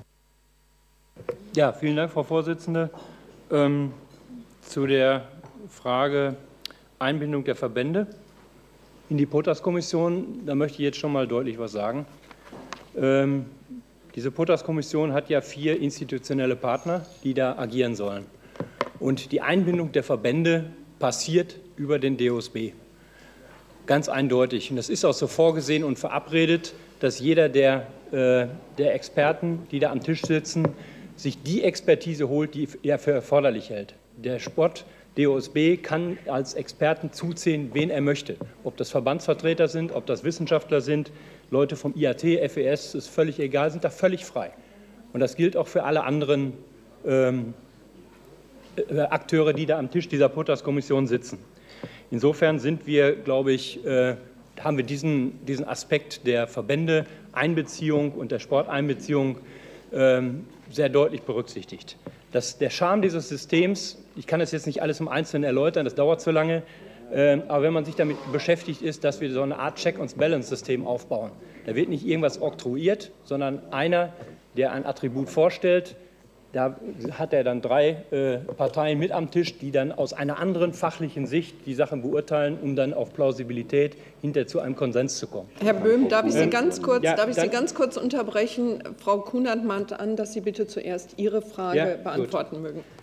Ja, vielen Dank, Frau Vorsitzende. Ähm, zu der Frage Einbindung der Verbände in die POTAS-Kommission, da möchte ich jetzt schon mal deutlich was sagen. Ähm, diese POTAS-Kommission hat ja vier institutionelle Partner, die da agieren sollen. Und die Einbindung der Verbände passiert über den D O S B. Ganz eindeutig. Und das ist auch so vorgesehen und verabredet, dass jeder der, äh, der Experten, die da am Tisch sitzen, sich die Expertise holt, die er für erforderlich hält. Der Sport D O S B kann als Experten zuzählen, wen er möchte. Ob das Verbandsvertreter sind, ob das Wissenschaftler sind, Leute vom I A T, F E S, ist völlig egal, sind da völlig frei. Und das gilt auch für alle anderen ähm, Akteure, die da am Tisch dieser POTAS-Kommission sitzen. Insofern sind wir, glaube ich, äh, haben wir diesen, diesen Aspekt der Verbände, Einbeziehung und der Sporteinbeziehung ähm, sehr deutlich berücksichtigt. Das, der Charme dieses Systems, ich kann das jetzt nicht alles im Einzelnen erläutern, das dauert zu lange, äh, aber wenn man sich damit beschäftigt, ist, dass wir so eine Art Check-and-Balance-System aufbauen. Da wird nicht irgendwas oktroyiert, sondern einer, der ein Attribut vorstellt, da hat er dann drei äh, Parteien mit am Tisch, die dann aus einer anderen fachlichen Sicht die Sachen beurteilen, um dann auf Plausibilität hinter zu einem Konsens zu kommen. Herr Böhm, darf ich Sie ganz kurz, ja, darf ich Sie dann, ganz kurz unterbrechen? Frau Kunert mahnt an, dass Sie bitte zuerst Ihre Frage ja, beantworten gut. mögen.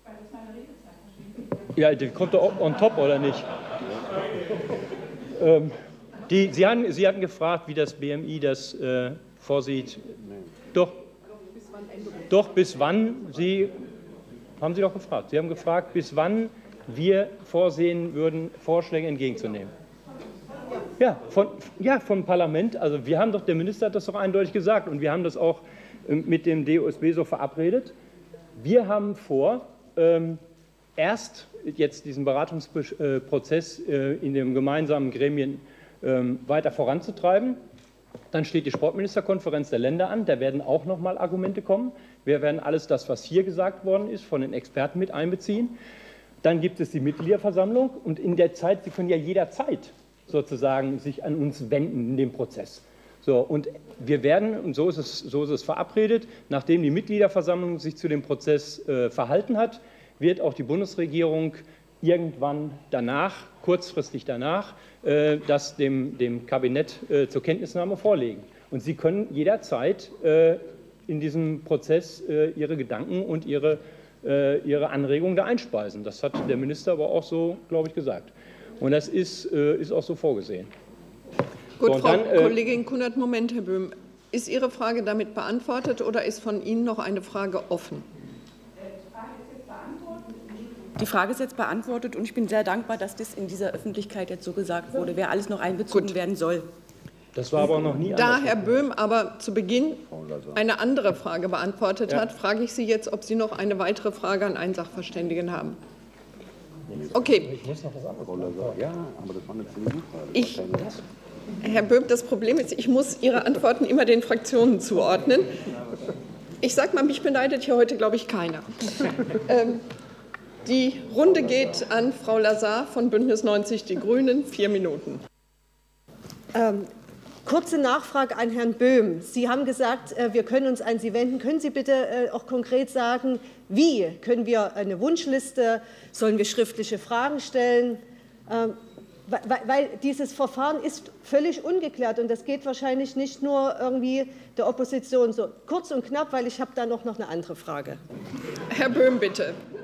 Ja, die kommt doch on top, oder nicht? Ähm, die, Sie, hatten, Sie hatten gefragt, wie das B M I das äh, vorsieht. Doch. Doch, bis wann Sie, haben Sie doch gefragt, Sie haben gefragt, bis wann wir vorsehen würden, Vorschläge entgegenzunehmen. Ja, von, ja, vom Parlament, also wir haben doch, der Minister hat das doch eindeutig gesagt und wir haben das auch mit dem D O S B so verabredet. Wir haben vor, ähm, erst jetzt diesen Beratungsprozess äh, in den gemeinsamen Gremien ähm, weiter voranzutreiben. Dann steht die Sportministerkonferenz der Länder an, da werden auch noch mal Argumente kommen. Wir werden alles das, was hier gesagt worden ist, von den Experten mit einbeziehen. Dann gibt es die Mitgliederversammlung und in der Zeit, Sie können ja jederzeit sozusagen sich an uns wenden in dem Prozess. So, und wir werden, und so ist es, so ist es verabredet, nachdem die Mitgliederversammlung sich zu dem Prozess äh, verhalten hat, wird auch die Bundesregierung irgendwann danach, kurzfristig danach, äh, das dem, dem Kabinett äh, zur Kenntnisnahme vorlegen. Und Sie können jederzeit äh, in diesem Prozess äh, Ihre Gedanken und Ihre, äh, Ihre Anregungen da einspeisen. Das hat der Minister aber auch so, glaube ich, gesagt. Und das ist, äh, ist auch so vorgesehen. Gut, so, Frau dann, äh, Kollegin Kunert, Moment, Herr Böhm. Ist Ihre Frage damit beantwortet oder ist von Ihnen noch eine Frage offen? Die Frage ist jetzt beantwortet und ich bin sehr dankbar, dass das in dieser Öffentlichkeit jetzt so gesagt wurde, wer alles noch einbezogen Gut. werden soll. Das war aber noch nie Da anders. Herr Böhm aber zu Beginn eine andere Frage beantwortet ja. hat, frage ich Sie jetzt, ob Sie noch eine weitere Frage an einen Sachverständigen haben. Okay. Ich muss noch was anderes sagen. Ja, aber das war eine Frage. Ich, Herr Böhm, das Problem ist, ich muss Ihre Antworten immer den Fraktionen zuordnen. Ich sage mal, mich beneidet hier heute, glaube ich, keiner. ähm, Die Runde geht an Frau Lazar von Bündnis neunzig Die Grünen. Vier Minuten. Ähm, kurze Nachfrage an Herrn Böhm. Sie haben gesagt, äh, wir können uns an Sie wenden. Können Sie bitte äh, auch konkret sagen, wie? Können wir eine Wunschliste? Sollen wir schriftliche Fragen stellen? Ähm, weil, weil dieses Verfahren ist völlig ungeklärt und das geht wahrscheinlich nicht nur irgendwie der Opposition so. Kurz und knapp, weil ich habe da noch, noch eine andere Frage. Herr Böhm, bitte.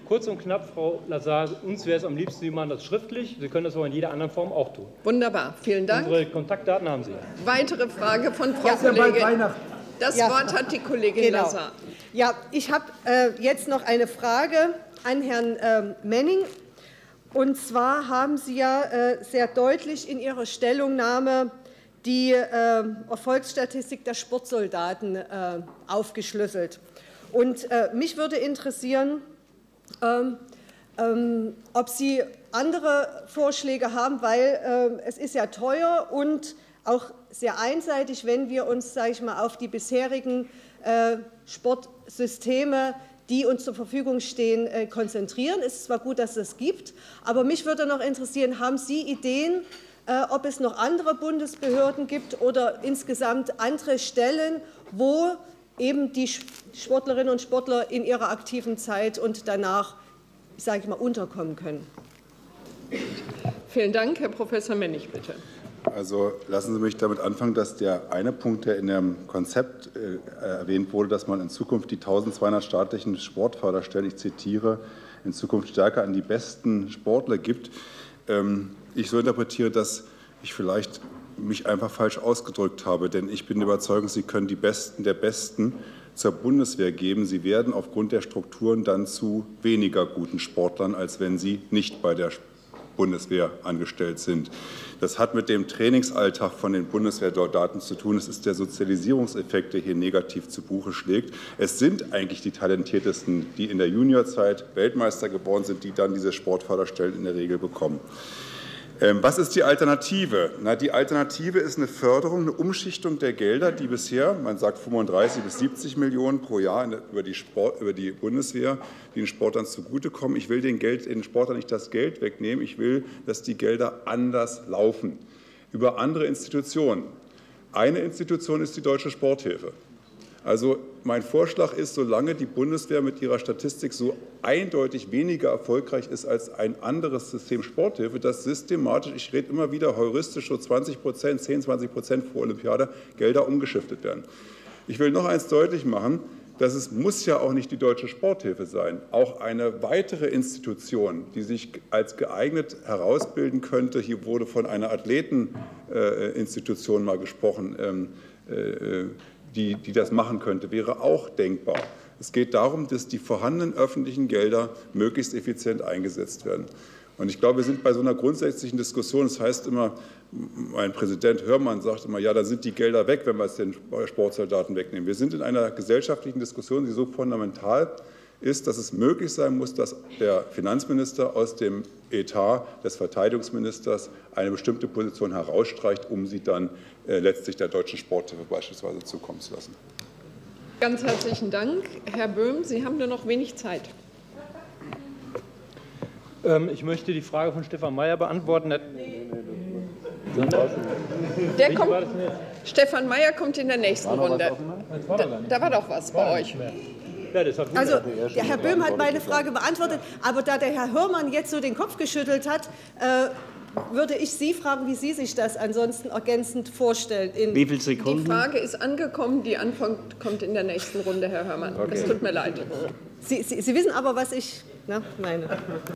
kurz und knapp, Frau Lazar, uns wäre es am liebsten, Sie machen das schriftlich. Sie können das aber in jeder anderen Form auch tun. Wunderbar, vielen Dank. Unsere Kontaktdaten haben Sie. Weitere Frage von Frau Ja, bald Kollegin. Weihnachten. Das Ja. Wort hat die Kollegin Genau. Lazar. Ja, ich habe äh, jetzt noch eine Frage an Herrn ähm, Menning. Und zwar haben Sie ja äh, sehr deutlich in Ihrer Stellungnahme die äh, Erfolgsstatistik der Sportsoldaten äh, aufgeschlüsselt. Und äh, mich würde interessieren, ähm, ähm, ob Sie andere Vorschläge haben, weil äh, es ist ja teuer und auch sehr einseitig, wenn wir uns, sage ich mal, auf die bisherigen äh, Sportsysteme, die uns zur Verfügung stehen, äh, konzentrieren. Es ist zwar gut, dass es das gibt, aber mich würde noch interessieren, haben Sie Ideen, äh, ob es noch andere Bundesbehörden gibt oder insgesamt andere Stellen, wo eben die Sportlerinnen und Sportler in ihrer aktiven Zeit und danach, sage ich mal, unterkommen können? Vielen Dank. Herr Professor Mennig, bitte. Also lassen Sie mich damit anfangen, dass der eine Punkt, der in dem Konzept äh, erwähnt wurde, dass man in Zukunft die eintausendzweihundert staatlichen Sportförderstellen, ich zitiere, in Zukunft stärker an die besten Sportler gibt. Ähm, ich so interpretiere, dass ich vielleicht mich einfach falsch ausgedrückt habe, denn ich bin der Überzeugung, Sie können die Besten der Besten zur Bundeswehr geben. Sie werden aufgrund der Strukturen dann zu weniger guten Sportlern, als wenn sie nicht bei der Bundeswehr angestellt sind. Das hat mit dem Trainingsalltag von den Bundeswehrsoldaten zu tun. Es ist der Sozialisierungseffekt, der hier negativ zu Buche schlägt. Es sind eigentlich die Talentiertesten, die in der Juniorzeit Weltmeister geworden sind, die dann diese Sportförderstellen in der Regel bekommen. Was ist die Alternative? Na, die Alternative ist eine Förderung, eine Umschichtung der Gelder, die bisher, man sagt fünfunddreißig bis siebzig Millionen pro Jahr über die, Sport, über die Bundeswehr, die den Sportlern zugutekommen. Ich will den, Geld, den Sportlern nicht das Geld wegnehmen, ich will, dass die Gelder anders laufen, über andere Institutionen. Eine Institution ist die Deutsche Sporthilfe. Also mein Vorschlag ist, solange die Bundeswehr mit ihrer Statistik so eindeutig weniger erfolgreich ist als ein anderes System Sporthilfe, dass systematisch, ich rede immer wieder heuristisch, so zwanzig Prozent, zehn, zwanzig Prozent pro Olympiade Gelder umgeschiftet werden. Ich will noch eins deutlich machen, dass es muss ja auch nicht die Deutsche Sporthilfe sein. Auch eine weitere Institution, die sich als geeignet herausbilden könnte, hier wurde von einer Athleteninstitution mal gesprochen, ähm, äh, Die, die das machen könnte, wäre auch denkbar. Es geht darum, dass die vorhandenen öffentlichen Gelder möglichst effizient eingesetzt werden. Und ich glaube, wir sind bei so einer grundsätzlichen Diskussion. Das heißt immer, mein Präsident Hörmann sagt immer, ja, da sind die Gelder weg, wenn wir es den Sportsoldaten wegnehmen. Wir sind in einer gesellschaftlichen Diskussion, die so fundamental ist, dass es möglich sein muss, dass der Finanzminister aus dem Etat des Verteidigungsministers eine bestimmte Position herausstreicht, um sie dann äh, letztlich der Deutschen Sporthilfe beispielsweise zukommen zu lassen. Ganz herzlichen Dank. Herr Böhm, Sie haben nur noch wenig Zeit. Ähm, ich möchte die Frage von Stefan Mayer beantworten. Der kommt, Stefan Mayer kommt in der nächsten Runde. Da, da war doch was bei euch. Also, der Herr Böhm hat meine Frage beantwortet, aber da der Herr Hörmann jetzt so den Kopf geschüttelt hat, äh, würde ich Sie fragen, wie Sie sich das ansonsten ergänzend vorstellen. In wie viele Sekunden? Die Frage ist angekommen, die Antwort kommt in der nächsten Runde, Herr Hörmann. Okay. Es tut mir leid. Sie, Sie, Sie wissen aber, was ich na, meine.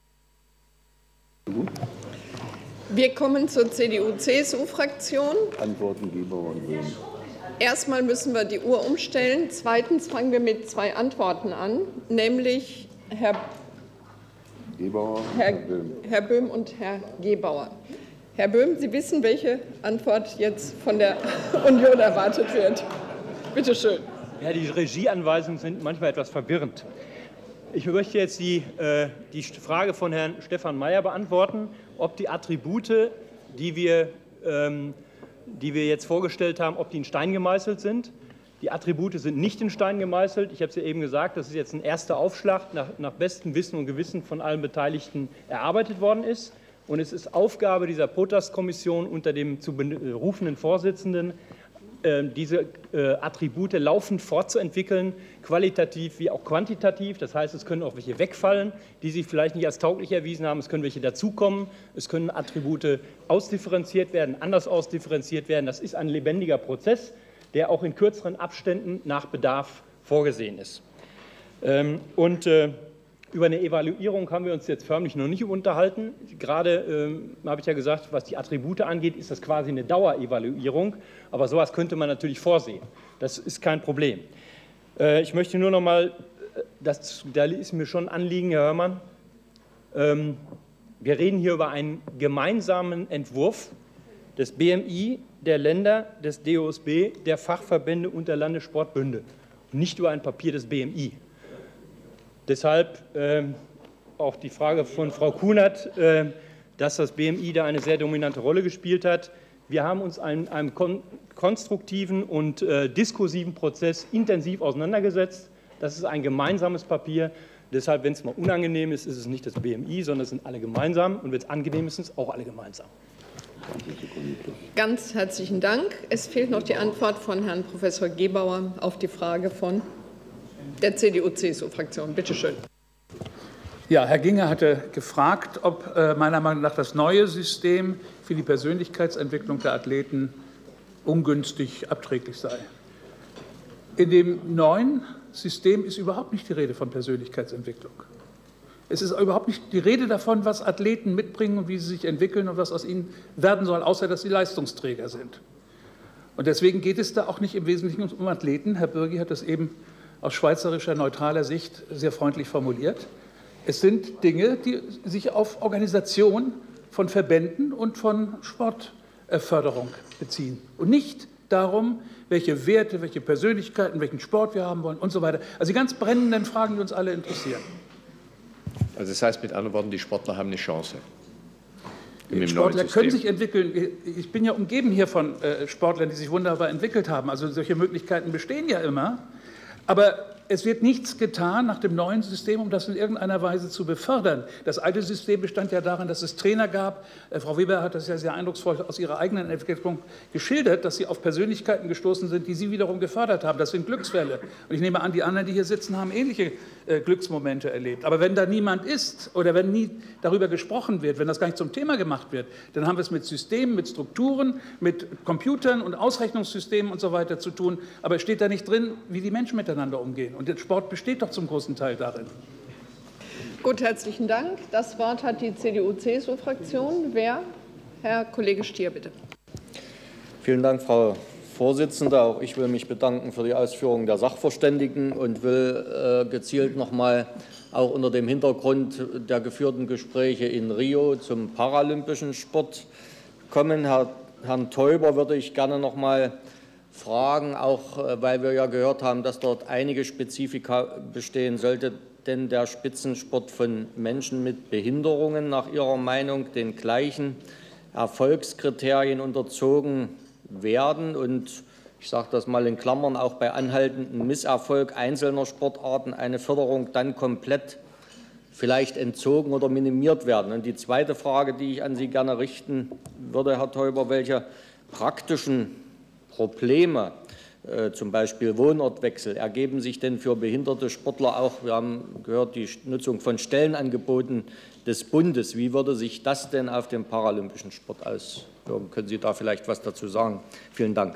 Wir kommen zur C D U-C S U-Fraktion. Antworten Gebauer und Böhm. Erstmal müssen wir die Uhr umstellen. Zweitens fangen wir mit zwei Antworten an, nämlich Herr, Gebauer, Herr, Herr Böhm. Herr Böhm und Herr Gebauer. Herr Böhm, Sie wissen, welche Antwort jetzt von der Union erwartet wird. Bitte schön. Ja, die Regieanweisungen sind manchmal etwas verwirrend. Ich möchte jetzt die, äh, die Frage von Herrn Stefan Mayer beantworten, ob die Attribute, die wir ähm, die wir jetzt vorgestellt haben, ob die in Stein gemeißelt sind. Die Attribute sind nicht in Stein gemeißelt. Ich habe es ja eben gesagt, dass es jetzt ein erster Aufschlag nach, nach bestem Wissen und Gewissen von allen Beteiligten erarbeitet worden ist. Und es ist Aufgabe dieser POTAS-Kommission unter dem zu berufenen Vorsitzenden, diese Attribute laufend fortzuentwickeln, qualitativ wie auch quantitativ. Das heißt, es können auch welche wegfallen, die sich vielleicht nicht als tauglich erwiesen haben. Es können welche dazukommen. Es können Attribute ausdifferenziert werden, anders ausdifferenziert werden. Das ist ein lebendiger Prozess, der auch in kürzeren Abständen nach Bedarf vorgesehen ist. Und Über eine Evaluierung haben wir uns jetzt förmlich noch nicht unterhalten. Gerade ähm, habe ich ja gesagt, was die Attribute angeht, ist das quasi eine Dauerevaluierung. Aber sowas könnte man natürlich vorsehen. Das ist kein Problem. Äh, ich möchte nur noch mal, das, da ist mir schon ein Anliegen, Herr Hörmann, ähm, wir reden hier über einen gemeinsamen Entwurf des B M I, der Länder, des D O S B, der Fachverbände und der Landessportbünde. Und nicht über ein Papier des B M I. Deshalb äh, auch die Frage von Frau Kunert, äh, dass das B M I da eine sehr dominante Rolle gespielt hat. Wir haben uns in einem kon konstruktiven und äh, diskursiven Prozess intensiv auseinandergesetzt. Das ist ein gemeinsames Papier. Deshalb, wenn es mal unangenehm ist, ist es nicht das B M I, sondern es sind alle gemeinsam. Und wenn es angenehm ist, sind es auch alle gemeinsam. Ganz herzlichen Dank. Es fehlt noch die Antwort von Herrn Professor Gebauer auf die Frage von der C D U C S U-Fraktion. Bitte schön. Ja, Herr Ginge hatte gefragt, ob äh, meiner Meinung nach das neue System für die Persönlichkeitsentwicklung der Athleten ungünstig abträglich sei. In dem neuen System ist überhaupt nicht die Rede von Persönlichkeitsentwicklung. Es ist überhaupt nicht die Rede davon, was Athleten mitbringen und wie sie sich entwickeln und was aus ihnen werden soll, außer dass sie Leistungsträger sind. Und deswegen geht es da auch nicht im Wesentlichen um Athleten. Herr Bürgi hat das eben aus schweizerischer, neutraler Sicht sehr freundlich formuliert. Es sind Dinge, die sich auf Organisation von Verbänden und von Sportförderung beziehen und nicht darum, welche Werte, welche Persönlichkeiten, welchen Sport wir haben wollen und so weiter. Also die ganz brennenden Fragen, die uns alle interessieren. Also das heißt mit anderen Worten, die Sportler haben eine Chance. Die Sportler können sich entwickeln. Ich bin ja umgeben hier von Sportlern, die sich wunderbar entwickelt haben. Also solche Möglichkeiten bestehen ja immer. Aber es wird nichts getan nach dem neuen System, um das in irgendeiner Weise zu befördern. Das alte System bestand ja darin, dass es Trainer gab. Frau Weber hat das ja sehr eindrucksvoll aus ihrer eigenen Entwicklung geschildert, dass sie auf Persönlichkeiten gestoßen sind, die sie wiederum gefördert haben. Das sind Glücksfälle. Und ich nehme an, die anderen, die hier sitzen, haben ähnliche äh, Glücksmomente erlebt. Aber wenn da niemand ist oder wenn nie darüber gesprochen wird, wenn das gar nicht zum Thema gemacht wird, dann haben wir es mit Systemen, mit Strukturen, mit Computern und Ausrechnungssystemen und so weiter zu tun. Aber es steht da nicht drin, wie die Menschen miteinander umgehen. Und der Sport besteht doch zum großen Teil darin. Gut, herzlichen Dank. Das Wort hat die C D U C S U-Fraktion. Wer? Herr Kollege Stier, bitte. Vielen Dank, Frau Vorsitzende. Auch ich will mich bedanken für die Ausführungen der Sachverständigen und will äh, gezielt noch mal auch unter dem Hintergrund der geführten Gespräche in Rio zum paralympischen Sport kommen. Herr, Herrn Teuber würde ich gerne noch mal fragen, auch weil wir ja gehört haben, dass dort einige Spezifika bestehen. Sollte denn der Spitzensport von Menschen mit Behinderungen nach Ihrer Meinung den gleichen Erfolgskriterien unterzogen werden? Und ich sage das mal in Klammern, auch bei anhaltendem Misserfolg einzelner Sportarten eine Förderung dann komplett vielleicht entzogen oder minimiert werden? Und die zweite Frage, die ich an Sie gerne richten würde, Herr Teuber, welche praktischen Probleme, äh, zum Beispiel Wohnortwechsel, ergeben sich denn für behinderte Sportler auch? Wir haben gehört, die Nutzung von Stellenangeboten des Bundes. Wie würde sich das denn auf den paralympischen Sport auswirken? Können Sie da vielleicht was dazu sagen? Vielen Dank.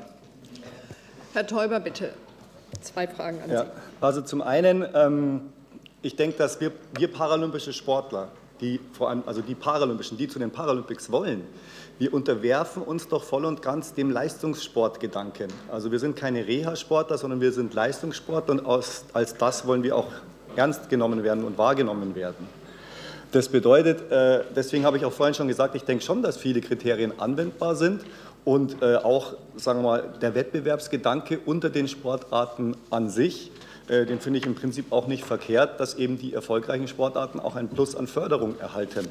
Herr Teuber, bitte. Zwei Fragen an Sie. Ja, also zum einen, ähm, ich denke, dass wir, wir paralympische Sportler, die vor allem, also die Paralympischen, die zu den Paralympics wollen, wir unterwerfen uns doch voll und ganz dem Leistungssportgedanken. Also wir sind keine Reha-Sportler, sondern wir sind Leistungssportler und als, als das wollen wir auch ernst genommen werden und wahrgenommen werden. Das bedeutet, äh, deswegen habe ich auch vorhin schon gesagt, ich denke schon, dass viele Kriterien anwendbar sind und äh, auch, sagen wir mal, der Wettbewerbsgedanke unter den Sportarten an sich, äh, den finde ich im Prinzip auch nicht verkehrt, dass eben die erfolgreichen Sportarten auch ein Plus an Förderung erhalten.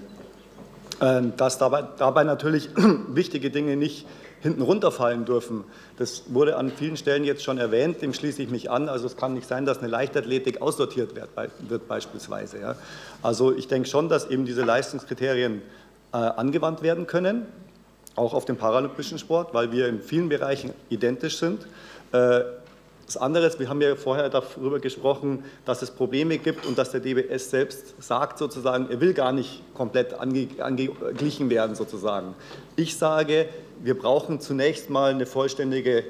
Dass dabei, dabei natürlich wichtige Dinge nicht hinten runterfallen dürfen. Das wurde an vielen Stellen jetzt schon erwähnt, dem schließe ich mich an. Also es kann nicht sein, dass eine Leichtathletik aussortiert wird, wird beispielsweise. Ja. Also ich denke schon, dass eben diese Leistungskriterien äh, angewandt werden können, auch auf den paralympischen Sport, weil wir in vielen Bereichen identisch sind. Äh, Das andere ist, wir haben ja vorher darüber gesprochen, dass es Probleme gibt und dass der D B S selbst sagt sozusagen, er will gar nicht komplett ange, angeglichen werden sozusagen. Ich sage, wir brauchen zunächst mal eine vollständige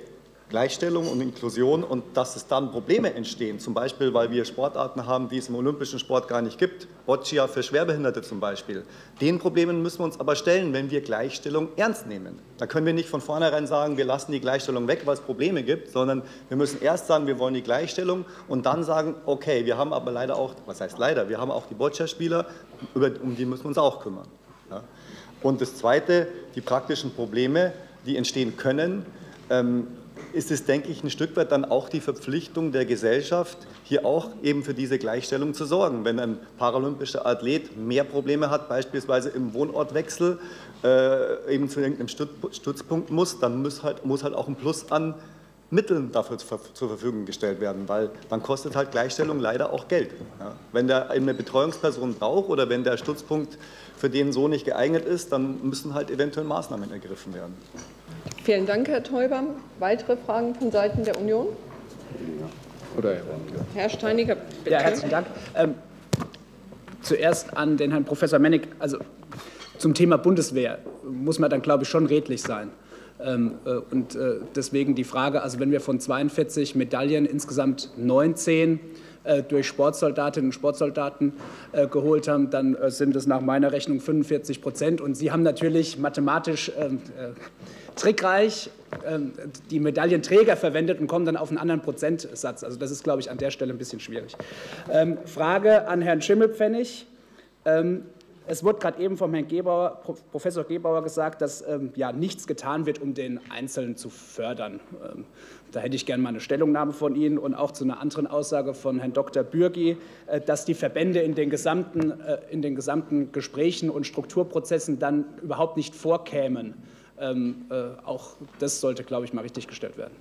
Gleichstellung und Inklusion und dass es dann Probleme entstehen, zum Beispiel, weil wir Sportarten haben, die es im olympischen Sport gar nicht gibt, Boccia für Schwerbehinderte zum Beispiel. Den Problemen müssen wir uns aber stellen, wenn wir Gleichstellung ernst nehmen. Da können wir nicht von vornherein sagen, wir lassen die Gleichstellung weg, weil es Probleme gibt, sondern wir müssen erst sagen, wir wollen die Gleichstellung und dann sagen, okay, wir haben aber leider auch, was heißt leider, wir haben auch die Boccia-Spieler, um die müssen wir uns auch kümmern. Ja. Und das Zweite, die praktischen Probleme, die entstehen können, ähm, ist es, denke ich, ein Stück weit dann auch die Verpflichtung der Gesellschaft, hier auch eben für diese Gleichstellung zu sorgen. Wenn ein paralympischer Athlet mehr Probleme hat, beispielsweise im Wohnortwechsel, äh, eben zu irgendeinem Stützpunkt muss, dann muss halt, muss halt auch ein Plus an Mitteln dafür zur Verfügung gestellt werden, weil dann kostet halt Gleichstellung leider auch Geld. Ja. Wenn der eine Betreuungsperson braucht oder wenn der Stützpunkt für den so nicht geeignet ist, dann müssen halt eventuell Maßnahmen ergriffen werden. Vielen Dank, Herr Teuber. Weitere Fragen von Seiten der Union? Oder Herr Steiniger, bitte. Ja, herzlichen Dank. Ähm, zuerst an den Herrn Professor Mennig. Also zum Thema Bundeswehr muss man dann, glaube ich, schon redlich sein. Ähm, äh, und äh, deswegen die Frage, also wenn wir von zweiundvierzig Medaillen insgesamt neunzehn äh, durch Sportsoldatinnen und Sportsoldaten äh, geholt haben, dann äh, sind es nach meiner Rechnung fünfundvierzig Prozent. Und Sie haben natürlich mathematisch ähm, äh, trickreich ähm, die Medaillenträger verwendet und kommen dann auf einen anderen Prozentsatz. Also das ist, glaube ich, an der Stelle ein bisschen schwierig. Ähm, Frage an Herrn Schimmelpfennig. Ähm, Es wurde gerade eben vom Herrn Gebauer, Professor Gebauer gesagt, dass ähm, ja, nichts getan wird, um den Einzelnen zu fördern. Ähm, da hätte ich gerne mal eine Stellungnahme von Ihnen und auch zu einer anderen Aussage von Herrn Doktor Bürgi, äh, dass die Verbände in den, gesamten, äh, in den gesamten Gesprächen und Strukturprozessen dann überhaupt nicht vorkämen. Ähm, äh, auch das sollte, glaube ich, mal richtig gestellt werden.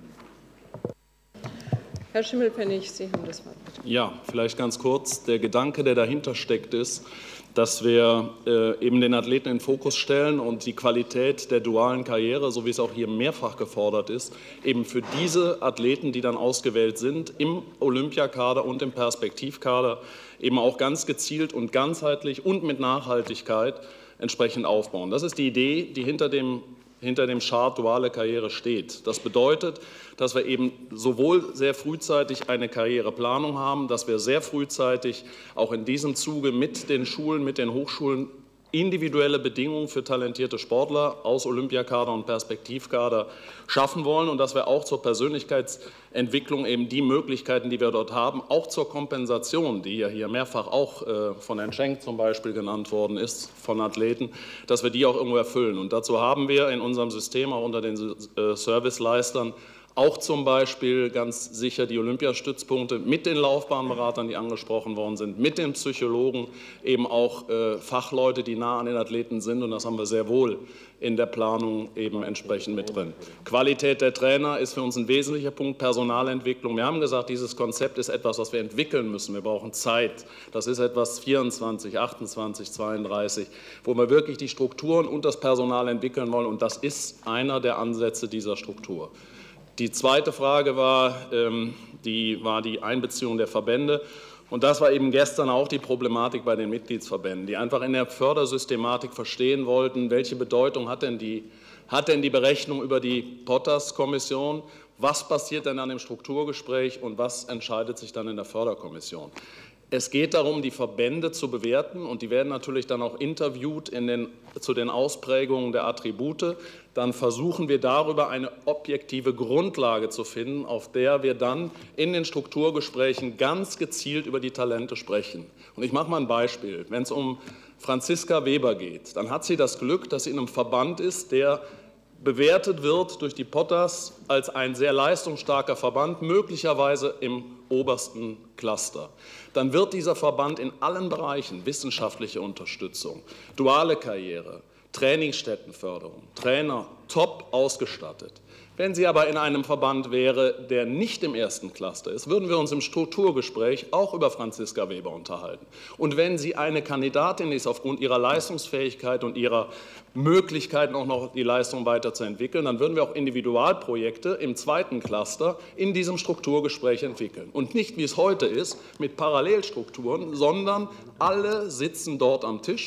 Herr Schimmelpfennig, Sie haben das Wort. Bitte. Ja, vielleicht ganz kurz. Der Gedanke, der dahinter steckt, ist, dass wir äh, eben den Athleten in den Fokus stellen und die Qualität der dualen Karriere, so wie es auch hier mehrfach gefordert ist, eben für diese Athleten, die dann ausgewählt sind, im Olympiakader und im Perspektivkader eben auch ganz gezielt und ganzheitlich und mit Nachhaltigkeit entsprechend aufbauen. Das ist die Idee, die hinter dem hinter dem Chart duale Karriere steht. Das bedeutet, dass wir eben sowohl sehr frühzeitig eine Karriereplanung haben, dass wir sehr frühzeitig auch in diesem Zuge mit den Schulen, mit den Hochschulen individuelle Bedingungen für talentierte Sportler aus Olympiakader und Perspektivkader schaffen wollen und dass wir auch zur Persönlichkeitsentwicklung eben die Möglichkeiten, die wir dort haben, auch zur Kompensation, die ja hier mehrfach auch äh, von Herrn Schenk zum Beispiel genannt worden ist, von Athleten, dass wir die auch irgendwo erfüllen. Und dazu haben wir in unserem System auch unter den äh, Serviceleistern auch zum Beispiel ganz sicher die Olympiastützpunkte mit den Laufbahnberatern, die angesprochen worden sind, mit den Psychologen, eben auch äh, Fachleute, die nah an den Athleten sind. Und das haben wir sehr wohl in der Planung eben entsprechend mit drin. Qualität der Trainer ist für uns ein wesentlicher Punkt, Personalentwicklung. Wir haben gesagt, dieses Konzept ist etwas, was wir entwickeln müssen. Wir brauchen Zeit. Das ist etwas vierundzwanzig, achtundzwanzig, zweiunddreißig, wo wir wirklich die Strukturen und das Personal entwickeln wollen. Und das ist einer der Ansätze dieser Struktur. Die zweite Frage war, ähm, die, war die Einbeziehung der Verbände. Und das war eben gestern auch die Problematik bei den Mitgliedsverbänden, die einfach in der Fördersystematik verstehen wollten, welche Bedeutung hat denn die, hat denn die Berechnung über die Potters-Kommission, was passiert denn an dem Strukturgespräch und was entscheidet sich dann in der Förderkommission. Es geht darum, die Verbände zu bewerten, und die werden natürlich dann auch interviewt in den, zu den Ausprägungen der Attribute. Dann versuchen wir darüber eine objektive Grundlage zu finden, auf der wir dann in den Strukturgesprächen ganz gezielt über die Talente sprechen. Und ich mache mal ein Beispiel. Wenn es um Franziska Weber geht, dann hat sie das Glück, dass sie in einem Verband ist, der bewertet wird durch die Potters als ein sehr leistungsstarker Verband, möglicherweise im obersten Cluster. Dann wird dieser Verband in allen Bereichen, wissenschaftliche Unterstützung, duale Karriere, Trainingsstättenförderung, Trainer top ausgestattet. Wenn sie aber in einem Verband wäre, der nicht im ersten Cluster ist, würden wir uns im Strukturgespräch auch über Franziska Weber unterhalten. Und wenn sie eine Kandidatin ist, aufgrund ihrer Leistungsfähigkeit und ihrer Möglichkeiten auch noch die Leistung weiterzuentwickeln, dann würden wir auch Individualprojekte im zweiten Cluster in diesem Strukturgespräch entwickeln. Und nicht, wie es heute ist, mit Parallelstrukturen, sondern alle sitzen dort am Tisch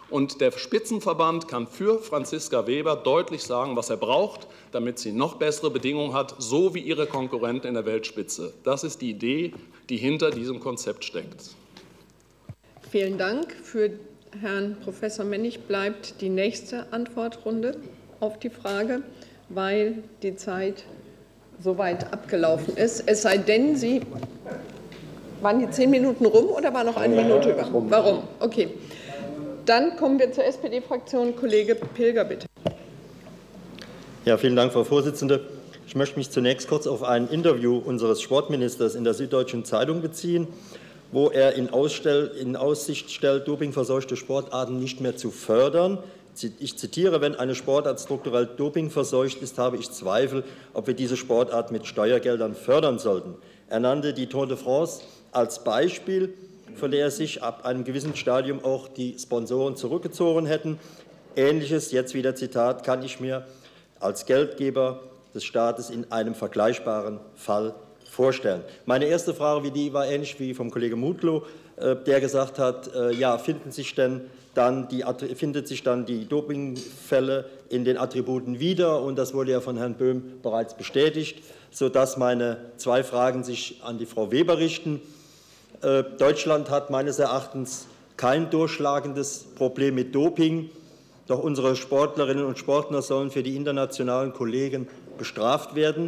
Und der Spitzenverband kann für Franziska Weber deutlich sagen, was er braucht, damit sie noch bessere Bedingungen hat, so wie ihre Konkurrenten in der Weltspitze. Das ist die Idee, die hinter diesem Konzept steckt. Vielen Dank. Für Herrn Professor Mennig bleibt die nächste Antwortrunde auf die Frage, weil die Zeit soweit abgelaufen ist. Es sei denn, Sie... Waren die zehn Minuten rum oder war noch eine Minute über? Warum? Okay. Dann kommen wir zur S P D-Fraktion. Kollege Pilger, bitte. Ja, vielen Dank, Frau Vorsitzende. Ich möchte mich zunächst kurz auf ein Interview unseres Sportministers in der Süddeutschen Zeitung beziehen, wo er in, Ausstell, in Aussicht stellt, dopingverseuchte Sportarten nicht mehr zu fördern. Ich zitiere, wenn eine Sportart strukturell dopingverseucht ist, habe ich Zweifel, ob wir diese Sportart mit Steuergeldern fördern sollten. Er nannte die Tour de France als Beispiel, von der sich ab einem gewissen Stadium auch die Sponsoren zurückgezogen hätten. Ähnliches, jetzt wieder Zitat, kann ich mir als Geldgeber des Staates in einem vergleichbaren Fall vorstellen. Meine erste Frage wie die war ähnlich wie vom Kollegen Mutlu, der gesagt hat, ja, finden sich denn dann die, findet sich dann die Dopingfälle in den Attributen wieder, und das wurde ja von Herrn Böhm bereits bestätigt, sodass meine zwei Fragen sich an die Frau Weber richten. Deutschland hat meines Erachtens kein durchschlagendes Problem mit Doping, doch unsere Sportlerinnen und Sportler sollen für die internationalen Kollegen bestraft werden.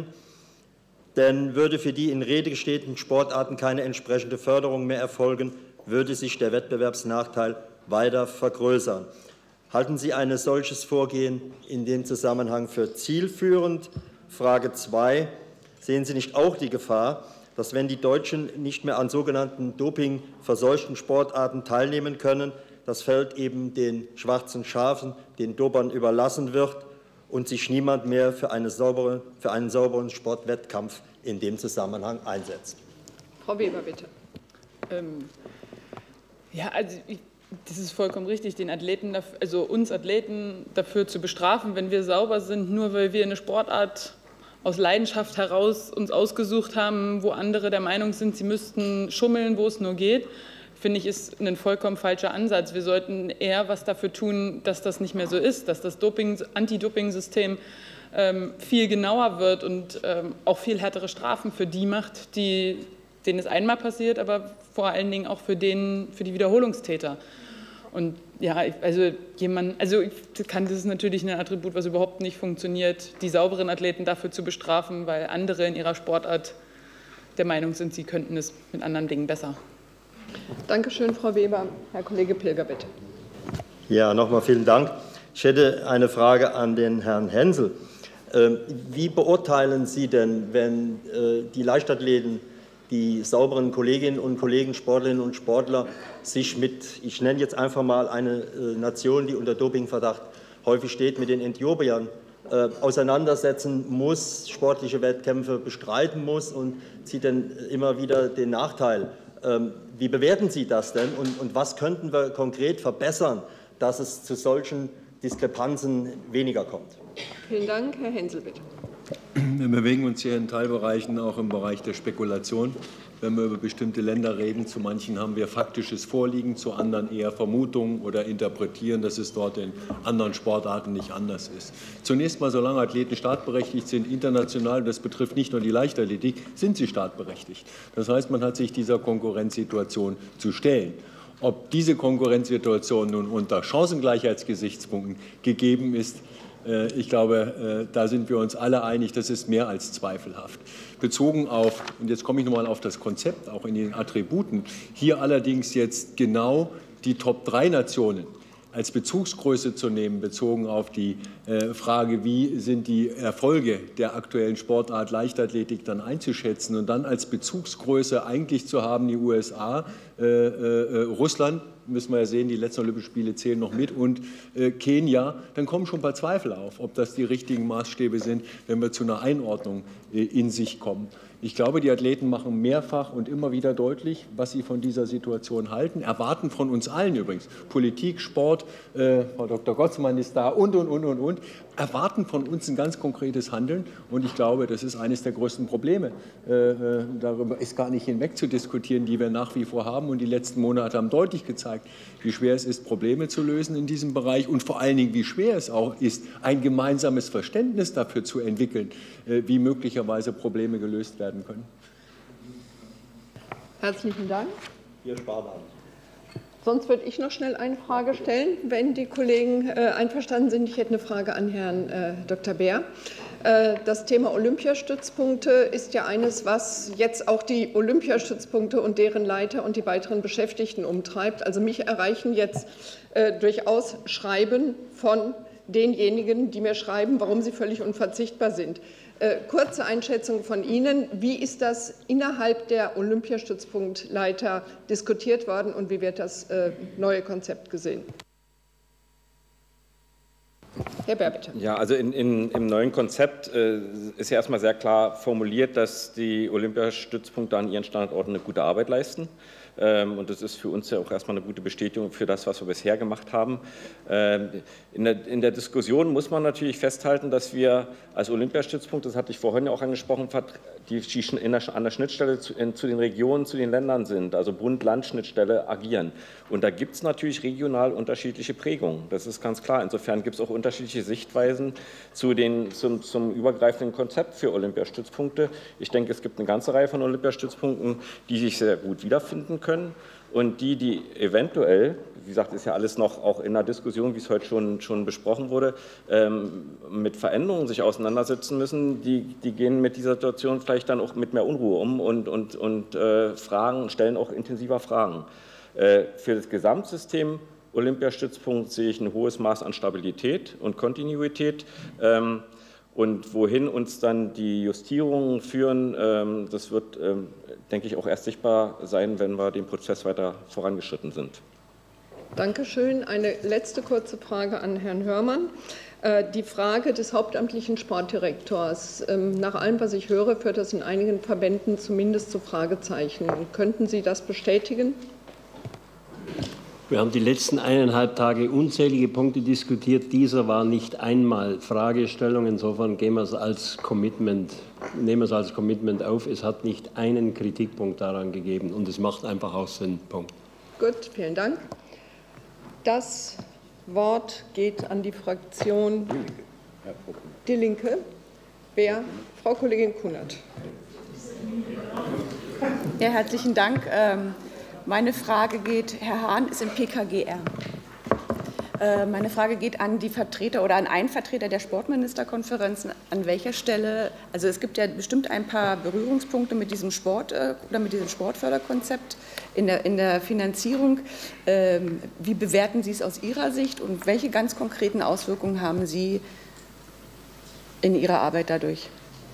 Denn würde für die in Rede gestellten Sportarten keine entsprechende Förderung mehr erfolgen, würde sich der Wettbewerbsnachteil weiter vergrößern. Halten Sie ein solches Vorgehen in dem Zusammenhang für zielführend? Frage zwei. Sehen Sie nicht auch die Gefahr, dass, wenn die Deutschen nicht mehr an sogenannten dopingverseuchten Sportarten teilnehmen können, das Feld eben den schwarzen Schafen, den Dopern überlassen wird und sich niemand mehr für, eine saubere, für einen sauberen Sportwettkampf in dem Zusammenhang einsetzt? Frau Weber, bitte. Ähm, ja, also ich, das ist vollkommen richtig, den Athleten, also uns Athleten dafür zu bestrafen, wenn wir sauber sind, nur weil wir eine Sportart aus Leidenschaft heraus uns ausgesucht haben, wo andere der Meinung sind, sie müssten schummeln, wo es nur geht, finde ich, ist ein vollkommen falscher Ansatz. Wir sollten eher was dafür tun, dass das nicht mehr so ist, dass das Doping, Anti-Doping-System ähm, viel genauer wird und ähm, auch viel härtere Strafen für die macht, die, denen es einmal passiert, aber vor allen Dingen auch für, den, für die Wiederholungstäter. Und ja, also jemand, also ich kann, das ist natürlich ein Attribut, was überhaupt nicht funktioniert, die sauberen Athleten dafür zu bestrafen, weil andere in ihrer Sportart der Meinung sind, sie könnten es mit anderen Dingen besser. Danke schön, Frau Weber. Herr Kollege Pilger, bitte. Ja, nochmal vielen Dank. Ich hätte eine Frage an den Herrn Hensel. Wie beurteilen Sie denn, wenn die Leichtathleten, die sauberen Kolleginnen und Kollegen, Sportlerinnen und Sportler, sich mit, ich nenne jetzt einfach mal eine Nation, die unter Dopingverdacht häufig steht, mit den Äthiopiern äh, auseinandersetzen muss, sportliche Wettkämpfe bestreiten muss und zieht dann immer wieder den Nachteil. Ähm, wie bewerten Sie das denn und, und was könnten wir konkret verbessern, dass es zu solchen Diskrepanzen weniger kommt? Vielen Dank. Herr Hensel, bitte. Wir bewegen uns hier in Teilbereichen auch im Bereich der Spekulation. Wenn wir über bestimmte Länder reden, zu manchen haben wir faktisches Vorliegen, zu anderen eher Vermutungen oder interpretieren, dass es dort in anderen Sportarten nicht anders ist. Zunächst mal, solange Athleten startberechtigt sind, international, das betrifft nicht nur die Leichtathletik, sind sie startberechtigt. Das heißt, man hat sich dieser Konkurrenzsituation zu stellen. Ob diese Konkurrenzsituation nun unter Chancengleichheitsgesichtspunkten gegeben ist, ich glaube, da sind wir uns alle einig, das ist mehr als zweifelhaft. Bezogen auf, und jetzt komme ich nochmal auf das Konzept, auch in den Attributen, hier allerdings jetzt genau die Top drei Nationen als Bezugsgröße zu nehmen, bezogen auf die Frage, wie sind die Erfolge der aktuellen Sportart Leichtathletik dann einzuschätzen und dann als Bezugsgröße eigentlich zu haben die U S A, äh, äh, Russland, müssen wir ja sehen, die letzten Olympischen Spiele zählen noch mit, und äh, Kenia, dann kommen schon ein paar Zweifel auf, ob das die richtigen Maßstäbe sind, wenn wir zu einer Einordnung äh, in sich kommen. Ich glaube, die Athleten machen mehrfach und immer wieder deutlich, was sie von dieser Situation halten, erwarten von uns allen übrigens, Politik, Sport, äh, Frau Doktor Gottsmann ist da und, und, und, und, und, erwarten von uns ein ganz konkretes Handeln. Und ich glaube, das ist eines der größten Probleme. Äh, darüber ist gar nicht hinweg zu diskutieren, die wir nach wie vor haben. Und die letzten Monate haben deutlich gezeigt, wie schwer es ist, Probleme zu lösen in diesem Bereich und vor allen Dingen, wie schwer es auch ist, ein gemeinsames Verständnis dafür zu entwickeln, äh, wie möglicherweise Probleme gelöst werden können. Herzlichen Dank. Wir sparen an. Sonst würde ich noch schnell eine Frage stellen, wenn die Kollegen äh, einverstanden sind. Ich hätte eine Frage an Herrn äh, Doktor Beer. Äh, das Thema Olympiastützpunkte ist ja eines, was jetzt auch die Olympiastützpunkte und deren Leiter und die weiteren Beschäftigten umtreibt. Also mich erreichen jetzt äh, durchaus Schreiben von denjenigen, die mir schreiben, warum sie völlig unverzichtbar sind. Äh, kurze Einschätzung von Ihnen. Wie ist das innerhalb der Olympiastützpunktleiter diskutiert worden und wie wird das äh, neue Konzept gesehen? Herr Beer, bitte. Ja, also in, in, im neuen Konzept äh, ist ja erstmal sehr klar formuliert, dass die Olympiastützpunkte an ihren Standorten eine gute Arbeit leisten. Ähm, und das ist für uns ja auch erstmal eine gute Bestätigung für das, was wir bisher gemacht haben. Ähm, in, der, in der Diskussion muss man natürlich festhalten, dass wir als Olympiastützpunkt, das hatte ich vorhin ja auch angesprochen, die, die in der, an der Schnittstelle zu, in, zu den Regionen, zu den Ländern sind, also Bund-Land-Schnittstelle agieren. Und da gibt es natürlich regional unterschiedliche Prägungen. Das ist ganz klar. Insofern gibt es auch unterschiedliche Sichtweisen zu den, zum, zum übergreifenden Konzept für Olympiastützpunkte. Ich denke, es gibt eine ganze Reihe von Olympiastützpunkten, die sich sehr gut wiederfinden können. Und die, die eventuell, wie gesagt, ist ja alles noch auch in der Diskussion, wie es heute schon, schon besprochen wurde, ähm, mit Veränderungen sich auseinandersetzen müssen, die, die gehen mit dieser Situation vielleicht dann auch mit mehr Unruhe um und, und, und äh, fragen, stellen auch intensiver Fragen. Äh, für das Gesamtsystem Olympiastützpunkt sehe ich ein hohes Maß an Stabilität und Kontinuität. Ähm, Und wohin uns dann die Justierungen führen, das wird, denke ich, auch erst sichtbar sein, wenn wir den Prozess weiter vorangeschritten sind. Dankeschön. Eine letzte kurze Frage an Herrn Hörmann. Die Frage des hauptamtlichen Sportdirektors. Nach allem, was ich höre, führt das in einigen Verbänden zumindest zu Fragezeichen. Könnten Sie das bestätigen? Wir haben die letzten eineinhalb Tage unzählige Punkte diskutiert. Dieser war nicht einmal Fragestellung. Insofern gehen wir es als Commitment, nehmen wir es als Commitment auf. Es hat nicht einen Kritikpunkt daran gegeben und es macht einfach auch Sinn. Punkt. Gut, vielen Dank. Das Wort geht an die Fraktion Die Linke. Wer? Frau Kollegin Kunert. Ja, herzlichen Dank. Meine Frage geht, Herr Hahn ist im P K G R. Meine Frage geht an die Vertreter oder an einen Vertreter der Sportministerkonferenzen. An welcher Stelle, also es gibt ja bestimmt ein paar Berührungspunkte mit diesem Sport oder mit diesem Sportförderkonzept in der, in der Finanzierung. Wie bewerten Sie es aus Ihrer Sicht und welche ganz konkreten Auswirkungen haben Sie in Ihrer Arbeit dadurch?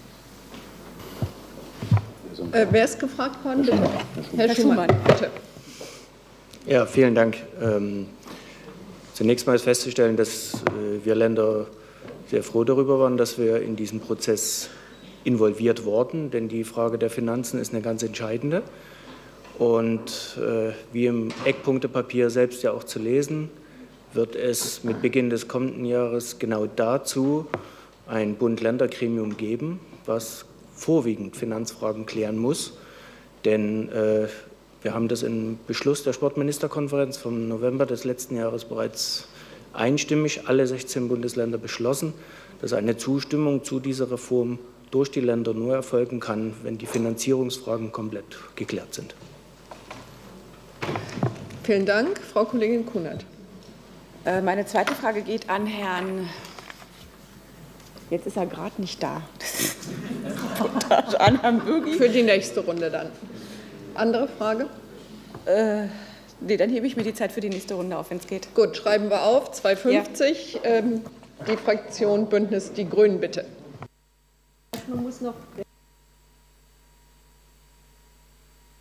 Äh, wer ist gefragt worden? Bitte. Herr, Herr Schumann, bitte. Ja, vielen Dank. Ähm, zunächst mal ist festzustellen, dass äh, wir Länder sehr froh darüber waren, dass wir in diesen Prozess involviert wurden, denn die Frage der Finanzen ist eine ganz entscheidende. Und äh, wie im Eckpunktepapier selbst ja auch zu lesen, wird es mit Beginn des kommenden Jahres genau dazu ein Bund-Länder-Gremium geben, was vorwiegend Finanzfragen klären muss. Denn äh, wir haben das im Beschluss der Sportministerkonferenz vom November des letzten Jahres bereits einstimmig alle sechzehn Bundesländer beschlossen, dass eine Zustimmung zu dieser Reform durch die Länder nur erfolgen kann, wenn die Finanzierungsfragen komplett geklärt sind. Vielen Dank. Frau Kollegin Kunert. Meine zweite Frage geht an Herrn, jetzt ist er gerade nicht da, an Herrn Bürgi. Für die nächste Runde dann. Andere Frage? Äh, nee, dann hebe ich mir die Zeit für die nächste Runde auf, wenn es geht. Gut, schreiben wir auf, zweihundertfünfzig. Ja. Ähm, die Fraktion Bündnis Die Grünen, bitte. Man muss noch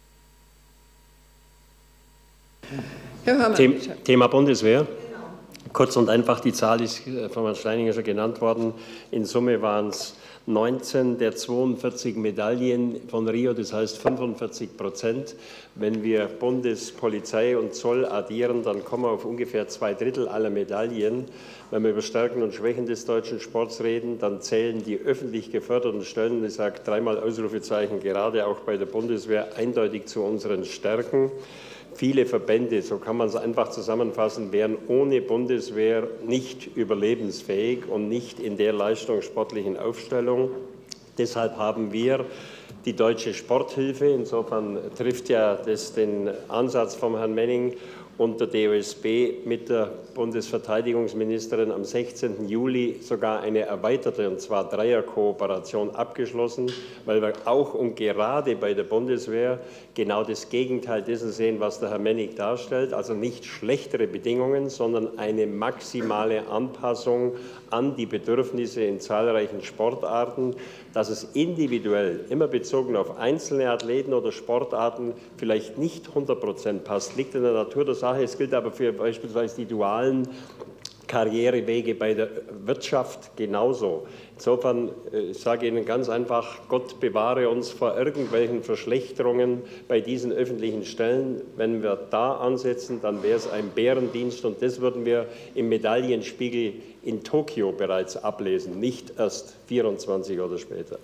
Herr Hörmann, Thema Bundeswehr. Kurz und einfach, die Zahl ist von Herrn Steininger schon genannt worden. In Summe waren es neunzehn der zweiundvierzig Medaillen von Rio, das heißt fünfundvierzig Prozent. Wenn wir Bundes-, Polizei und Zoll addieren, dann kommen wir auf ungefähr zwei Drittel aller Medaillen. Wenn wir über Stärken und Schwächen des deutschen Sports reden, dann zählen die öffentlich geförderten Stellen, ich sage dreimal Ausrufezeichen, gerade auch bei der Bundeswehr, eindeutig zu unseren Stärken. Viele Verbände, so kann man es einfach zusammenfassen, wären ohne Bundeswehr nicht überlebensfähig und nicht in der leistungssportlichen Aufstellung. Deshalb haben wir die Deutsche Sporthilfe, insofern trifft ja das den Ansatz von Herrn Menning, und der D O S B mit der Bundesverteidigungsministerin am sechzehnten Juli sogar eine erweiterte, und zwar Dreierkooperation abgeschlossen, weil wir auch und gerade bei der Bundeswehr genau das Gegenteil dessen sehen, was der Herr Menning darstellt, also nicht schlechtere Bedingungen, sondern eine maximale Anpassung an die Bedürfnisse in zahlreichen Sportarten, dass es individuell, immer bezogen auf einzelne Athleten oder Sportarten, vielleicht nicht hundert Prozent passt, liegt in der Natur der Sache. Es gilt aber für beispielsweise die dualen Karrierewege bei der Wirtschaft genauso. Insofern ich sage Ihnen ganz einfach, Gott bewahre uns vor irgendwelchen Verschlechterungen bei diesen öffentlichen Stellen. Wenn wir da ansetzen, dann wäre es ein Bärendienst, und das würden wir im Medaillenspiegel in Tokio bereits ablesen, nicht erst vierundzwanzig oder später.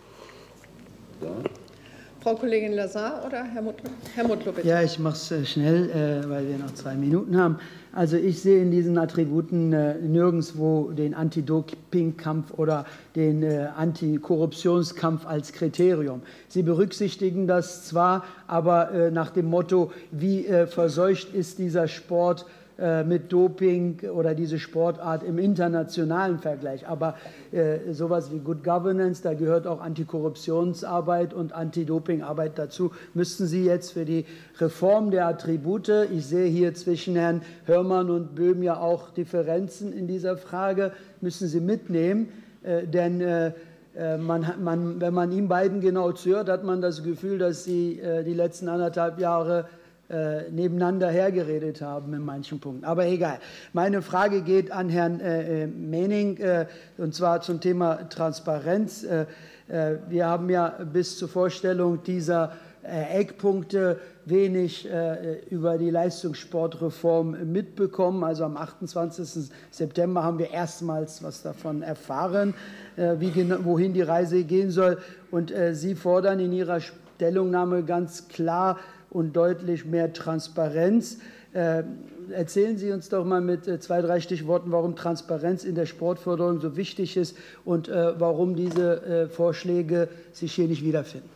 Ja. Frau Kollegin Lazar oder Herr Mutlu? Herr Mutlu, bitte. Ja, ich mache es schnell, äh, weil wir noch zwei Minuten haben. Also ich sehe in diesen Attributen äh, nirgendwo den Anti-Doping-Kampf oder den äh, Antikorruptionskampf als Kriterium. Sie berücksichtigen das zwar, aber äh, nach dem Motto, wie äh, verseucht ist dieser Sport mit Doping oder diese Sportart im internationalen Vergleich. Aber äh, sowas wie Good Governance, da gehört auch Antikorruptionsarbeit und Anti-Doping-Arbeit dazu. Müssten Sie jetzt für die Reform der Attribute, ich sehe hier zwischen Herrn Hörmann und Böhm ja auch Differenzen in dieser Frage, müssen Sie mitnehmen, äh, denn äh, Man, man, wenn man Ihnen beiden genau zuhört, hat man das Gefühl, dass Sie äh, die letzten anderthalb Jahre äh, nebeneinander hergeredet haben in manchen Punkten. Aber egal. Meine Frage geht an Herrn äh, Menning, äh, und zwar zum Thema Transparenz. Äh, äh, wir haben ja bis zur Vorstellung dieser äh, Eckpunkte wenig äh, über die Leistungssportreform mitbekommen. Also am achtundzwanzigsten September haben wir erstmals was davon erfahren, äh, wie genau, wohin die Reise gehen soll. Und äh, Sie fordern in Ihrer Stellungnahme ganz klar und deutlich mehr Transparenz. Äh, erzählen Sie uns doch mal mit äh, zwei, drei Stichworten, warum Transparenz in der Sportförderung so wichtig ist und äh, warum diese äh, Vorschläge sich hier nicht wiederfinden.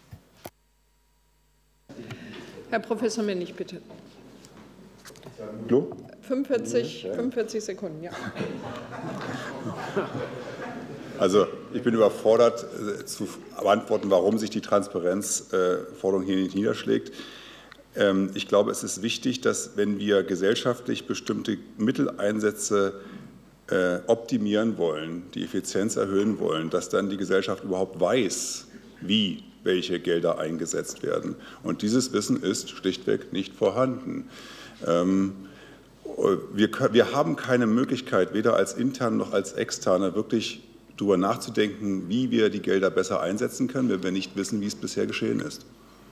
Herr Professor Mennig, bitte. Hallo? fünfundvierzig, fünfundvierzig Sekunden, ja. Also ich bin überfordert äh, zu beantworten, warum sich die Transparenzforderung äh, hier nicht niederschlägt. Ähm, ich glaube, es ist wichtig, dass, wenn wir gesellschaftlich bestimmte Mitteleinsätze äh, optimieren wollen, die Effizienz erhöhen wollen, dass dann die Gesellschaft überhaupt weiß, wie welche Gelder eingesetzt werden. Und dieses Wissen ist schlichtweg nicht vorhanden. Ähm, wir, wir haben keine Möglichkeit, weder als Interne noch als Externe, wirklich darüber nachzudenken, wie wir die Gelder besser einsetzen können, wenn wir nicht wissen, wie es bisher geschehen ist.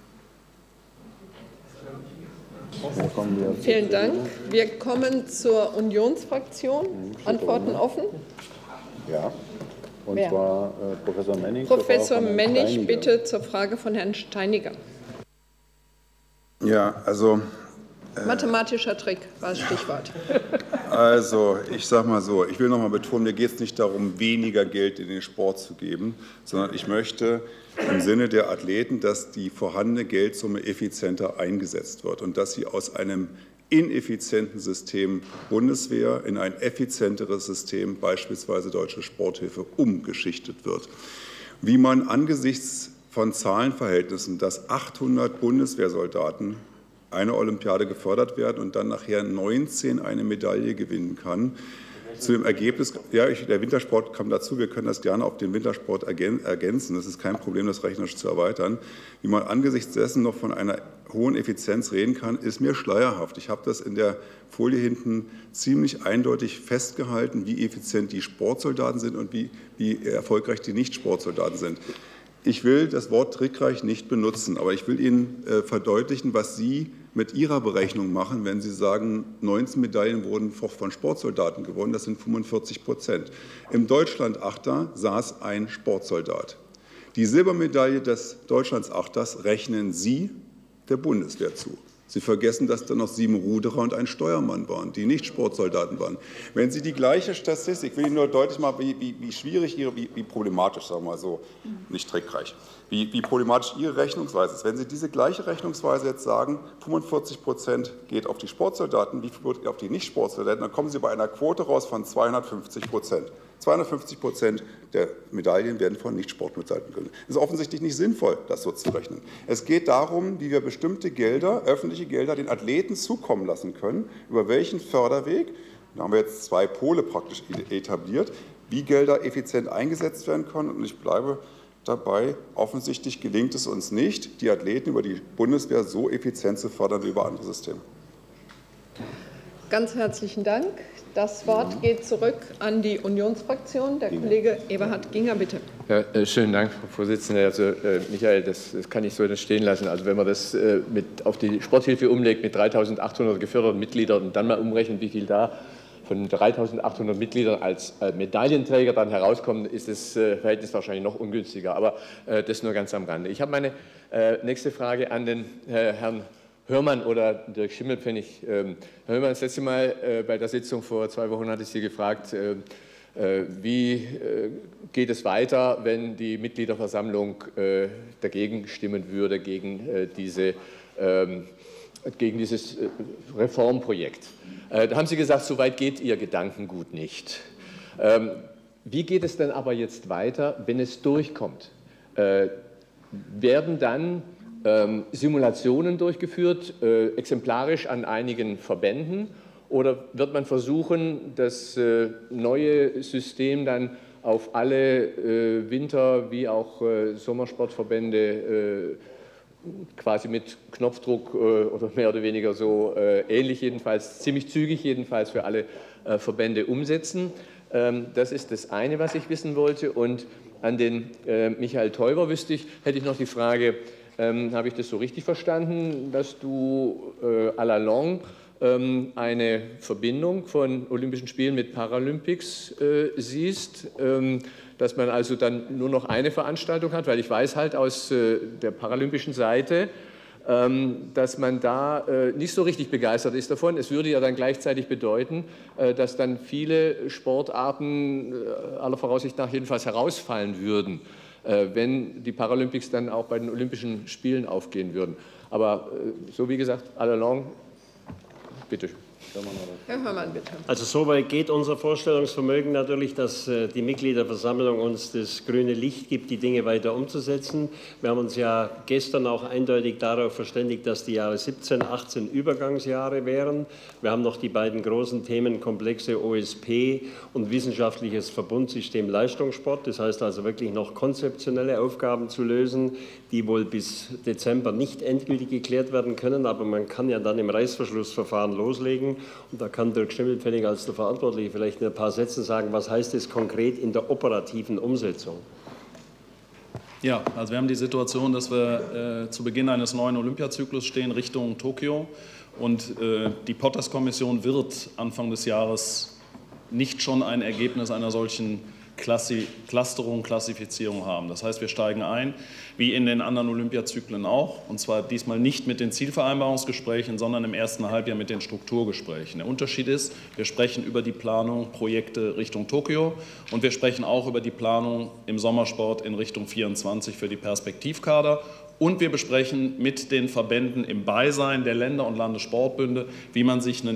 Vielen Dank. Wir kommen zur Unionsfraktion. Antworten offen? Ja, und Wer? zwar äh, Professor Menning. Professor Mennig, bitte zur Frage von Herrn Steiniger. Ja, also... Mathematischer Trick war das Stichwort. Also, ich sage mal so, ich will noch mal betonen, mir geht es nicht darum, weniger Geld in den Sport zu geben, sondern ich möchte im Sinne der Athleten, dass die vorhandene Geldsumme effizienter eingesetzt wird und dass sie aus einem ineffizienten System Bundeswehr in ein effizienteres System, beispielsweise Deutsche Sporthilfe, umgeschichtet wird. Wie man angesichts von Zahlenverhältnissen, dass achthundert Bundeswehrsoldaten eine Olympiade gefördert werden und dann nachher neunzehn eine Medaille gewinnen kann, zu dem Ergebnis, ja, ich, der Wintersport kam dazu, wir können das gerne auf den Wintersport ergänzen. Das ist kein Problem, das rechnerisch zu erweitern. Wie man angesichts dessen noch von einer hohen Effizienz reden kann, ist mir schleierhaft. Ich habe das in der Folie hinten ziemlich eindeutig festgehalten, wie effizient die Sportsoldaten sind und wie, wie erfolgreich die Nicht-Sportsoldaten sind. Ich will das Wort trickreich nicht benutzen, aber ich will Ihnen äh, verdeutlichen, was Sie mit Ihrer Berechnung machen, wenn Sie sagen, neunzehn Medaillen wurden von Sportsoldaten gewonnen, das sind fünfundvierzig Prozent. Im Deutschland-Achter saß ein Sportsoldat. Die Silbermedaille des Deutschlands-Achters rechnen Sie der Bundeswehr zu. Sie vergessen, dass da noch sieben Ruderer und ein Steuermann waren, die nicht Sportsoldaten waren. Wenn Sie die gleiche Statistik, ich will Ihnen nur deutlich machen, wie, wie, wie schwierig, Ihre, wie, wie problematisch, sagen wir mal so, nicht trickreich, wie, wie problematisch Ihre Rechnungsweise ist. Wenn Sie diese gleiche Rechnungsweise jetzt sagen, fünfundvierzig Prozent geht auf die Sportsoldaten, wie viel geht auf die Nicht-Sportsoldaten, dann kommen Sie bei einer Quote raus von zweihundertfünfzig Prozent. zweihundertfünfzig Prozent der Medaillen werden von Nicht-Sportsoldaten gewonnen. Es ist offensichtlich nicht sinnvoll, das so zu rechnen. Es geht darum, wie wir bestimmte Gelder, öffentliche Gelder, den Athleten zukommen lassen können, über welchen Förderweg, da haben wir jetzt zwei Pole praktisch etabliert, wie Gelder effizient eingesetzt werden können. Und ich bleibe dabei, offensichtlich gelingt es uns nicht, die Athleten über die Bundeswehr so effizient zu fördern wie über andere Systeme. Ganz herzlichen Dank. Das Wort geht zurück an die Unionsfraktion. Der Kollege Eberhard Ginger, bitte. Ja, äh, schönen Dank, Frau Vorsitzende. Also, äh, Michael, das, das kann ich so nicht stehen lassen. Also, wenn man das äh, mit, auf die Sporthilfe umlegt mit dreitausendachthundert geförderten Mitgliedern und dann mal umrechnet, wie viel da von dreitausendachthundert Mitgliedern als äh, Medaillenträger dann herauskommen, ist das äh, Verhältnis wahrscheinlich noch ungünstiger. Aber äh, das nur ganz am Rande. Ich habe meine äh, nächste Frage an den äh, Herrn Hörmann oder Dirk Schimmelpfennig. Ähm, Herr Hörmann, das letzte Mal äh, bei der Sitzung vor zwei Wochen hatte ich Sie gefragt, äh, äh, wie äh, geht es weiter, wenn die Mitgliederversammlung äh, dagegen stimmen würde, gegen, äh, diese, ähm, gegen dieses äh, Reformprojekt. Äh, da haben Sie gesagt, so weit geht Ihr Gedankengut nicht. Ähm, wie geht es denn aber jetzt weiter, wenn es durchkommt? Äh, werden dann Ähm, Simulationen durchgeführt, äh, exemplarisch an einigen Verbänden, oder wird man versuchen, das äh, neue System dann auf alle äh, Winter- wie auch äh, Sommersportverbände äh, quasi mit Knopfdruck äh, oder mehr oder weniger so äh, ähnlich jedenfalls, ziemlich zügig jedenfalls für alle äh, Verbände umsetzen? Ähm, das ist das eine, was ich wissen wollte. Und an den äh, Michael Teuber wüsste ich, hätte ich noch die Frage, Ähm, habe ich das so richtig verstanden, dass du äh, à la longue ähm, eine Verbindung von Olympischen Spielen mit Paralympics äh, siehst, ähm, dass man also dann nur noch eine Veranstaltung hat? Weil ich weiß halt aus äh, der paralympischen Seite, ähm, dass man da äh, nicht so richtig begeistert ist davon. Es würde ja dann gleichzeitig bedeuten, äh, dass dann viele Sportarten äh, aller Voraussicht nach jedenfalls herausfallen würden, wenn die Paralympics dann auch bei den Olympischen Spielen aufgehen würden. Aber so wie gesagt, à la longue, bitte. Herr Hörmann, bitte. Also soweit geht unser Vorstellungsvermögen natürlich, dass die Mitgliederversammlung uns das grüne Licht gibt, die Dinge weiter umzusetzen. Wir haben uns ja gestern auch eindeutig darauf verständigt, dass die Jahre siebzehn, achtzehn Übergangsjahre wären. Wir haben noch die beiden großen Themenkomplexe O S P und wissenschaftliches Verbundsystem Leistungssport. Das heißt also wirklich noch konzeptionelle Aufgaben zu lösen, die wohl bis Dezember nicht endgültig geklärt werden können, aber man kann ja dann im Reißverschlussverfahren loslegen. Und da kann Dirk Schimmelpfennig als der Verantwortliche vielleicht in ein paar Sätzen sagen, was heißt es konkret in der operativen Umsetzung? Ja, also wir haben die Situation, dass wir äh, zu Beginn eines neuen Olympiazyklus stehen, Richtung Tokio. Und äh, die Potters-Kommission wird Anfang des Jahres nicht schon ein Ergebnis einer solchen Klassi Clusterung, Klassifizierung haben. Das heißt, wir steigen ein, wie in den anderen Olympiazyklen auch, und zwar diesmal nicht mit den Zielvereinbarungsgesprächen, sondern im ersten Halbjahr mit den Strukturgesprächen. Der Unterschied ist, wir sprechen über die Planung, Projekte Richtung Tokio, und wir sprechen auch über die Planung im Sommersport in Richtung vierundzwanzig für die Perspektivkader. Und wir besprechen mit den Verbänden im Beisein der Länder und Landessportbünde, wie man sich einen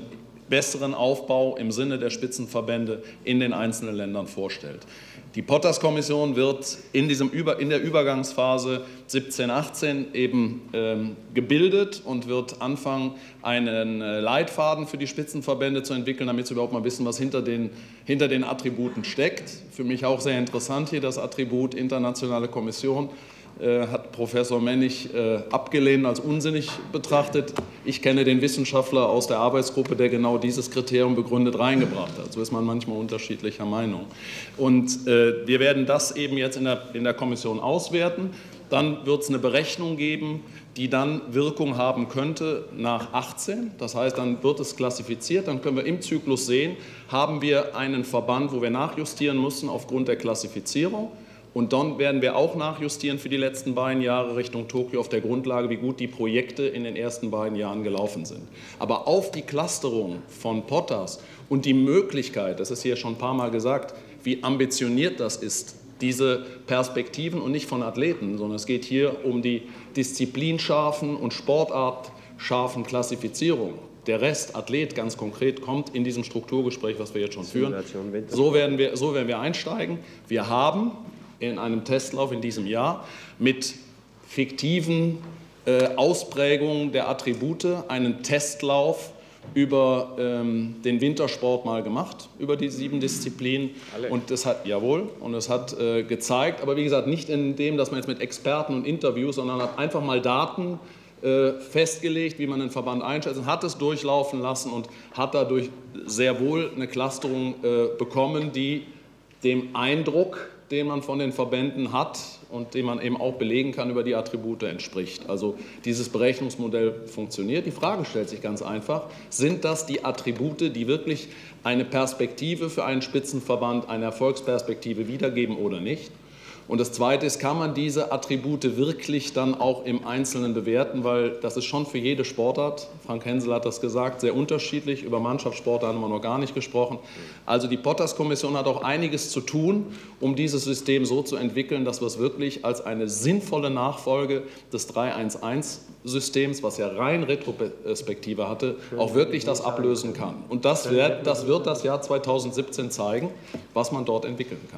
besseren Aufbau im Sinne der Spitzenverbände in den einzelnen Ländern vorstellt. Die Potters-Kommission wird in, diesem Über, in der Übergangsphase siebzehn, achtzehn eben ähm, gebildet und wird anfangen, einen äh, Leitfaden für die Spitzenverbände zu entwickeln, damit sie überhaupt mal wissen, was hinter den, hinter den Attributen steckt. Für mich auch sehr interessant hier das Attribut Internationale Kommission. Äh, hat Professor Mennig äh, abgelehnt, als unsinnig betrachtet. Ich kenne den Wissenschaftler aus der Arbeitsgruppe, der genau dieses Kriterium begründet reingebracht hat. So ist man manchmal unterschiedlicher Meinung. Und äh, wir werden das eben jetzt in der, in der Kommission auswerten. Dann wird es eine Berechnung geben, die dann Wirkung haben könnte nach achtzehn. Das heißt, dann wird es klassifiziert. Dann können wir im Zyklus sehen, haben wir einen Verband, wo wir nachjustieren müssen aufgrund der Klassifizierung. Und dann werden wir auch nachjustieren für die letzten beiden Jahre Richtung Tokio auf der Grundlage, wie gut die Projekte in den ersten beiden Jahren gelaufen sind. Aber auf die Clusterung von Potters und die Möglichkeit, das ist hier schon ein paar Mal gesagt, wie ambitioniert das ist, diese Perspektiven und nicht von Athleten, sondern es geht hier um die disziplinscharfen und sportartscharfen Klassifizierung. Der Rest, Athlet ganz konkret, kommt in diesem Strukturgespräch, was wir jetzt schon führen. So werden wir, so werden wir einsteigen. Wir haben in einem Testlauf in diesem Jahr mit fiktiven äh, Ausprägungen der Attribute einen Testlauf über ähm, den Wintersport mal gemacht, über die sieben Disziplinen. Alle. Und das hat, jawohl, und es hat äh, gezeigt, aber wie gesagt, nicht in dem, dass man jetzt mit Experten und Interviews, sondern hat einfach mal Daten äh, festgelegt, wie man einen Verband einschätzt, und hat es durchlaufen lassen und hat dadurch sehr wohl eine Clusterung äh, bekommen, die dem Eindruck, den man von den Verbänden hat und den man eben auch belegen kann über die Attribute entspricht. Also dieses Berechnungsmodell funktioniert. Die Frage stellt sich ganz einfach, sind das die Attribute, die wirklich eine Perspektive für einen Spitzenverband, eine Erfolgsperspektive wiedergeben oder nicht? Und das Zweite ist, kann man diese Attribute wirklich dann auch im Einzelnen bewerten, weil das ist schon für jede Sportart, Frank Hensel hat das gesagt, sehr unterschiedlich. Über Mannschaftssport haben wir noch gar nicht gesprochen. Also die Potters-Kommission hat auch einiges zu tun, um dieses System so zu entwickeln, dass wir es wirklich als eine sinnvolle Nachfolge des drei eins eins-Systems, was ja rein Retrospektive hatte, auch wirklich das ablösen kann. Und das wird das, wird das Jahr zweitausendsiebzehn zeigen, was man dort entwickeln kann.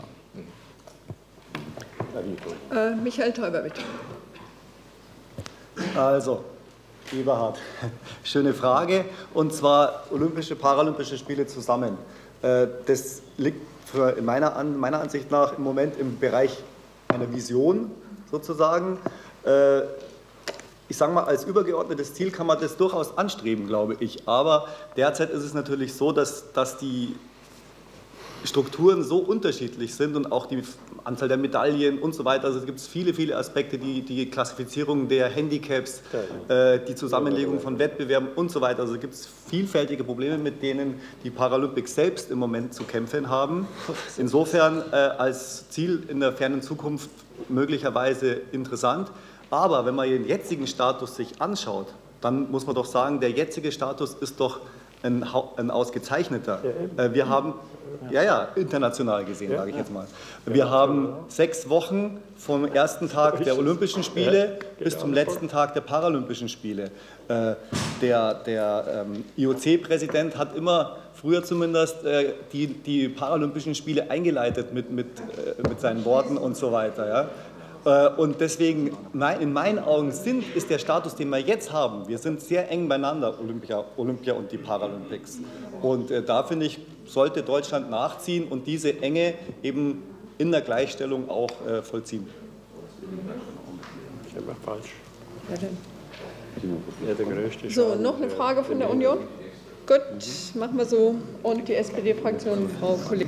Äh, Michael Täuber, bitte. Also, Eberhard, schöne Frage. Und zwar Olympische, Paralympische Spiele zusammen. Äh, das liegt für in meiner, An meiner Ansicht nach im Moment im Bereich einer Vision sozusagen. Äh, ich sage mal, als übergeordnetes Ziel kann man das durchaus anstreben, glaube ich. Aber derzeit ist es natürlich so, dass, dass die Strukturen so unterschiedlich sind und auch die Anzahl der Medaillen und so weiter. Also es gibt viele, viele Aspekte, die, die Klassifizierung der Handicaps, äh, die Zusammenlegung von Wettbewerben und so weiter. Also es gibt vielfältige Probleme, mit denen die Paralympics selbst im Moment zu kämpfen haben. Insofern äh, als Ziel in der fernen Zukunft möglicherweise interessant. Aber wenn man den jetzigen Status sich anschaut, dann muss man doch sagen, der jetzige Status ist doch ein, ein ausgezeichneter. Wir haben, ja, ja, international gesehen, sage ich jetzt mal. Wir haben sechs Wochen vom ersten Tag der Olympischen Spiele bis zum letzten Tag der Paralympischen Spiele. Der, der ähm, I O C-Präsident hat immer, früher zumindest, äh, die, die Paralympischen Spiele eingeleitet mit, mit, äh, mit seinen Worten und so weiter. Ja? Und deswegen, in meinen Augen sind, ist der Status, den wir jetzt haben, wir sind sehr eng beieinander, Olympia, Olympia und die Paralympics. Und äh, da finde ich, sollte Deutschland nachziehen und diese Enge eben in der Gleichstellung auch äh, vollziehen. Das ist immer falsch. Ja, dann. Ja, der größte So, Schaden noch eine Frage von der Union? Gut, machen wir so. Und die S P D-Fraktion, Frau Kollegin.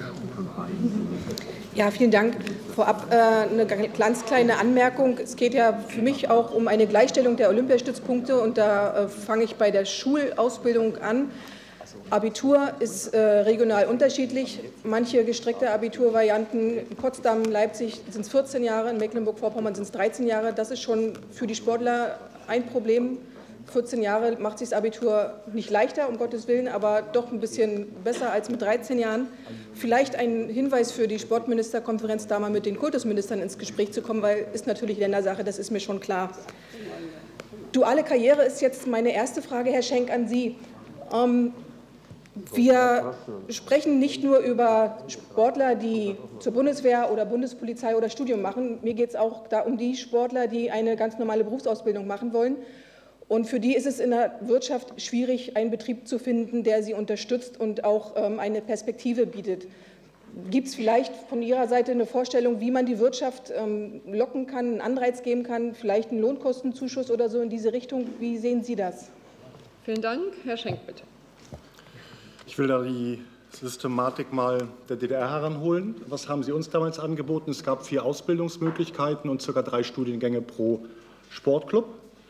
Ja, vielen Dank. Vorab äh, eine ganz kleine Anmerkung. Es geht ja für mich auch um eine Gleichstellung der Olympiastützpunkte und da äh, fange ich bei der Schulausbildung an. Abitur ist äh, regional unterschiedlich. Manche gestreckte Abiturvarianten, in Potsdam, Leipzig sind es vierzehn Jahre, in Mecklenburg-Vorpommern sind es dreizehn Jahre. Das ist schon für die Sportler ein Problem. vierzehn Jahre macht sich das Abitur nicht leichter, um Gottes Willen, aber doch ein bisschen besser als mit dreizehn Jahren. Vielleicht ein Hinweis für die Sportministerkonferenz, da mal mit den Kultusministern ins Gespräch zu kommen, weil ist natürlich Ländersache, das ist mir schon klar. Duale Karriere ist jetzt meine erste Frage, Herr Schenk, an Sie. Ähm, Wir sprechen nicht nur über Sportler, die zur Bundeswehr oder Bundespolizei oder Studium machen. Mir geht es auch da um die Sportler, die eine ganz normale Berufsausbildung machen wollen. Und für die ist es in der Wirtschaft schwierig, einen Betrieb zu finden, der sie unterstützt und auch ähm, eine Perspektive bietet. Gibt es vielleicht von Ihrer Seite eine Vorstellung, wie man die Wirtschaft ähm, locken kann, einen Anreiz geben kann, vielleicht einen Lohnkostenzuschuss oder so in diese Richtung? Wie sehen Sie das? Vielen Dank. Herr Schenk, bitte. Ich will da die Systematik mal der D D R heranholen. Was haben Sie uns damals angeboten? Es gab vier Ausbildungsmöglichkeiten und ca. drei Studiengänge pro Sportclub.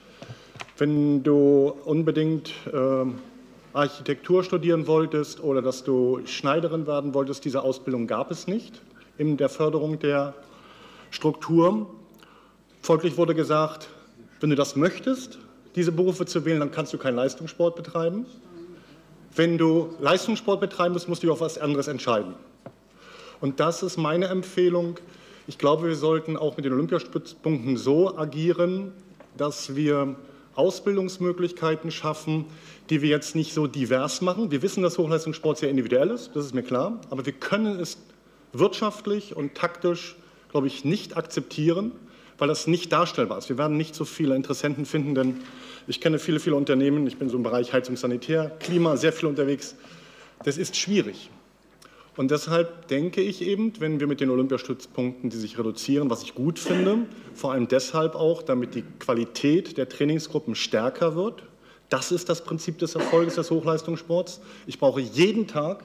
Wenn du unbedingt äh, Architektur studieren wolltest oder dass du Schneiderin werden wolltest, diese Ausbildung gab es nicht in der Förderung der Struktur. Folglich wurde gesagt, wenn du das möchtest, diese Berufe zu wählen, dann kannst du keinen Leistungssport betreiben. Wenn du Leistungssport betreiben musst, musst du auf etwas anderes entscheiden. Und das ist meine Empfehlung. Ich glaube, wir sollten auch mit den Olympiastützpunkten so agieren, dass wir Ausbildungsmöglichkeiten schaffen, die wir jetzt nicht so divers machen. Wir wissen, dass Hochleistungssport sehr individuell ist, das ist mir klar, aber wir können es wirtschaftlich und taktisch, glaube ich, nicht akzeptieren, weil das nicht darstellbar ist. Wir werden nicht so viele Interessenten finden, denn ich kenne viele, viele Unternehmen, ich bin so im Bereich Heizung, Sanitär, Klima sehr viel unterwegs. Das ist schwierig. Und deshalb denke ich eben, wenn wir mit den Olympiastützpunkten, die sich reduzieren, was ich gut finde, vor allem deshalb auch, damit die Qualität der Trainingsgruppen stärker wird. Das ist das Prinzip des Erfolges des Hochleistungssports. Ich brauche jeden Tag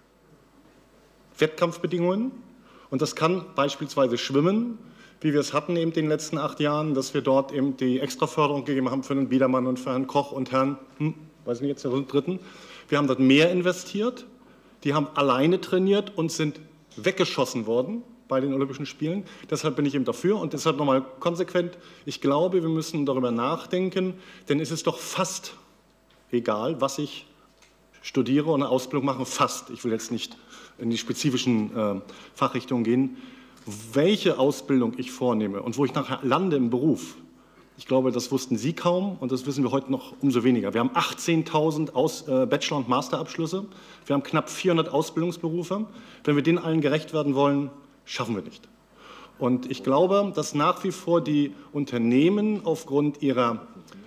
Wettkampfbedingungen und das kann beispielsweise Schwimmen, wie wir es hatten eben in den letzten acht Jahren, dass wir dort eben die Extraförderung gegeben haben für den Biedermann und für Herrn Koch und Herrn, hm, weiß nicht jetzt, den dritten. Wir haben dort mehr investiert. Die haben alleine trainiert und sind weggeschossen worden bei den Olympischen Spielen. Deshalb bin ich eben dafür und deshalb nochmal konsequent. Ich glaube, wir müssen darüber nachdenken, denn es ist doch fast egal, was ich studiere und eine Ausbildung mache. Fast. Ich will jetzt nicht in die spezifischen äh, Fachrichtungen gehen. Welche Ausbildung ich vornehme und wo ich nachher lande im Beruf, ich glaube, das wussten Sie kaum und das wissen wir heute noch umso weniger. Wir haben achtzehntausend äh, Bachelor- und Masterabschlüsse. Wir haben knapp vierhundert Ausbildungsberufe. Wenn wir denen allen gerecht werden wollen, schaffen wir nicht. Und ich glaube, dass nach wie vor die Unternehmen aufgrund ihrer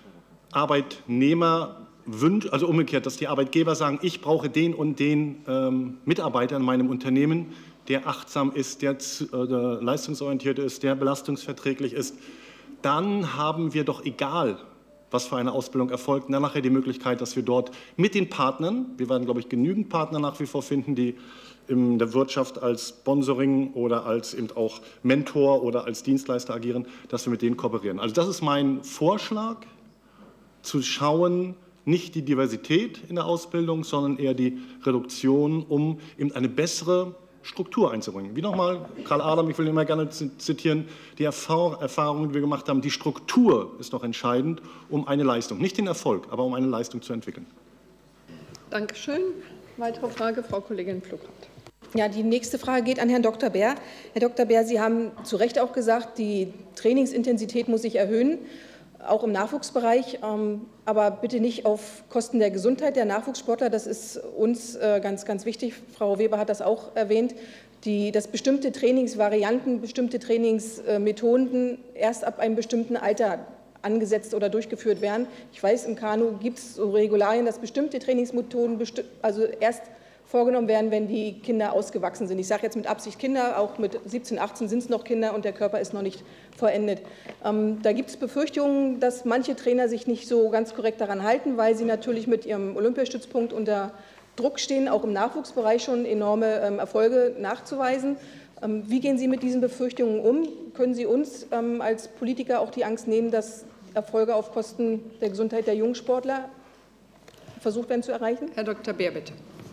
Arbeitnehmerwünsche, also umgekehrt, dass die Arbeitgeber sagen, ich brauche den und den ähm, Mitarbeiter in meinem Unternehmen, der achtsam ist, der äh, leistungsorientiert ist, der belastungsverträglich ist, dann haben wir doch, egal was für eine Ausbildung erfolgt, dann nachher die Möglichkeit, dass wir dort mit den Partnern, wir werden, glaube ich, genügend Partner nach wie vor finden, die in der Wirtschaft als Sponsoring oder als eben auch Mentor oder als Dienstleister agieren, dass wir mit denen kooperieren. Also das ist mein Vorschlag, zu schauen, nicht die Diversität in der Ausbildung, sondern eher die Reduktion, um eben eine bessere Struktur einzubringen. Wie nochmal, Karl Adam, ich will immer gerne zitieren, die Erfahrungen, die wir gemacht haben, die Struktur ist doch entscheidend, um eine Leistung, nicht den Erfolg, aber um eine Leistung zu entwickeln. Dankeschön. Weitere Frage, Frau Kollegin Pflugert. Ja, die nächste Frage geht an Herrn Doktor Bär. Herr Doktor Bär, Sie haben zu Recht auch gesagt, die Trainingsintensität muss sich erhöhen, auch im Nachwuchsbereich, aber bitte nicht auf Kosten der Gesundheit der Nachwuchssportler. Das ist uns ganz, ganz wichtig. Frau Weber hat das auch erwähnt, die, dass bestimmte Trainingsvarianten, bestimmte Trainingsmethoden erst ab einem bestimmten Alter angesetzt oder durchgeführt werden. Ich weiß, im Kanu gibt es so Regularien, dass bestimmte Trainingsmethoden besti- also erst vorgenommen werden, wenn die Kinder ausgewachsen sind. Ich sage jetzt mit Absicht Kinder, auch mit siebzehn, achtzehn sind es noch Kinder und der Körper ist noch nicht vollendet. Ähm, da gibt es Befürchtungen, dass manche Trainer sich nicht so ganz korrekt daran halten, weil sie natürlich mit ihrem Olympiastützpunkt unter Druck stehen, auch im Nachwuchsbereich schon enorme ähm, Erfolge nachzuweisen. Ähm, wie gehen Sie mit diesen Befürchtungen um? Können Sie uns ähm, als Politiker auch die Angst nehmen, dass Erfolge auf Kosten der Gesundheit der jungen Sportler versucht werden zu erreichen? Herr Doktor Bär, bitte.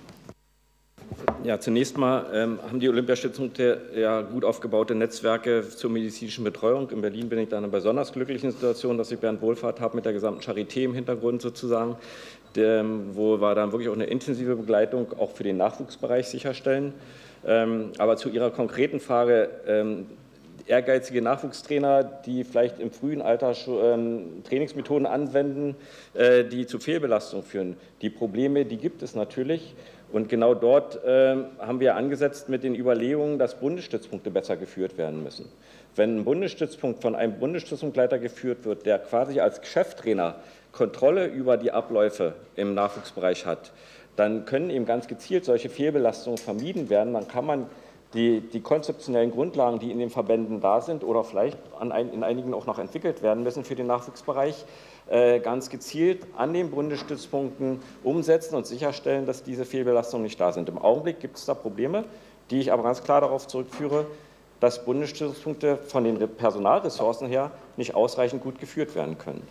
Ja, zunächst mal ähm, haben die Olympiastützpunkte ja gut aufgebaute Netzwerke zur medizinischen Betreuung. In Berlin bin ich da in einer besonders glücklichen Situation, dass ich Bernd Wohlfahrt habe mit der gesamten Charité im Hintergrund sozusagen, der, wo wir dann wirklich auch eine intensive Begleitung auch für den Nachwuchsbereich sicherstellen. Ähm, aber zu Ihrer konkreten Frage, ähm, ehrgeizige Nachwuchstrainer, die vielleicht im frühen Alter schon Trainingsmethoden anwenden, die zu Fehlbelastungen führen. Die Probleme, die gibt es natürlich. Und genau dort äh, haben wir angesetzt mit den Überlegungen, dass Bundesstützpunkte besser geführt werden müssen. Wenn ein Bundesstützpunkt von einem Bundesstützpunktleiter geführt wird, der quasi als Cheftrainer Kontrolle über die Abläufe im Nachwuchsbereich hat, dann können eben ganz gezielt solche Fehlbelastungen vermieden werden. Dann kann man die, die konzeptionellen Grundlagen, die in den Verbänden da sind oder vielleicht an ein, in einigen auch noch entwickelt werden müssen für den Nachwuchsbereich, ganz gezielt an den Bundesstützpunkten umsetzen und sicherstellen, dass diese Fehlbelastungen nicht da sind. Im Augenblick gibt es da Probleme, die ich aber ganz klar darauf zurückführe, dass Bundesstützpunkte von den Personalressourcen her nicht ausreichend gut geführt werden können.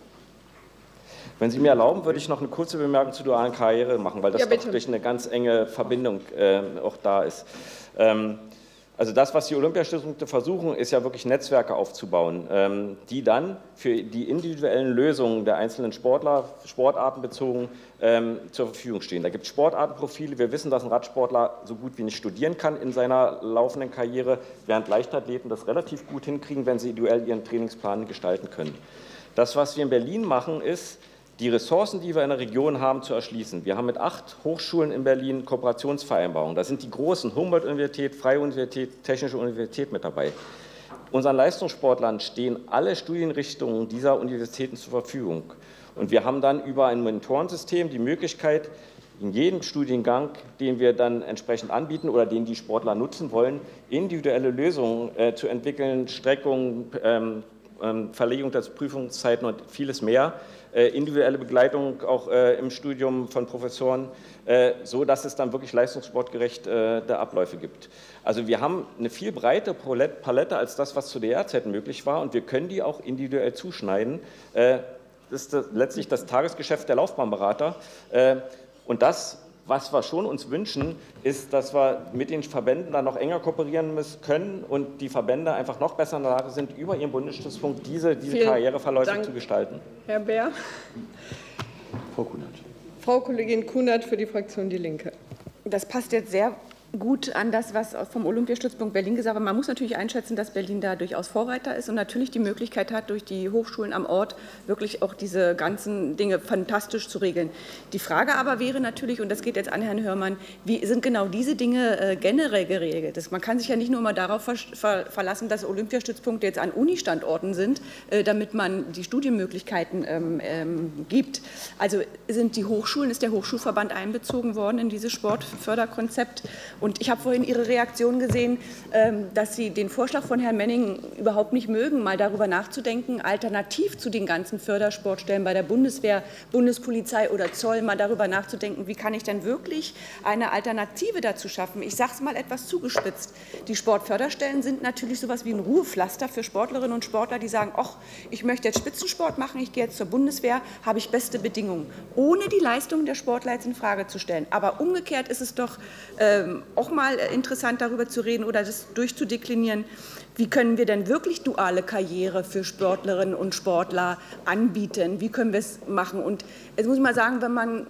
Wenn Sie mir erlauben, würde ich noch eine kurze Bemerkung zur dualen Karriere machen, weil das ja, doch durch eine ganz enge Verbindung äh, auch da ist. Ähm, Also das, was die Olympiastützpunkte versuchen, ist ja wirklich Netzwerke aufzubauen, die dann für die individuellen Lösungen der einzelnen Sportler, Sportarten bezogen, zur Verfügung stehen. Da gibt es Sportartenprofile. Wir wissen, dass ein Radsportler so gut wie nicht studieren kann in seiner laufenden Karriere, während Leichtathleten das relativ gut hinkriegen, wenn sie individuell ihren Trainingsplan gestalten können. Das, was wir in Berlin machen, ist, die Ressourcen, die wir in der Region haben, zu erschließen. Wir haben mit acht Hochschulen in Berlin Kooperationsvereinbarungen. Da sind die großen Humboldt-Universität, Freie Universität, Technische Universität mit dabei. Unseren Leistungssportlern stehen alle Studienrichtungen dieser Universitäten zur Verfügung. Und wir haben dann über ein Mentorensystem die Möglichkeit, in jedem Studiengang, den wir dann entsprechend anbieten oder den die Sportler nutzen wollen, individuelle Lösungen äh, zu entwickeln, Streckungen, ähm, ähm, Verlegung der Prüfungszeiten und vieles mehr. Individuelle Begleitung auch äh, im Studium von Professoren, äh, so dass es dann wirklich leistungssportgerechte äh, Abläufe gibt. Also wir haben eine viel breite Palette als das, was zu D D R-Zeiten möglich war, und wir können die auch individuell zuschneiden. Äh, das ist das, letztlich das Tagesgeschäft der Laufbahnberater. Äh, und das, was wir schon uns wünschen, ist, dass wir mit den Verbänden dann noch enger kooperieren müssen können und die Verbände einfach noch besser in der Lage sind, über ihren Bundesstützpunkt diese, diese Karriereverläufe Dank, zu gestalten. Herr Bär. Frau Kunert. Frau Kollegin Kunert für die Fraktion Die Linke. Das passt jetzt sehr gut an das, was vom Olympiastützpunkt Berlin gesagt wird. Man muss natürlich einschätzen, dass Berlin da durchaus Vorreiter ist und natürlich die Möglichkeit hat, durch die Hochschulen am Ort wirklich auch diese ganzen Dinge fantastisch zu regeln. Die Frage aber wäre natürlich, und das geht jetzt an Herrn Hörmann, wie sind genau diese Dinge äh, generell geregelt? Das, man kann sich ja nicht nur immer darauf ver ver verlassen, dass Olympiastützpunkte jetzt an Uni-Standorten sind, äh, damit man die Studienmöglichkeiten ähm, ähm, gibt. Also sind die Hochschulen, ist der Hochschulverband einbezogen worden in dieses Sportförderkonzept? Und ich habe vorhin Ihre Reaktion gesehen, dass Sie den Vorschlag von Herrn Menning überhaupt nicht mögen, mal darüber nachzudenken, alternativ zu den ganzen Fördersportstellen bei der Bundeswehr, Bundespolizei oder Zoll, mal darüber nachzudenken, wie kann ich denn wirklich eine Alternative dazu schaffen. Ich sage es mal etwas zugespitzt. Die Sportförderstellen sind natürlich so etwas wie ein Ruhepflaster für Sportlerinnen und Sportler, die sagen, ach, ich möchte jetzt Spitzensport machen, ich gehe jetzt zur Bundeswehr, habe ich beste Bedingungen, ohne die Leistungen der Sportler jetzt in Frage zu stellen. Aber umgekehrt ist es doch ähm, auch mal interessant, darüber zu reden oder das durchzudeklinieren. Wie können wir denn wirklich duale Karriere für Sportlerinnen und Sportler anbieten? Wie können wir es machen? Und jetzt muss ich mal sagen, wenn man,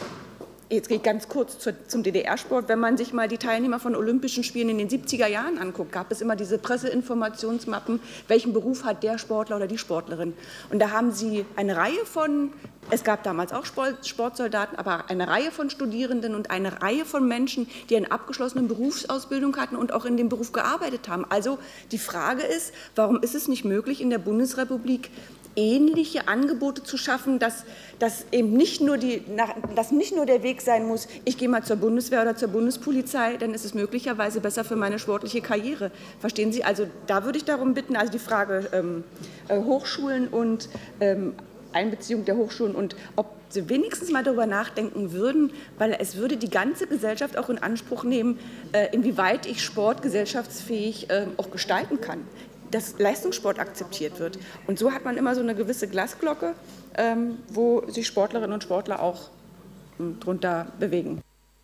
jetzt gehe ich ganz kurz zu, zum D D R-Sport, wenn man sich mal die Teilnehmer von Olympischen Spielen in den siebziger Jahren anguckt, gab es immer diese Presseinformationsmappen, welchen Beruf hat der Sportler oder die Sportlerin. Und da haben sie eine Reihe von, es gab damals auch Sportsoldaten, aber eine Reihe von Studierenden und eine Reihe von Menschen, die eine abgeschlossene Berufsausbildung hatten und auch in dem Beruf gearbeitet haben. Also die Frage ist, warum ist es nicht möglich, in der Bundesrepublik ähnliche Angebote zu schaffen, dass, dass eben nicht nur, die, dass nicht nur der Weg sein muss, ich gehe mal zur Bundeswehr oder zur Bundespolizei, dann ist es möglicherweise besser für meine sportliche Karriere. Verstehen Sie? Also da würde ich darum bitten, also die Frage ähm, äh, Hochschulen und ähm, Einbeziehung der Hochschulen und ob Sie wenigstens mal darüber nachdenken würden, weil es würde die ganze Gesellschaft auch in Anspruch nehmen, äh, inwieweit ich Sport gesellschaftsfähig äh, auch gestalten kann, dass Leistungssport akzeptiert wird. Und so hat man immer so eine gewisse Glasglocke, ähm, wo sich Sportlerinnen und Sportler auch ähm, drunter bewegen.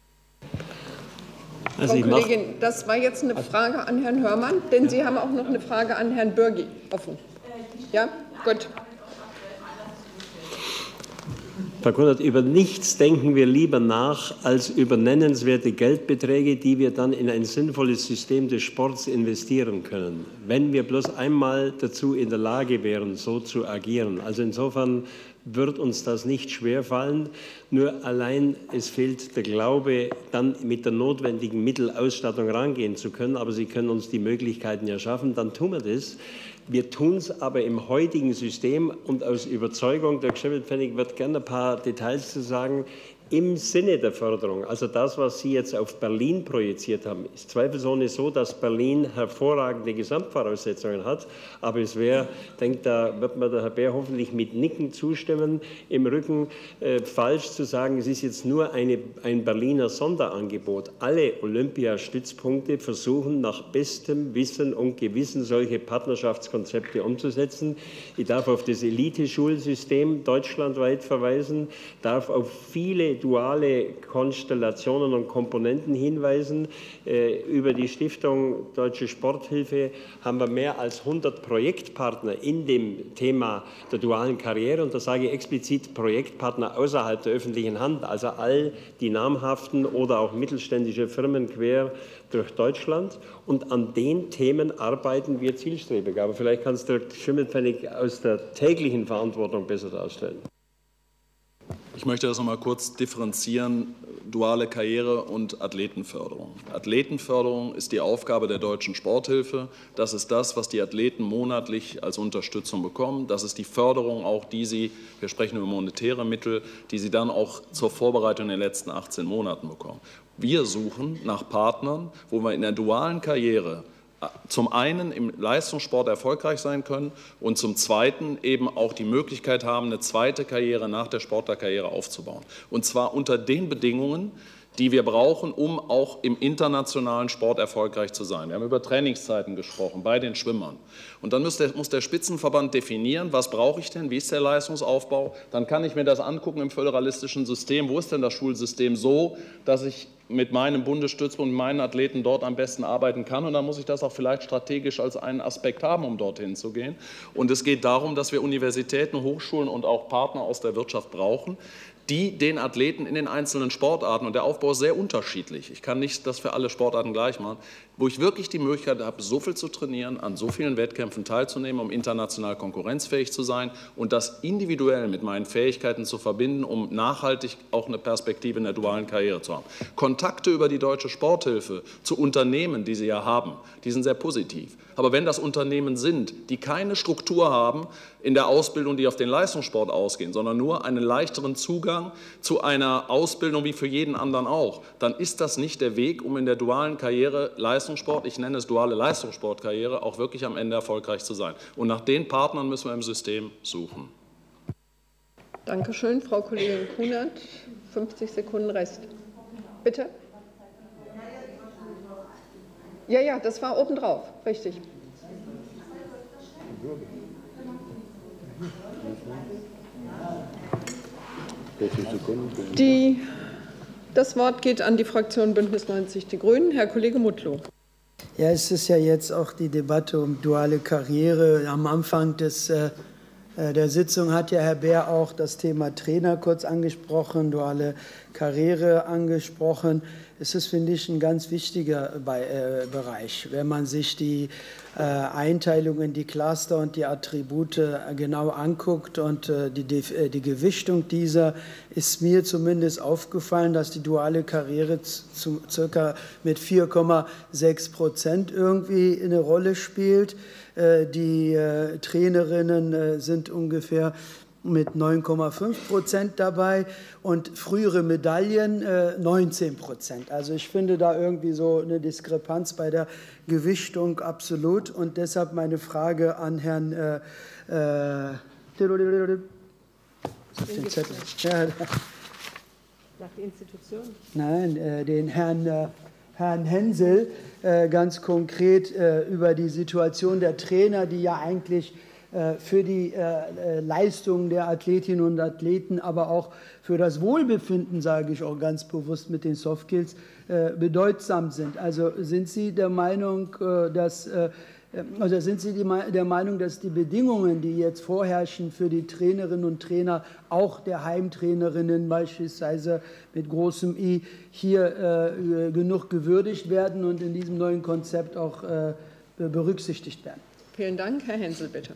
Also Frau Kollegin, das war jetzt eine Frage an Herrn Hörmann, denn Sie haben auch noch eine Frage an Herrn Bürgi offen. Ja, gut. Frau Kunert, über nichts denken wir lieber nach, als über nennenswerte Geldbeträge, die wir dann in ein sinnvolles System des Sports investieren können, wenn wir bloß einmal dazu in der Lage wären, so zu agieren. Also insofern wird uns das nicht schwerfallen, nur allein es fehlt der Glaube, dann mit der notwendigen Mittelausstattung rangehen zu können, aber Sie können uns die Möglichkeiten ja schaffen, dann tun wir das. Wir tun es aber im heutigen System und aus Überzeugung, der Schimmelpfennig wird gerne ein paar Details zu sagen, im Sinne der Förderung, also das, was Sie jetzt auf Berlin projiziert haben, ist zweifelsohne so, dass Berlin hervorragende Gesamtvoraussetzungen hat. Aber es wäre, ich denke, da wird mir der Herr Beer hoffentlich mit Nicken zustimmen, im Rücken äh, falsch zu sagen, es ist jetzt nur eine, ein Berliner Sonderangebot. Alle Olympiastützpunkte versuchen nach bestem Wissen und Gewissen solche Partnerschaftskonzepte umzusetzen. Ich darf auf das Elite-Schulsystem deutschlandweit verweisen, darf auf viele duale Konstellationen und Komponenten hinweisen. Äh, über die Stiftung Deutsche Sporthilfe haben wir mehr als hundert Projektpartner in dem Thema der dualen Karriere. Und da sage ich explizit Projektpartner außerhalb der öffentlichen Hand, also all die namhaften oder auch mittelständische Firmen quer durch Deutschland. Und an den Themen arbeiten wir zielstrebig. Aber vielleicht kann es der Schimmelpfennig aus der täglichen Verantwortung besser darstellen. Ich möchte das noch mal kurz differenzieren, duale Karriere und Athletenförderung. Athletenförderung ist die Aufgabe der Deutschen Sporthilfe. Das ist das, was die Athleten monatlich als Unterstützung bekommen. Das ist die Förderung auch, die sie, wir sprechen über monetäre Mittel, die sie dann auch zur Vorbereitung in den letzten achtzehn Monaten bekommen. Wir suchen nach Partnern, wo wir in der dualen Karriere zum einen im Leistungssport erfolgreich sein können und zum Zweiten eben auch die Möglichkeit haben, eine zweite Karriere nach der Sportlerkarriere aufzubauen. Und zwar unter den Bedingungen, die wir brauchen, um auch im internationalen Sport erfolgreich zu sein. Wir haben über Trainingszeiten gesprochen bei den Schwimmern. Und dann muss der, muss der Spitzenverband definieren, was brauche ich denn, wie ist der Leistungsaufbau. Dann kann ich mir das angucken im föderalistischen System. Wo ist denn das Schulsystem so, dass ich mit meinem Bundesstützpunkt, mit meinen Athleten dort am besten arbeiten kann. Und dann muss ich das auch vielleicht strategisch als einen Aspekt haben, um dorthin zu gehen. Und es geht darum, dass wir Universitäten, Hochschulen und auch Partner aus der Wirtschaft brauchen, die den Athleten in den einzelnen Sportarten, und der Aufbau ist sehr unterschiedlich, ich kann nicht das für alle Sportarten gleich machen, wo ich wirklich die Möglichkeit habe, so viel zu trainieren, an so vielen Wettkämpfen teilzunehmen, um international konkurrenzfähig zu sein und das individuell mit meinen Fähigkeiten zu verbinden, um nachhaltig auch eine Perspektive in der dualen Karriere zu haben. Kontakte über die Deutsche Sporthilfe zu Unternehmen, die sie ja haben, die sind sehr positiv. Aber wenn das Unternehmen sind, die keine Struktur haben in der Ausbildung, die auf den Leistungssport ausgehen, sondern nur einen leichteren Zugang zu einer Ausbildung wie für jeden anderen auch, dann ist das nicht der Weg, um in der dualen Karriere Leistungssport, ich nenne es duale Leistungssportkarriere, auch wirklich am Ende erfolgreich zu sein. Und nach den Partnern müssen wir im System suchen. Danke schön, Frau Kollegin Kunert. fünfzig Sekunden Rest. Bitte? Ja, ja, das war obendrauf, richtig. Die, das Wort geht an die Fraktion Bündnis neunzig Die Grünen. Herr Kollege Mutlu. Ja, es ist ja jetzt auch die Debatte um duale Karriere. Am Anfang des, äh, der Sitzung hat ja Herr Beer auch das Thema Trainer kurz angesprochen, duale Karriere angesprochen. Es ist, finde ich, ein ganz wichtiger Bereich. Wenn man sich die Einteilung in die Cluster und die Attribute genau anguckt und die, die Gewichtung dieser, ist mir zumindest aufgefallen, dass die duale Karriere zu, circa mit vier Komma sechs Prozent irgendwie eine Rolle spielt. Die Trainerinnen sind ungefähr mit neun Komma fünf Prozent dabei und frühere Medaillen äh, neunzehn Prozent. Also ich finde da irgendwie so eine Diskrepanz bei der Gewichtung absolut. Und deshalb meine Frage an Herrn äh, äh, den Zettel. Ja, nach der Institution? Nein, äh, den Herrn, äh, Herrn Hensel äh, ganz konkret äh, über die Situation der Trainer, die ja eigentlich für die äh, Leistungen der Athletinnen und Athleten, aber auch für das Wohlbefinden, sage ich auch ganz bewusst mit den Softskills, äh, bedeutsam sind. Also sind Sie der Meinung, äh, dass äh, Also sind Sie der Meinung, dass die Bedingungen, die jetzt vorherrschen für die Trainerinnen und Trainer, auch der Heimtrainerinnen beispielsweise mit großem I, hier äh, genug gewürdigt werden und in diesem neuen Konzept auch äh, berücksichtigt werden? Vielen Dank. Herr Hensel, bitte.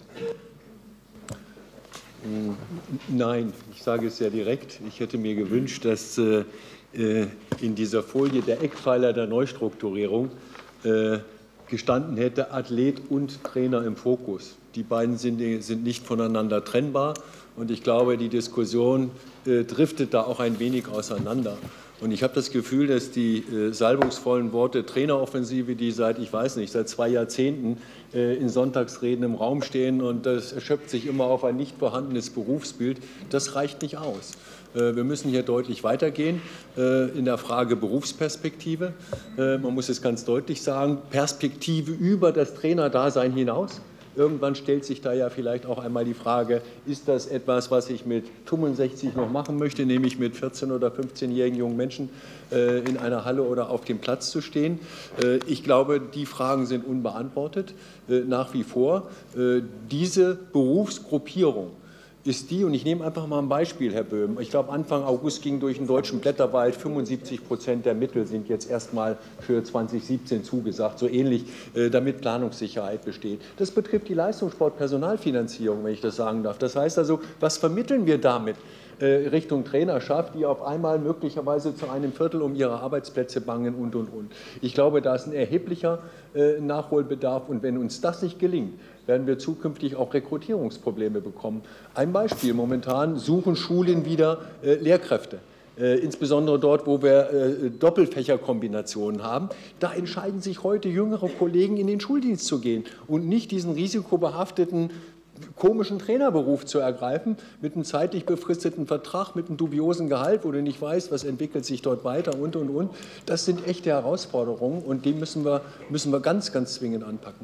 Nein, ich sage es sehr direkt. Ich hätte mir gewünscht, dass äh, in dieser Folie der Eckpfeiler der Neustrukturierung äh, gestanden hätte, Athlet und Trainer im Fokus. Die beiden sind, sind nicht voneinander trennbar und ich glaube, die Diskussion äh, driftet da auch ein wenig auseinander. Und ich habe das Gefühl, dass die äh, salbungsvollen Worte Traineroffensive, die seit, ich weiß nicht, seit zwei Jahrzehnten äh, in Sonntagsreden im Raum stehen und das erschöpft sich immer auf ein nicht vorhandenes Berufsbild, das reicht nicht aus. Wir müssen hier deutlich weitergehen in der Frage Berufsperspektive. Man muss es ganz deutlich sagen, Perspektive über das Trainerdasein hinaus. Irgendwann stellt sich da ja vielleicht auch einmal die Frage, ist das etwas, was ich mit fünfundsechzig noch machen möchte, nämlich mit vierzehn- oder fünfzehnjährigen jungen Menschen in einer Halle oder auf dem Platz zu stehen? Ich glaube, die Fragen sind unbeantwortet, nach wie vor. Diese Berufsgruppierung ist die, und ich nehme einfach mal ein Beispiel, Herr Böhm. Ich glaube, Anfang August ging durch den deutschen Blätterwald, fünfundsiebzig Prozent der Mittel sind jetzt erstmal für zweitausendsiebzehn zugesagt, so ähnlich, damit Planungssicherheit besteht. Das betrifft die Leistungssportpersonalfinanzierung, wenn ich das sagen darf. Das heißt also, was vermitteln wir damit Richtung Trainerschaft, die auf einmal möglicherweise zu einem Viertel um ihre Arbeitsplätze bangen und, und, und. Ich glaube, da ist ein erheblicher Nachholbedarf, und wenn uns das nicht gelingt, werden wir zukünftig auch Rekrutierungsprobleme bekommen. Ein Beispiel: Momentan suchen Schulen wieder äh, Lehrkräfte, äh, insbesondere dort, wo wir äh, Doppelfächerkombinationen haben. Da entscheiden sich heute jüngere Kollegen, in den Schuldienst zu gehen und nicht diesen risikobehafteten, komischen Trainerberuf zu ergreifen, mit einem zeitlich befristeten Vertrag, mit einem dubiosen Gehalt, wo du nicht weißt, was entwickelt sich dort weiter und, und, und. Das sind echte Herausforderungen, und die müssen wir, müssen wir ganz, ganz zwingend anpacken.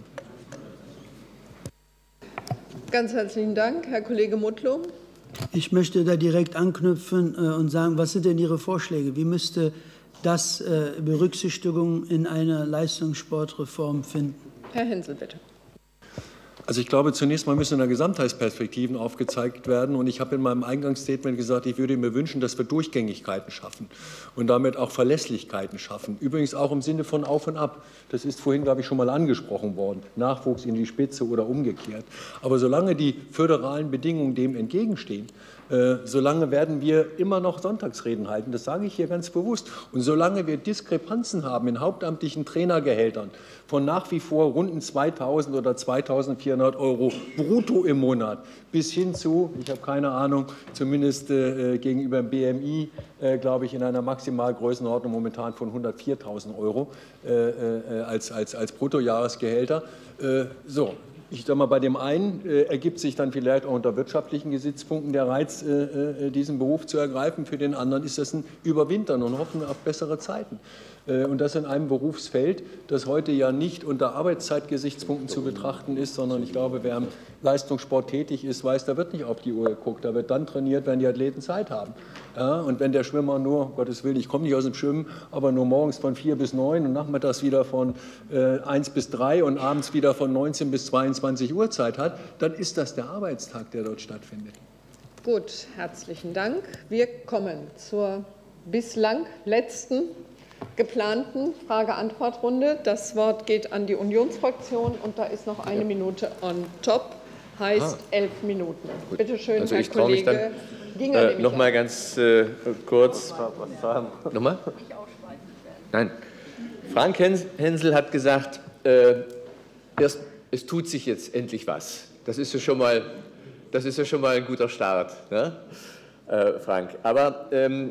Ganz herzlichen Dank. Herr Kollege Mutlu. Ich möchte da direkt anknüpfen und sagen, was sind denn Ihre Vorschläge? Wie müsste das Berücksichtigung in einer Leistungssportreform finden? Herr Hensel, bitte. Also ich glaube, zunächst mal müssen da Gesamtheitsperspektiven aufgezeigt werden. Und ich habe in meinem Eingangsstatement gesagt, ich würde mir wünschen, dass wir Durchgängigkeiten schaffen und damit auch Verlässlichkeiten schaffen. Übrigens auch im Sinne von Auf und Ab. Das ist vorhin, glaube ich, schon mal angesprochen worden. Nachwuchs in die Spitze oder umgekehrt. Aber solange die föderalen Bedingungen dem entgegenstehen, äh, solange werden wir immer noch Sonntagsreden halten. Das sage ich hier ganz bewusst. Und solange wir Diskrepanzen haben in hauptamtlichen Trainergehältern von nach wie vor runden zweitausend oder zweitausendvierhundert Euro brutto im Monat bis hin zu, ich habe keine Ahnung, zumindest äh, gegenüber dem B M I, äh, glaube ich, in einer Maximalgrößenordnung momentan von hundertviertausend Euro äh, äh, als, als, als Bruttojahresgehälter. Äh, so. Ich sage mal, bei dem einen äh, ergibt sich dann vielleicht auch unter wirtschaftlichen Gesichtspunkten der Reiz, äh, äh, diesen Beruf zu ergreifen. Für den anderen ist das ein Überwintern und hoffen auf bessere Zeiten. Äh, und das in einem Berufsfeld, das heute ja nicht unter Arbeitszeitgesichtspunkten zu betrachten ist, sondern ich glaube, wer am Leistungssport tätig ist, weiß, da wird nicht auf die Uhr geguckt. Da wird dann trainiert, wenn die Athleten Zeit haben. Ja, und wenn der Schwimmer nur, um Gottes Willen, ich komme nicht aus dem Schwimmen, aber nur morgens von vier bis neun und nachmittags wieder von äh, eins bis drei und abends wieder von neunzehn bis zweiundzwanzig Uhr Zeit hat, dann ist das der Arbeitstag, der dort stattfindet. Gut, herzlichen Dank. Wir kommen zur bislang letzten geplanten Frage-Antwort-Runde. Das Wort geht an die Unionsfraktion, und da ist noch eine Minute on top, heißt ah. elf Minuten. Bitte schön, also Herr ich Kollege. Mich dann, äh, noch mal ganz äh, kurz. Nochmal? Nein. Frank Hensel hat gesagt, äh, erst, es tut sich jetzt endlich was. Das ist ja schon mal, das ist ja schon mal ein guter Start, ne? äh, Frank. Aber ähm,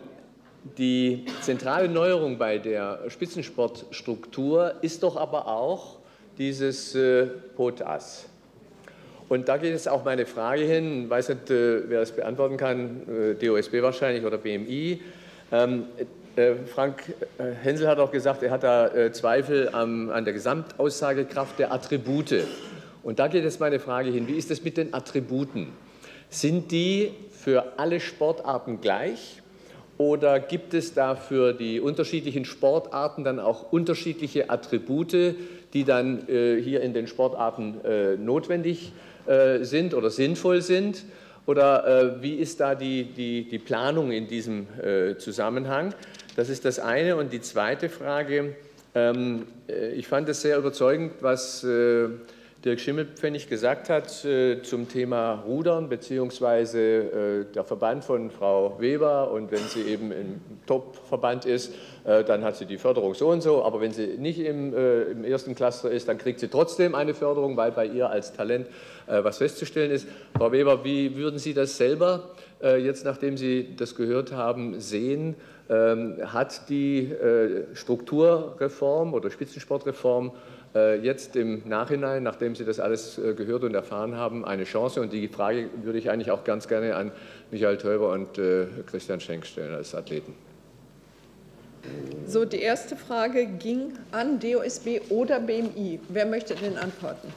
die zentrale Neuerung bei der Spitzensportstruktur ist doch aber auch dieses äh, POTAS. Und da geht jetzt auch meine Frage hin, ich weiß nicht, äh, wer das beantworten kann, äh, D O S B wahrscheinlich oder B M I. Ähm, äh, Frank Hensel hat auch gesagt, er hat da äh, Zweifel am, an der Gesamtaussagekraft der Attribute. Und da geht jetzt meine Frage hin, wie ist es mit den Attributen? Sind die für alle Sportarten gleich? Oder gibt es da für die unterschiedlichen Sportarten dann auch unterschiedliche Attribute, die dann äh, hier in den Sportarten äh, notwendig äh, sind oder sinnvoll sind? Oder äh, wie ist da die, die, die Planung in diesem äh, Zusammenhang? Das ist das eine. Und die zweite Frage, ähm, ich fand es sehr überzeugend, was äh, Dirk Schimmelpfennig gesagt hat äh, zum Thema Rudern, beziehungsweise äh, der Verband von Frau Weber. Und wenn sie eben im Top-Verband ist, äh, dann hat sie die Förderung so und so. Aber wenn sie nicht im, äh, im ersten Cluster ist, dann kriegt sie trotzdem eine Förderung, weil bei ihr als Talent äh, was festzustellen ist. Frau Weber, wie würden Sie das selber, äh, jetzt nachdem Sie das gehört haben, sehen? Ähm, hat die äh, Strukturreform oder Spitzensportreform jetzt im Nachhinein, nachdem Sie das alles gehört und erfahren haben, eine Chance? Und die Frage würde ich eigentlich auch ganz gerne an Michael Teuber und äh, Christian Schenk stellen als Athleten. So, die erste Frage ging an D O S B oder B M I. Wer möchte denn antworten?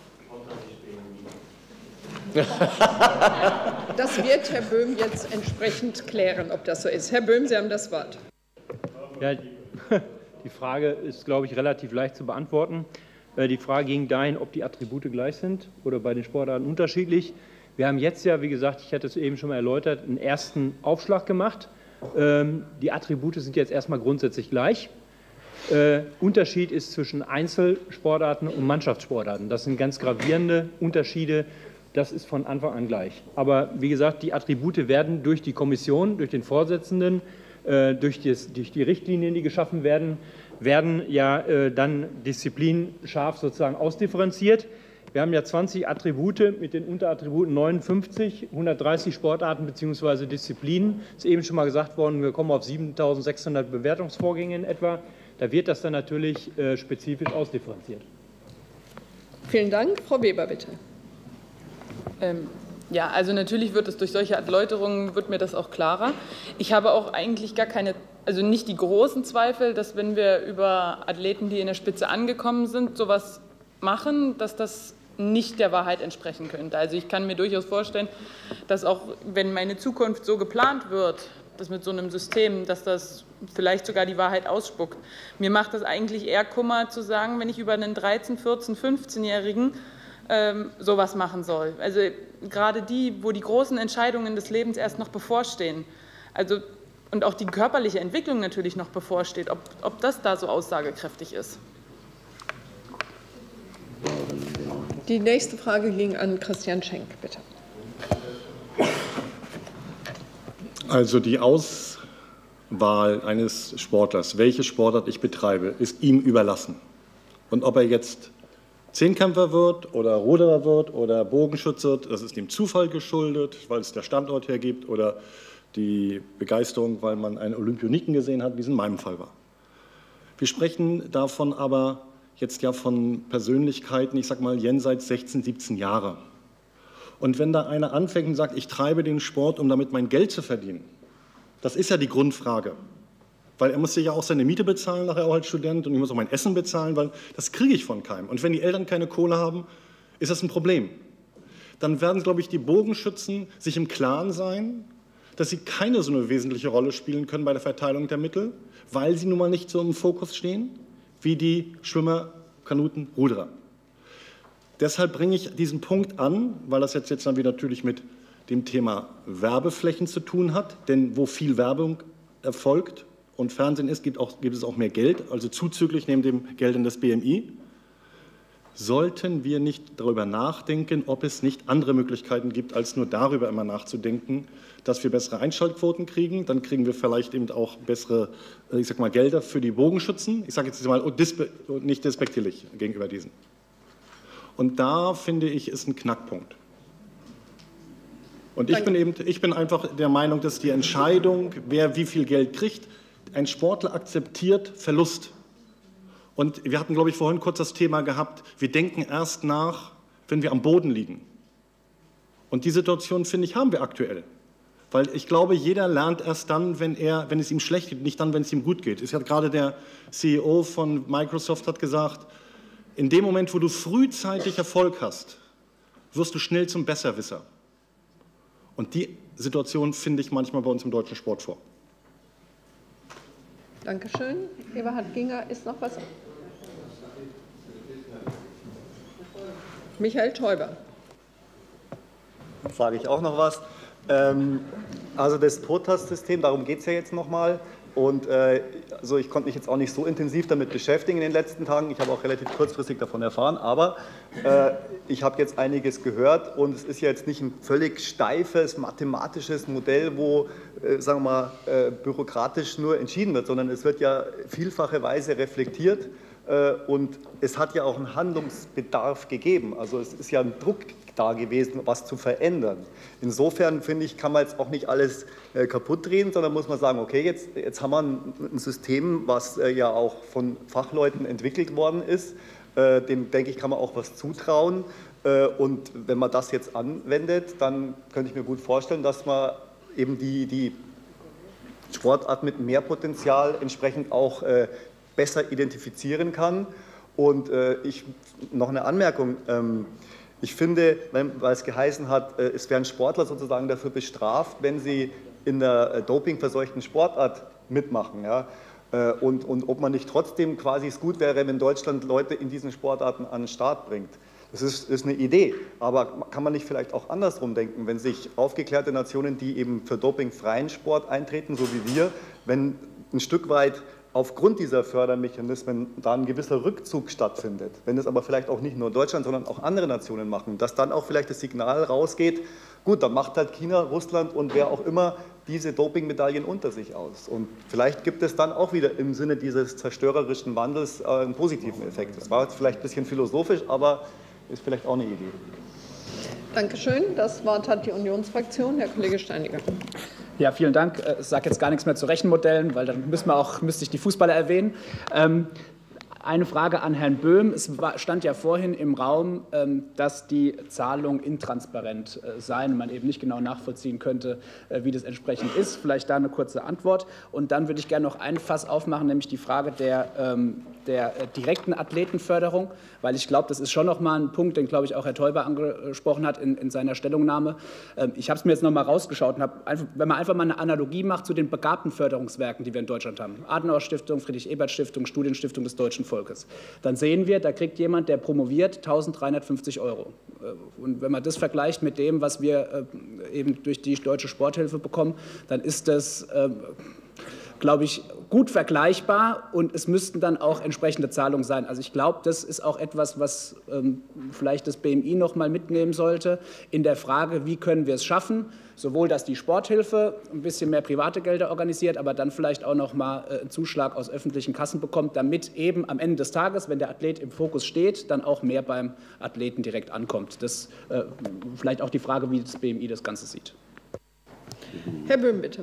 Das wird Herr Böhm jetzt entsprechend klären, ob das so ist. Herr Böhm, Sie haben das Wort. Ja, die Frage ist, glaube ich, relativ leicht zu beantworten. Die Frage ging dahin, ob die Attribute gleich sind oder bei den Sportarten unterschiedlich. Wir haben jetzt ja, wie gesagt, ich hatte es eben schon mal erläutert, einen ersten Aufschlag gemacht. Die Attribute sind jetzt erstmal grundsätzlich gleich. Unterschied ist zwischen Einzelsportarten und Mannschaftssportarten. Das sind ganz gravierende Unterschiede. Das ist von Anfang an gleich. Aber wie gesagt, die Attribute werden durch die Kommission, durch den Vorsitzenden, durch die, durch die Richtlinien, die geschaffen werden, werden ja äh, dann disziplinscharf sozusagen ausdifferenziert. Wir haben ja zwanzig Attribute mit den Unterattributen neunundfünfzig, hundertdreißig Sportarten bzw. Disziplinen. Es ist eben schon mal gesagt worden, wir kommen auf siebentausendsechshundert Bewertungsvorgänge in etwa. Da wird das dann natürlich äh, spezifisch ausdifferenziert. Vielen Dank. Frau Weber, bitte. Ähm. Ja, also natürlich wird es durch solche Erläuterungen, wird mir das auch klarer. Ich habe auch eigentlich gar keine, also nicht die großen Zweifel, dass wenn wir über Athleten, die in der Spitze angekommen sind, sowas machen, dass das nicht der Wahrheit entsprechen könnte. Also ich kann mir durchaus vorstellen, dass auch wenn meine Zukunft so geplant wird, dass mit so einem System, dass das vielleicht sogar die Wahrheit ausspuckt. Mir macht das eigentlich eher Kummer zu sagen, wenn ich über einen dreizehn-, vierzehn-, fünfzehnjährigen ähm, sowas machen soll. Also gerade die, wo die großen Entscheidungen des Lebens erst noch bevorstehen, also und auch die körperliche Entwicklung natürlich noch bevorsteht, ob, ob das da so aussagekräftig ist. Die nächste Frage ging an Christian Schenk, bitte. Also die Auswahl eines Sportlers, welche Sportart ich betreibe, ist ihm überlassen. Und ob er jetzt Zehnkämpfer wird oder Ruderer wird oder Bogenschütze wird, das ist dem Zufall geschuldet, weil es der Standort hergibt oder die Begeisterung, weil man einen Olympioniken gesehen hat, wie es in meinem Fall war. Wir sprechen davon aber jetzt ja von Persönlichkeiten, ich sage mal jenseits sechzehn, siebzehn Jahre. Und wenn da einer anfängt und sagt, ich treibe den Sport, um damit mein Geld zu verdienen, das ist ja die Grundfrage. Weil er muss sich ja auch seine Miete bezahlen, nachher auch als Student, und ich muss auch mein Essen bezahlen, weil das kriege ich von keinem. Und wenn die Eltern keine Kohle haben, ist das ein Problem. Dann werden, glaube ich, die Bogenschützen sich im Klaren sein, dass sie keine so eine wesentliche Rolle spielen können bei der Verteilung der Mittel, weil sie nun mal nicht so im Fokus stehen wie die Schwimmer, Kanuten, Ruderer. Deshalb bringe ich diesen Punkt an, weil das jetzt, jetzt dann wieder natürlich mit dem Thema Werbeflächen zu tun hat, denn wo viel Werbung erfolgt und Fernsehen ist, gibt, auch, gibt es auch mehr Geld, also zuzüglich neben dem Geld in das B M I. Sollten wir nicht darüber nachdenken, ob es nicht andere Möglichkeiten gibt, als nur darüber immer nachzudenken, dass wir bessere Einschaltquoten kriegen, dann kriegen wir vielleicht eben auch bessere, ich sag mal, Gelder für die Bogenschützen. Ich sage jetzt mal nicht despektierlich gegenüber diesen. Und da, finde ich, ist ein Knackpunkt. Und ich bin, eben, ich bin einfach der Meinung, dass die Entscheidung, wer wie viel Geld kriegt, ein Sportler akzeptiert Verlust. Und wir hatten, glaube ich, vorhin kurz das Thema gehabt, wir denken erst nach, wenn wir am Boden liegen. Und die Situation, finde ich, haben wir aktuell. Weil ich glaube, jeder lernt erst dann, wenn, er, wenn es ihm schlecht geht, nicht dann, wenn es ihm gut geht. Es hat gerade der C E O von Microsoft hat gesagt, in dem Moment, wo du frühzeitig Erfolg hast, wirst du schnell zum Besserwisser. Und die Situation finde ich manchmal bei uns im deutschen Sport vor. Dankeschön. Eberhard Ginger, ist noch was? Michael Täuber. Dann sage ich auch noch was. Ähm, also das POTAS-System, darum geht es ja jetzt nochmal. Und äh, also ich konnte mich jetzt auch nicht so intensiv damit beschäftigen in den letzten Tagen. Ich habe auch relativ kurzfristig davon erfahren. Aber äh, ich habe jetzt einiges gehört und es ist ja jetzt nicht ein völlig steifes mathematisches Modell, wo, äh, sagen wir mal, äh, bürokratisch nur entschieden wird, sondern es wird ja vielfacheweise reflektiert. Und es hat ja auch einen Handlungsbedarf gegeben. Also es ist ja ein Druck da gewesen, was zu verändern. Insofern, finde ich, kann man jetzt auch nicht alles kaputt drehen, sondern muss man sagen, okay, jetzt, jetzt haben wir ein System, was ja auch von Fachleuten entwickelt worden ist. Dem, denke ich, kann man auch was zutrauen. Und wenn man das jetzt anwendet, dann könnte ich mir gut vorstellen, dass man eben die, die Sportart mit mehr Potenzial entsprechend auch besser identifizieren kann. Und äh, ich, noch eine Anmerkung. Ähm, ich finde, weil, weil es geheißen hat, äh, es werden Sportler sozusagen dafür bestraft, wenn sie in der äh, dopingverseuchten Sportart mitmachen. Ja? Äh, und, und ob man nicht trotzdem quasi es gut wäre, wenn Deutschland Leute in diesen Sportarten an den Start bringt. Das ist, ist eine Idee, aber kann man nicht vielleicht auch andersrum denken, wenn sich aufgeklärte Nationen, die eben für dopingfreien Sport eintreten, so wie wir, wenn ein Stück weit aufgrund dieser Fördermechanismen da ein gewisser Rückzug stattfindet, wenn es aber vielleicht auch nicht nur Deutschland, sondern auch andere Nationen machen, dass dann auch vielleicht das Signal rausgeht, gut, dann macht halt China, Russland und wer auch immer diese Dopingmedaillen unter sich aus. Und vielleicht gibt es dann auch wieder im Sinne dieses zerstörerischen Wandels einen positiven Effekt. Das war jetzt vielleicht ein bisschen philosophisch, aber ist vielleicht auch eine Idee. Dankeschön. Das Wort hat die Unionsfraktion, Herr Kollege Steiniger. Ja, vielen Dank. Ich sage jetzt gar nichts mehr zu Rechenmodellen, weil dann müssen wir auch, müsste ich die Fußballer erwähnen. Ähm, Eine Frage an Herrn Böhm. Es stand ja vorhin im Raum, dass die Zahlungen intransparent seien und man eben nicht genau nachvollziehen könnte, wie das entsprechend ist. Vielleicht da eine kurze Antwort. Und dann würde ich gerne noch ein Fass aufmachen, nämlich die Frage der, der direkten Athletenförderung, weil ich glaube, das ist schon noch mal ein Punkt, den, glaube ich, auch Herr Täuber angesprochen hat in, in seiner Stellungnahme. Ich habe es mir jetzt noch mal rausgeschaut und habe, einfach, wenn man einfach mal eine Analogie macht zu den begabten Förderungswerken, die wir in Deutschland haben, Adenauer-Stiftung, Friedrich-Ebert-Stiftung, Studienstiftung des Deutschen Volkes, dann sehen wir, da kriegt jemand, der promoviert, eintausenddreihundertfünfzig Euro. Und wenn man das vergleicht mit dem, was wir eben durch die Deutsche Sporthilfe bekommen, dann ist das, glaube ich, gut vergleichbar und es müssten dann auch entsprechende Zahlungen sein. Also ich glaube, das ist auch etwas, was ähm, vielleicht das B M I noch mal mitnehmen sollte in der Frage, wie können wir es schaffen, sowohl, dass die Sporthilfe ein bisschen mehr private Gelder organisiert, aber dann vielleicht auch noch mal äh, einen Zuschlag aus öffentlichen Kassen bekommt, damit eben am Ende des Tages, wenn der Athlet im Fokus steht, dann auch mehr beim Athleten direkt ankommt. Das äh, vielleicht auch die Frage, wie das B M I das Ganze sieht. Herr Böhm, bitte.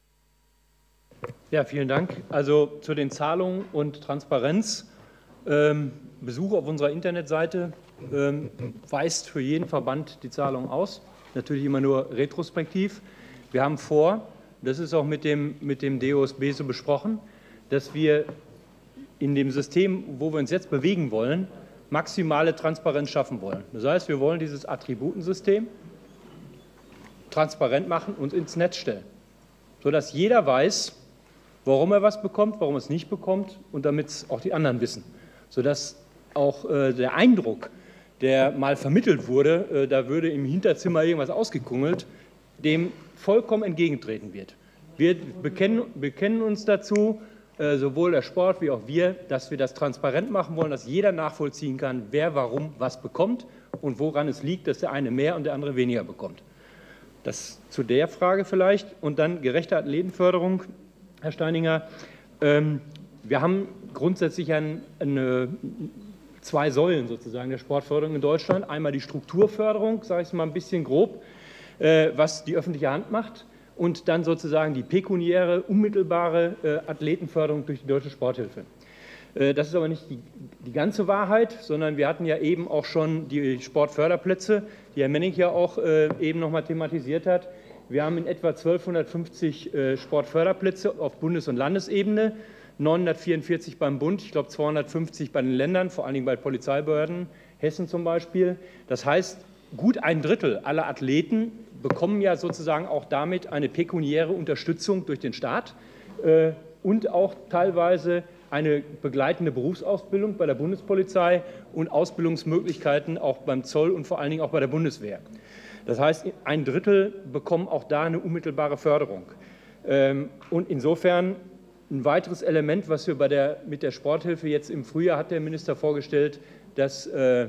Ja, vielen Dank. Also zu den Zahlungen und Transparenz. Ähm, Besuch auf unserer Internetseite ähm, weist für jeden Verband die Zahlungen aus. Natürlich immer nur retrospektiv. Wir haben vor, das ist auch mit dem, mit dem D O S B so besprochen, dass wir in dem System, wo wir uns jetzt bewegen wollen, maximale Transparenz schaffen wollen. Das heißt, wir wollen dieses Attributensystem transparent machen und ins Netz stellen, sodass jeder weiß, warum er was bekommt, warum er es nicht bekommt und damit es auch die anderen wissen, sodass auch äh, der Eindruck, der mal vermittelt wurde, äh, da würde im Hinterzimmer irgendwas ausgekungelt, dem vollkommen entgegentreten wird. Wir bekennen, bekennen uns dazu, äh, sowohl der Sport wie auch wir, dass wir das transparent machen wollen, dass jeder nachvollziehen kann, wer warum was bekommt und woran es liegt, dass der eine mehr und der andere weniger bekommt. Das zu der Frage vielleicht. Und dann gerechte Athletenförderung. Herr Steininger, ähm, wir haben grundsätzlich ein, eine, zwei Säulen sozusagen der Sportförderung in Deutschland. Einmal die Strukturförderung, sage ich es mal ein bisschen grob, äh, was die öffentliche Hand macht, und dann sozusagen die pekuniäre, unmittelbare äh, Athletenförderung durch die Deutsche Sporthilfe. Äh, das ist aber nicht die, die ganze Wahrheit, sondern wir hatten ja eben auch schon die Sportförderplätze, die Herr Menning ja auch äh, eben noch mal thematisiert hat. Wir haben in etwa zwölfhundertfünfzig äh, Sportförderplätze auf Bundes- und Landesebene, neunhundertvierundvierzig beim Bund, ich glaube zweihundertfünfzig bei den Ländern, vor allen Dingen bei Polizeibehörden, Hessen zum Beispiel. Das heißt, gut ein Drittel aller Athleten bekommen ja sozusagen auch damit eine pekuniäre Unterstützung durch den Staat. Äh, und auch teilweise eine begleitende Berufsausbildung bei der Bundespolizei und Ausbildungsmöglichkeiten auch beim Zoll und vor allen Dingen auch bei der Bundeswehr. Das heißt, ein Drittel bekommen auch da eine unmittelbare Förderung. Und insofern ein weiteres Element, was wir bei der, mit der Sporthilfe jetzt im Frühjahr hat der Minister vorgestellt, das, äh,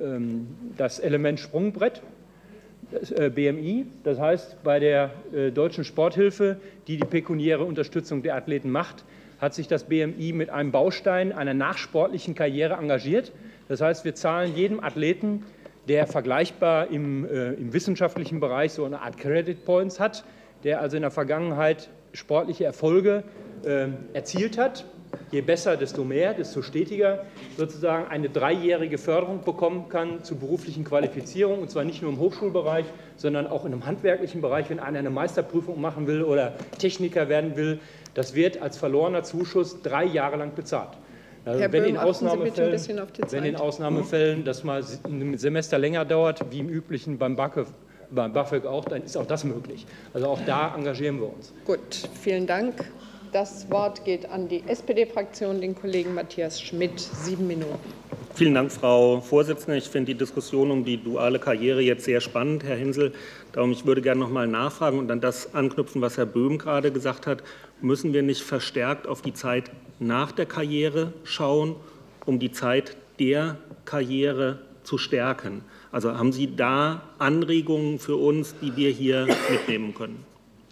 das Element Sprungbrett, das äh, B M I. Das heißt, bei der äh, Deutschen Sporthilfe, die die pekuniäre Unterstützung der Athleten macht, hat sich das B M I mit einem Baustein einer nachsportlichen Karriere engagiert. Das heißt, wir zahlen jedem Athleten, der vergleichbar im, äh, im wissenschaftlichen Bereich so eine Art Credit Points hat, der also in der Vergangenheit sportliche Erfolge äh, erzielt hat, je besser, desto mehr, desto stetiger, sozusagen eine dreijährige Förderung bekommen kann zur beruflichen Qualifizierung, und zwar nicht nur im Hochschulbereich, sondern auch in einem handwerklichen Bereich, wenn einer eine Meisterprüfung machen will oder Techniker werden will. Das wird als verlorener Zuschuss drei Jahre lang bezahlt. Also Herr wenn, Böhm, in achten Sie bitte ein Ausnahmefällen, bisschen auf die Zeit. wenn in Ausnahmefällen das mal ein Semester länger dauert, wie im üblichen beim BAföG, beim BAföG auch, dann ist auch das möglich. Also auch da engagieren wir uns. Gut, vielen Dank. Das Wort geht an die S P D-Fraktion, den Kollegen Matthias Schmidt. Sieben Minuten. Vielen Dank, Frau Vorsitzende. Ich finde die Diskussion um die duale Karriere jetzt sehr spannend, Herr Hensel. Darum, ich würde gerne noch mal nachfragen und an das anknüpfen, was Herr Böhm gerade gesagt hat. Müssen wir nicht verstärkt auf die Zeit nach der Karriere schauen, um die Zeit der Karriere zu stärken? Also haben Sie da Anregungen für uns, die wir hier mitnehmen können?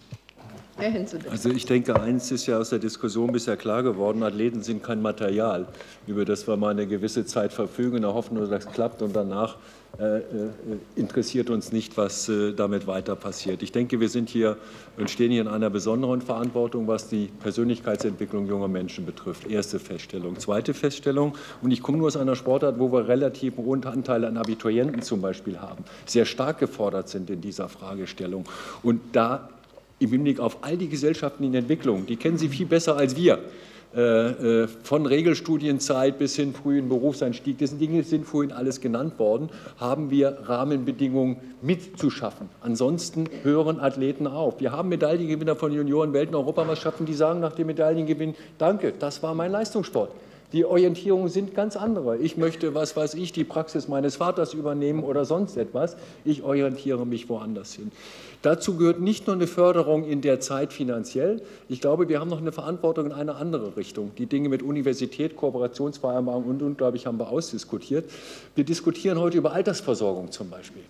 Herr Hensel, bitte. Also ich denke, eins ist ja aus der Diskussion bisher klar geworden: Athleten sind kein Material, über das wir mal eine gewisse Zeit verfügen, hoffen, dass das klappt, und danach äh, interessiert uns nicht, was äh, damit weiter passiert. Ich denke, wir sind hier und stehen hier in einer besonderen Verantwortung, was die Persönlichkeitsentwicklung junger Menschen betrifft. Erste Feststellung. Zweite Feststellung, und ich komme nur aus einer Sportart, wo wir relativ hohen Anteil an Abiturienten zum Beispiel haben, sehr stark gefordert sind in dieser Fragestellung. Und da im Hinblick auf all die Gesellschaften in Entwicklung, die kennen Sie viel besser als wir, äh, äh, von Regelstudienzeit bis hin frühen Berufseinstieg, das sind Dinge, die sind vorhin alles genannt worden, haben wir Rahmenbedingungen mitzuschaffen. Ansonsten hören Athleten auf. Wir haben Medaillengewinner von Junioren, Welt- und Europameisterschaften, die sagen nach dem Medaillengewinn: Danke, das war mein Leistungssport. Die Orientierungen sind ganz andere. Ich möchte, was weiß ich, die Praxis meines Vaters übernehmen oder sonst etwas. Ich orientiere mich woanders hin. Dazu gehört nicht nur eine Förderung in der Zeit finanziell. Ich glaube, wir haben noch eine Verantwortung in eine andere Richtung. Die Dinge mit Universität, Kooperationsvereinbarung und, und, glaube ich, haben wir ausdiskutiert. Wir diskutieren heute über Altersversorgung zum Beispiel.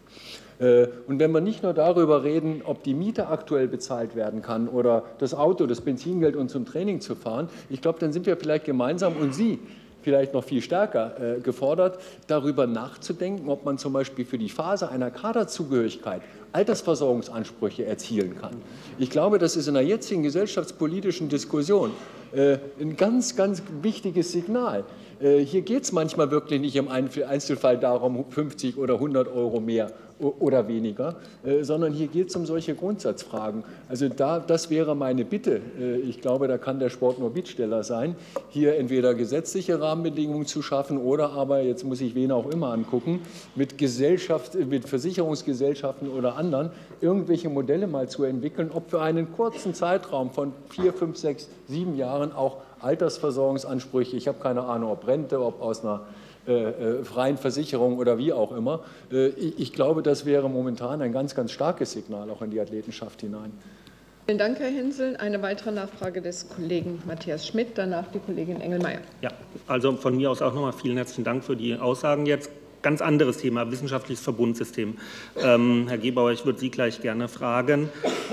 Und wenn wir nicht nur darüber reden, ob die Miete aktuell bezahlt werden kann oder das Auto, das Benzingeld, um zum Training zu fahren, ich glaube, dann sind wir vielleicht gemeinsam, und Sie vielleicht noch viel stärker äh, gefordert, darüber nachzudenken, ob man zum Beispiel für die Phase einer Kaderzugehörigkeit Altersversorgungsansprüche erzielen kann. Ich glaube, das ist in der jetzigen gesellschaftspolitischen Diskussion äh, ein ganz, ganz wichtiges Signal. Äh, hier geht es manchmal wirklich nicht im Einzelfall darum, fünfzig oder hundert Euro mehr oder weniger, äh, sondern hier geht es um solche Grundsatzfragen. Also da, das wäre meine Bitte. Äh, ich glaube, da kann der Sport nur Bittsteller sein, hier entweder gesetzliche Rahmenbedingungen zu schaffen oder aber, jetzt muss ich wen auch immer angucken, mit, Gesellschaft, mit Versicherungsgesellschaften oder anderen irgendwelche Modelle mal zu entwickeln, ob für einen kurzen Zeitraum von vier, fünf, sechs, sieben Jahren auch Altersversorgungsansprüche, ich habe keine Ahnung, ob Rente, ob aus einer Äh, freien Versicherung oder wie auch immer. Äh, ich glaube, das wäre momentan ein ganz, ganz starkes Signal auch in die Athletenschaft hinein. Vielen Dank, Herr Hensel. Eine weitere Nachfrage des Kollegen Matthias Schmidt, danach die Kollegin Engelmeier. Ja, also von mir aus auch nochmal vielen herzlichen Dank für die Aussagen jetzt. Ganz anderes Thema, wissenschaftliches Verbundsystem. Ähm, Herr Gebauer, ich würde Sie gleich gerne fragen.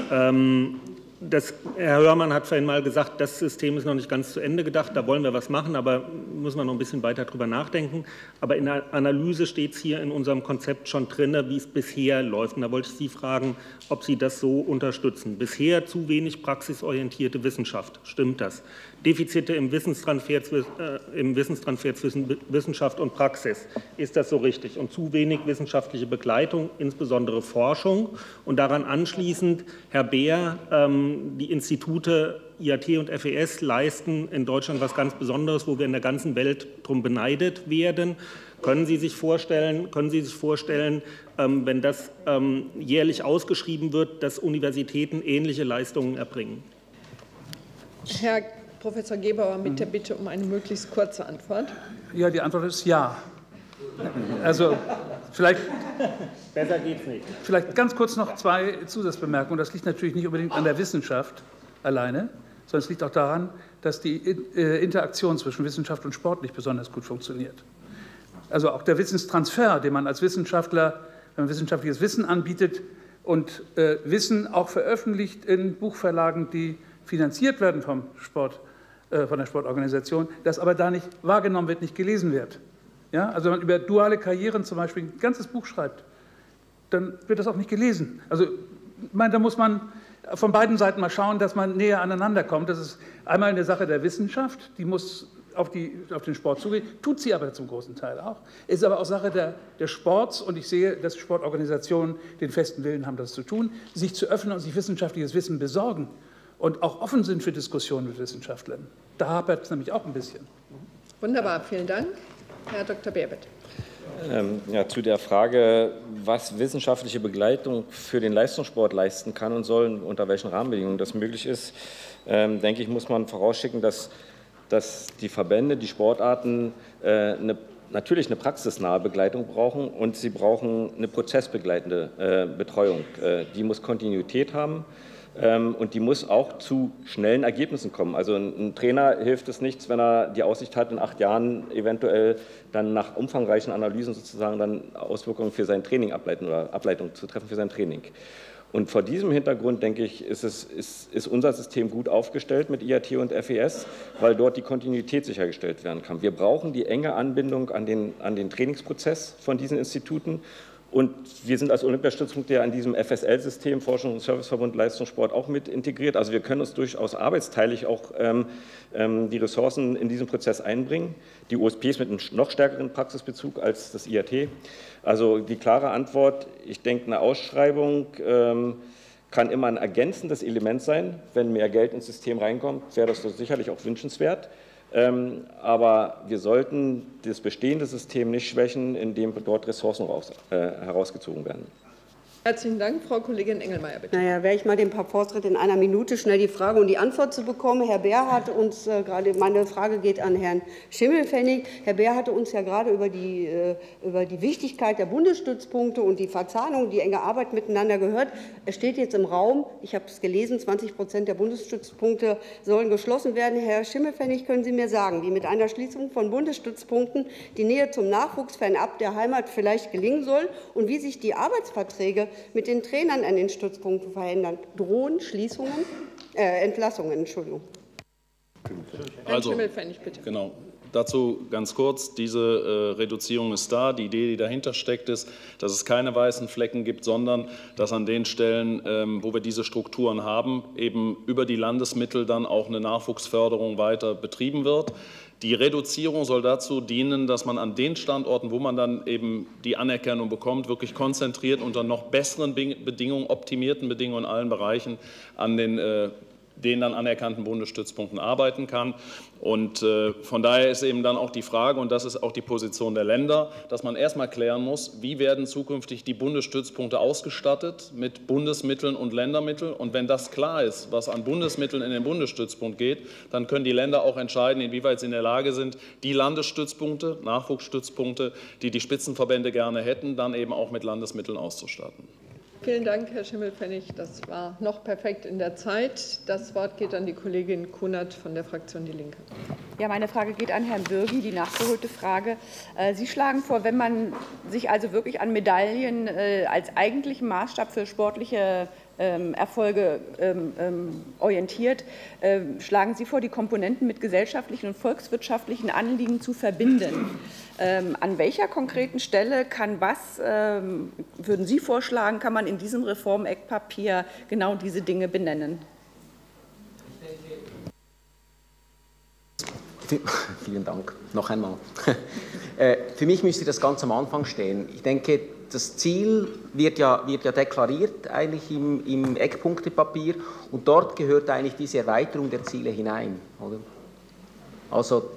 Ähm, Das, Herr Hörmann hat vorhin mal gesagt, das System ist noch nicht ganz zu Ende gedacht, da wollen wir was machen, aber müssen wir noch ein bisschen weiter drüber nachdenken. Aber in der Analyse steht es hier in unserem Konzept schon drin, wie es bisher läuft. Und da wollte ich Sie fragen, ob Sie das so unterstützen. Bisher zu wenig praxisorientierte Wissenschaft, stimmt das? Defizite im Wissenstransfer, äh, im Wissenstransfer zwischen Wissenschaft und Praxis, ist das so richtig? Und zu wenig wissenschaftliche Begleitung, insbesondere Forschung. Und daran anschließend, Herr Beer, ähm, die Institute I A T und F E S leisten in Deutschland was ganz Besonderes, wo wir in der ganzen Welt drum beneidet werden. Können Sie sich vorstellen, können Sie sich vorstellen, ähm, wenn das ähm, jährlich ausgeschrieben wird, dass Universitäten ähnliche Leistungen erbringen? Herr Professor Gebauer mit der Bitte um eine möglichst kurze Antwort. Ja, die Antwort ist ja. Also vielleicht, besser geht's nicht. Vielleicht ganz kurz noch zwei Zusatzbemerkungen. Das liegt natürlich nicht unbedingt an der Wissenschaft alleine, sondern es liegt auch daran, dass die Interaktion zwischen Wissenschaft und Sport nicht besonders gut funktioniert. Also auch der Wissenstransfer, den man als Wissenschaftler, wenn man wissenschaftliches Wissen anbietet und äh, Wissen auch veröffentlicht in Buchverlagen, die finanziert werden vom Sport, äh, von der Sportorganisation, das aber da nicht wahrgenommen wird, nicht gelesen wird. Ja? Also wenn man über duale Karrieren zum Beispiel ein ganzes Buch schreibt, dann wird das auch nicht gelesen. Also ich meine, da muss man von beiden Seiten mal schauen, dass man näher aneinander kommt. Das ist einmal eine Sache der Wissenschaft, die muss auf, die, auf den Sport zugehen, tut sie aber zum großen Teil auch. Ist aber auch Sache der, der Sports, und ich sehe, dass Sportorganisationen den festen Willen haben, das zu tun, sich zu öffnen und sich wissenschaftliches Wissen besorgen und auch offen sind für Diskussionen mit Wissenschaftlern. Da hapert es nämlich auch ein bisschen. Wunderbar, vielen Dank. Herr Doktor Beer, bitte. Ähm, ja, zu der Frage, was wissenschaftliche Begleitung für den Leistungssport leisten kann und soll, unter welchen Rahmenbedingungen das möglich ist, ähm, denke ich, muss man vorausschicken, dass, dass die Verbände, die Sportarten äh, eine, natürlich eine praxisnahe Begleitung brauchen, und sie brauchen eine prozessbegleitende äh, Betreuung. Äh, die muss Kontinuität haben. Und die muss auch zu schnellen Ergebnissen kommen. Also ein Trainer hilft es nichts, wenn er die Aussicht hat, in acht Jahren eventuell dann nach umfangreichen Analysen sozusagen dann Auswirkungen für sein Training ableiten oder Ableitungen zu treffen für sein Training. Und vor diesem Hintergrund, denke ich, ist, es, ist, ist unser System gut aufgestellt mit I A T und F E S, weil dort die Kontinuität sichergestellt werden kann. Wir brauchen die enge Anbindung an den, an den Trainingsprozess von diesen Instituten. Und wir sind als Olympiastützpunkt ja an diesem F S L-System, Forschung und Serviceverbund Leistungssport, auch mit integriert. Also wir können uns durchaus arbeitsteilig auch ähm, ähm, die Ressourcen in diesen Prozess einbringen. Die U S Ps mit einem noch stärkeren Praxisbezug als das I A T. Also die klare Antwort, ich denke, eine Ausschreibung ähm, kann immer ein ergänzendes Element sein. Wenn mehr Geld ins System reinkommt, wäre das sicherlich auch wünschenswert. Ähm, aber wir sollten das bestehende System nicht schwächen, indem dort Ressourcen raus, äh, herausgezogen werden. Herzlichen Dank. Frau Kollegin Engelmeier, bitte. Naja, wäre ich mal dem Paar Fortschritt in einer Minute schnell die Frage und die Antwort zu bekommen. Herr Beer hat uns äh, gerade, meine Frage geht an Herrn Schimmelpfennig. Herr Beer hatte uns ja gerade über die, äh, über die Wichtigkeit der Bundesstützpunkte und die Verzahnung, die enge Arbeit miteinander gehört. Es steht jetzt im Raum, ich habe es gelesen, zwanzig Prozent der Bundesstützpunkte sollen geschlossen werden. Herr Schimmelpfennig, können Sie mir sagen, wie mit einer Schließung von Bundesstützpunkten die Nähe zum Nachwuchs fernab der Heimat vielleicht gelingen soll und wie sich die Arbeitsverträge mit den Trainern an den Stützpunkten verändern? Drohen Schließungen, äh, Entlassungen, Entschuldigung. Also, genau. Dazu ganz kurz, diese äh, Reduzierung ist da. Die Idee, die dahinter steckt, ist, dass es keine weißen Flecken gibt, sondern dass an den Stellen, ähm, wo wir diese Strukturen haben, eben über die Landesmittel dann auch eine Nachwuchsförderung weiter betrieben wird. Die Reduzierung soll dazu dienen, dass man an den Standorten, wo man dann eben die Anerkennung bekommt, wirklich konzentriert unter noch besseren Bedingungen, optimierten Bedingungen in allen Bereichen an den äh, den dann anerkannten Bundesstützpunkten arbeiten kann. Und äh, von daher ist eben dann auch die Frage, und das ist auch die Position der Länder, dass man erstmal klären muss, wie werden zukünftig die Bundesstützpunkte ausgestattet mit Bundesmitteln und Ländermitteln. Und wenn das klar ist, was an Bundesmitteln in den Bundesstützpunkt geht, dann können die Länder auch entscheiden, inwieweit sie in der Lage sind, die Landesstützpunkte, Nachwuchsstützpunkte, die die Spitzenverbände gerne hätten, dann eben auch mit Landesmitteln auszustatten. Vielen Dank, Herr Schimmelpfennig. Das war noch perfekt in der Zeit. Das Wort geht an die Kollegin Kunert von der Fraktion Die Linke. Ja, meine Frage geht an Herrn Bürgi, die nachgeholte Frage. Sie schlagen vor, wenn man sich also wirklich an Medaillen als eigentlichen Maßstab für sportliche Erfolge orientiert, schlagen Sie vor, die Komponenten mit gesellschaftlichen und volkswirtschaftlichen Anliegen zu verbinden. Ähm, an welcher konkreten Stelle kann was, ähm, würden Sie vorschlagen, kann man in diesem Reformeckpapier genau diese Dinge benennen? Vielen Dank. Noch einmal. Für mich müsste das ganz am Anfang stehen. Ich denke, das Ziel wird ja, wird ja deklariert eigentlich im, im Eckpunktepapier, und dort gehört eigentlich diese Erweiterung der Ziele hinein. Oder? Also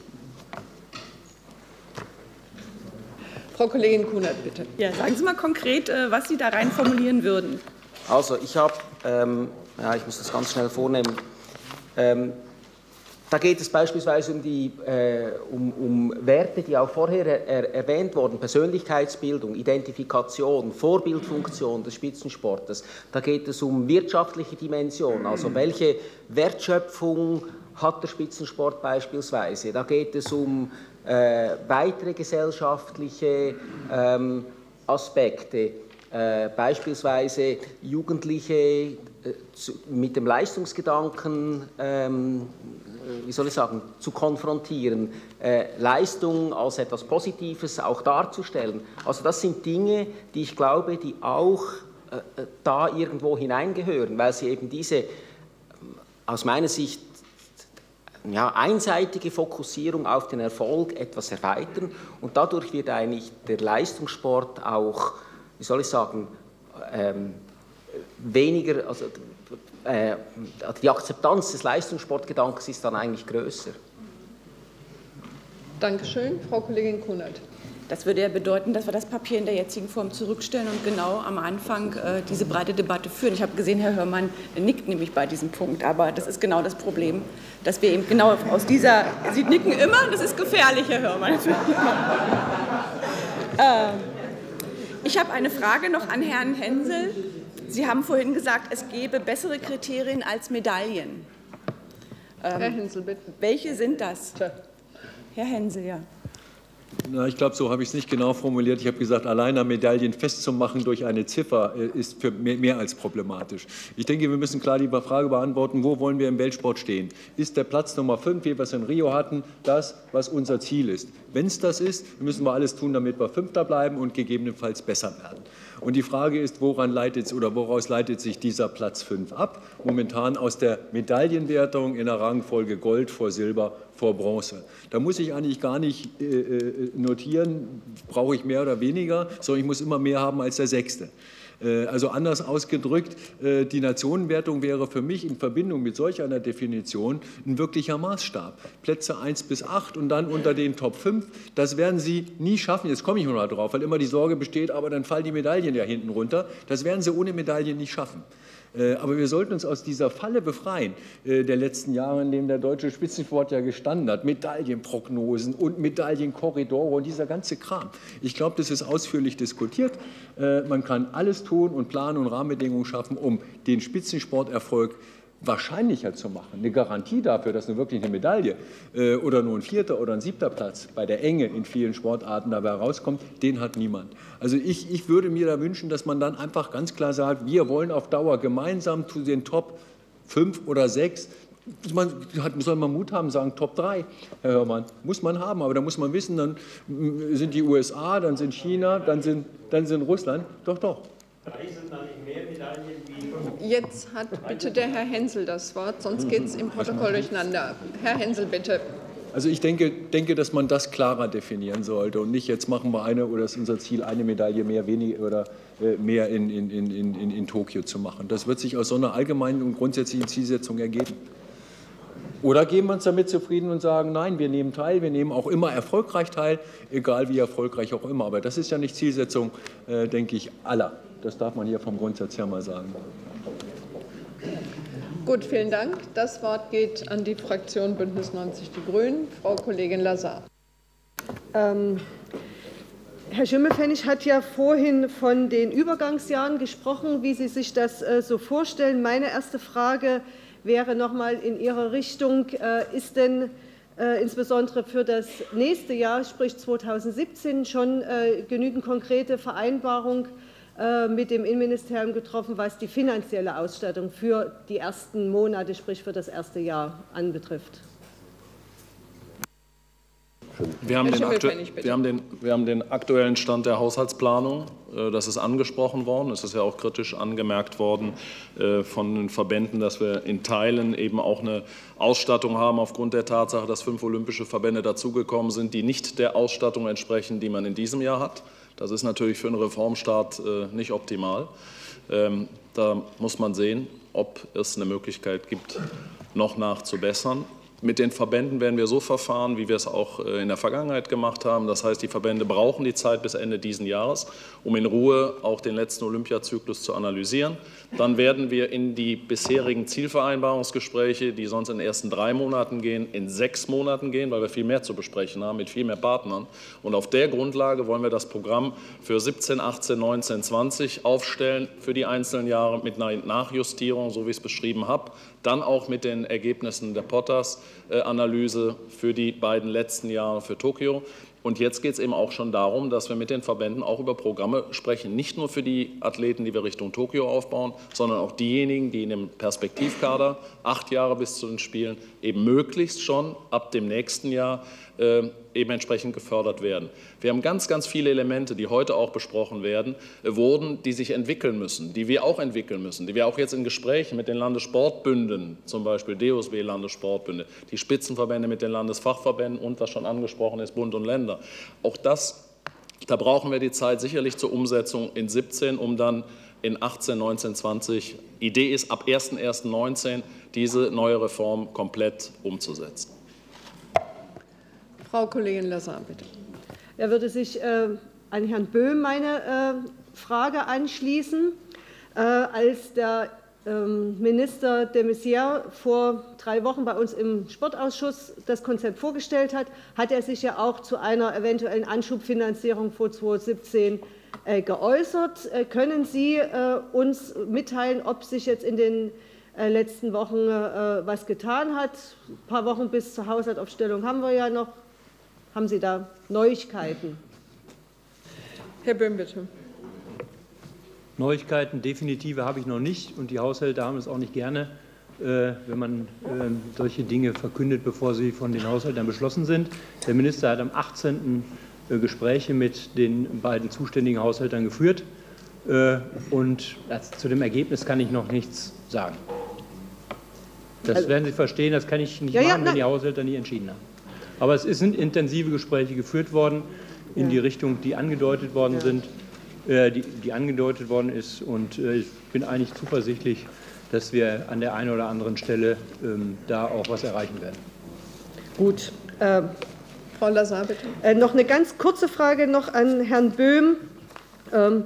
Frau Kollegin Kunert, bitte. Ja, sagen Sie mal konkret, was Sie da rein formulieren würden. Also ich habe, ähm, ja, ich muss das ganz schnell vornehmen, ähm, Da geht es beispielsweise um, die, äh, um, um Werte, die auch vorher er, erwähnt wurden, Persönlichkeitsbildung, Identifikation, Vorbildfunktion des Spitzensportes. Da geht es um wirtschaftliche Dimension, also welche Wertschöpfung hat der Spitzensport beispielsweise. Da geht es um äh, weitere gesellschaftliche ähm, Aspekte, äh, beispielsweise Jugendliche äh, zu, mit dem Leistungsgedanken ähm, wie soll ich sagen, zu konfrontieren, äh, Leistung als etwas Positives auch darzustellen. Also das sind Dinge, die ich glaube, die auch äh, da irgendwo hineingehören, weil sie eben diese, aus meiner Sicht, ja, einseitige Fokussierung auf den Erfolg etwas erweitern und dadurch wird eigentlich der Leistungssport auch, wie soll ich sagen, ähm, weniger, also Äh, die Akzeptanz des Leistungssportgedankens ist dann eigentlich größer. Dankeschön. Frau Kollegin Kunert. Das würde ja bedeuten, dass wir das Papier in der jetzigen Form zurückstellen und genau am Anfang äh, diese breite Debatte führen. Ich habe gesehen, Herr Hörmann nickt nämlich bei diesem Punkt, aber das ist genau das Problem, dass wir eben genau aus dieser, Sie nicken immer, das ist gefährlich, Herr Hörmann. äh, ich habe eine Frage noch an Herrn Hensel. Sie haben vorhin gesagt, es gäbe bessere Kriterien als Medaillen. Ähm, Herr Hensel, bitte. Welche sind das? Herr Hensel, ja. Na, ich glaube, so habe ich es nicht genau formuliert. Ich habe gesagt, alleine Medaillen festzumachen durch eine Ziffer ist für mehr, mehr als problematisch. Ich denke, wir müssen klar die Frage beantworten, wo wollen wir im Weltsport stehen? Ist der Platz Nummer fünf, wie wir es in Rio hatten, das, was unser Ziel ist? Wenn es das ist, müssen wir alles tun, damit wir Fünfter bleiben und gegebenenfalls besser werden. Und die Frage ist, woran leitet oder woraus leitet sich dieser Platz fünf ab? Momentan aus der Medaillenwertung in der Rangfolge Gold vor Silber vor Bronze. Da muss ich eigentlich gar nicht äh, notieren, brauche ich mehr oder weniger, sondern ich muss immer mehr haben als der Sechste. Also anders ausgedrückt, die Nationenwertung wäre für mich in Verbindung mit solch einer Definition ein wirklicher Maßstab. Plätze eins bis acht und dann unter den Top fünf, das werden Sie nie schaffen. Jetzt komme ich nur noch drauf, weil immer die Sorge besteht, aber dann fallen die Medaillen ja hinten runter. Das werden Sie ohne Medaillen nicht schaffen. Aber wir sollten uns aus dieser Falle befreien der letzten Jahre, in denen der deutsche Spitzensport ja gestanden hat. Medaillenprognosen und Medaillenkorridore und dieser ganze Kram. Ich glaube, das ist ausführlich diskutiert. Man kann alles tun und planen und Rahmenbedingungen schaffen, um den Spitzensporterfolg wahrscheinlicher zu machen. Eine Garantie dafür, dass nur wirklich eine Medaille äh, oder nur ein vierter oder ein siebter Platz bei der Enge in vielen Sportarten dabei rauskommt, den hat niemand. Also ich, ich würde mir da wünschen, dass man dann einfach ganz klar sagt, wir wollen auf Dauer gemeinsam zu den Top fünf oder sechs, man hat, soll man Mut haben, sagen Top drei, Herr Hörmann, muss man haben, aber da muss man wissen, dann sind die U S A, dann sind China, dann sind, dann sind Russland, doch, doch. Jetzt hat bitte der Herr Hensel das Wort, sonst geht es im Protokoll durcheinander. Herr Hensel, bitte. Also ich denke, denke, dass man das klarer definieren sollte und nicht jetzt machen wir eine oder ist unser Ziel, eine Medaille mehr weniger oder äh, mehr in, in, in, in, in Tokio zu machen. Das wird sich aus so einer allgemeinen und grundsätzlichen Zielsetzung ergeben. Oder geben wir uns damit zufrieden und sagen, nein, wir nehmen teil, wir nehmen auch immer erfolgreich teil, egal wie erfolgreich auch immer. Aber das ist ja nicht Zielsetzung, äh, denke ich, aller. Das darf man hier vom Grundsatz her mal sagen. Gut, vielen Dank. Das Wort geht an die Fraktion Bündnis neunzig Die Grünen. Frau Kollegin Lazar. Ähm, Herr Schimmelpfennig hat ja vorhin von den Übergangsjahren gesprochen, wie Sie sich das äh, so vorstellen. Meine erste Frage wäre noch mal in Ihre Richtung. Äh, ist denn äh, insbesondere für das nächste Jahr, sprich zweitausendsiebzehn, schon äh, genügend konkrete Vereinbarung mit dem Innenministerium getroffen, was die finanzielle Ausstattung für die ersten Monate, sprich für das erste Jahr, anbetrifft? Wir haben, den wir, haben den, wir haben den aktuellen Stand der Haushaltsplanung. Das ist angesprochen worden. Es ist ja auch kritisch angemerkt worden von den Verbänden, dass wir in Teilen eben auch eine Ausstattung haben aufgrund der Tatsache, dass fünf olympische Verbände dazugekommen sind, die nicht der Ausstattung entsprechen, die man in diesem Jahr hat. Das ist natürlich für einen Reformstaat nicht optimal. Da muss man sehen, ob es eine Möglichkeit gibt, noch nachzubessern. Mit den Verbänden werden wir so verfahren, wie wir es auch in der Vergangenheit gemacht haben. Das heißt, die Verbände brauchen die Zeit bis Ende dieses Jahres, um in Ruhe auch den letzten Olympiazyklus zu analysieren. Dann werden wir in die bisherigen Zielvereinbarungsgespräche, die sonst in den ersten drei Monaten gehen, in sechs Monaten gehen, weil wir viel mehr zu besprechen haben mit viel mehr Partnern. Und auf der Grundlage wollen wir das Programm für siebzehn, achtzehn, neunzehn, zwanzig aufstellen für die einzelnen Jahre mit einer Nachjustierung, so wie ich es beschrieben habe. Dann auch mit den Ergebnissen der Potters-Analyse für die beiden letzten Jahre für Tokio. Und jetzt geht es eben auch schon darum, dass wir mit den Verbänden auch über Programme sprechen, nicht nur für die Athleten, die wir Richtung Tokio aufbauen, sondern auch diejenigen, die in dem Perspektivkader acht Jahre bis zu den Spielen eben möglichst schon ab dem nächsten Jahr äh, eben entsprechend gefördert werden. Wir haben ganz, ganz viele Elemente, die heute auch besprochen werden, äh, wurden, die sich entwickeln müssen, die wir auch entwickeln müssen, die wir auch jetzt in Gesprächen mit den Landessportbünden, zum Beispiel D O S B-Landessportbünde, die Spitzenverbände mit den Landesfachverbänden und, was schon angesprochen ist, Bund und Länder. Auch das, da brauchen wir die Zeit sicherlich zur Umsetzung in siebzehn, um dann in achtzehn, neunzehn, zwanzig, Idee ist, ab erster erster neunzehn diese neue Reform komplett umzusetzen. Frau Kollegin Lazar, bitte. Da würde sich äh, an Herrn Böhm meine äh, Frage anschließen. Äh, als der ähm, Minister de Maizière vor drei Wochen bei uns im Sportausschuss das Konzept vorgestellt hat, hat er sich ja auch zu einer eventuellen Anschubfinanzierung vor zweitausendsiebzehn äh, geäußert. Äh, können Sie äh, uns mitteilen, ob sich jetzt in den äh, letzten Wochen äh, was getan hat? Ein paar Wochen bis zur Haushaltsaufstellung haben wir ja noch. Haben Sie da Neuigkeiten? Herr Böhm, bitte. Neuigkeiten, definitive habe ich noch nicht. Und die Haushalte haben es auch nicht gerne, äh, wenn man äh, solche Dinge verkündet, bevor sie von den Haushaltern beschlossen sind. Der Minister hat am achtzehnten Äh, Gespräche mit den beiden zuständigen Haushaltern geführt. Äh, und das, zu dem Ergebnis kann ich noch nichts sagen. Das also, werden Sie verstehen, das kann ich nicht ja, machen, ja, wenn die Haushalter nie entschieden haben. Aber es sind intensive Gespräche geführt worden in ja. die Richtung, die angedeutet worden ja. sind, äh, die, die angedeutet worden ist. Und äh, ich bin eigentlich zuversichtlich, dass wir an der einen oder anderen Stelle ähm, da auch was erreichen werden. Gut. Äh, Frau Lazar, bitte. Äh, noch eine ganz kurze Frage noch an Herrn Böhm. Ähm,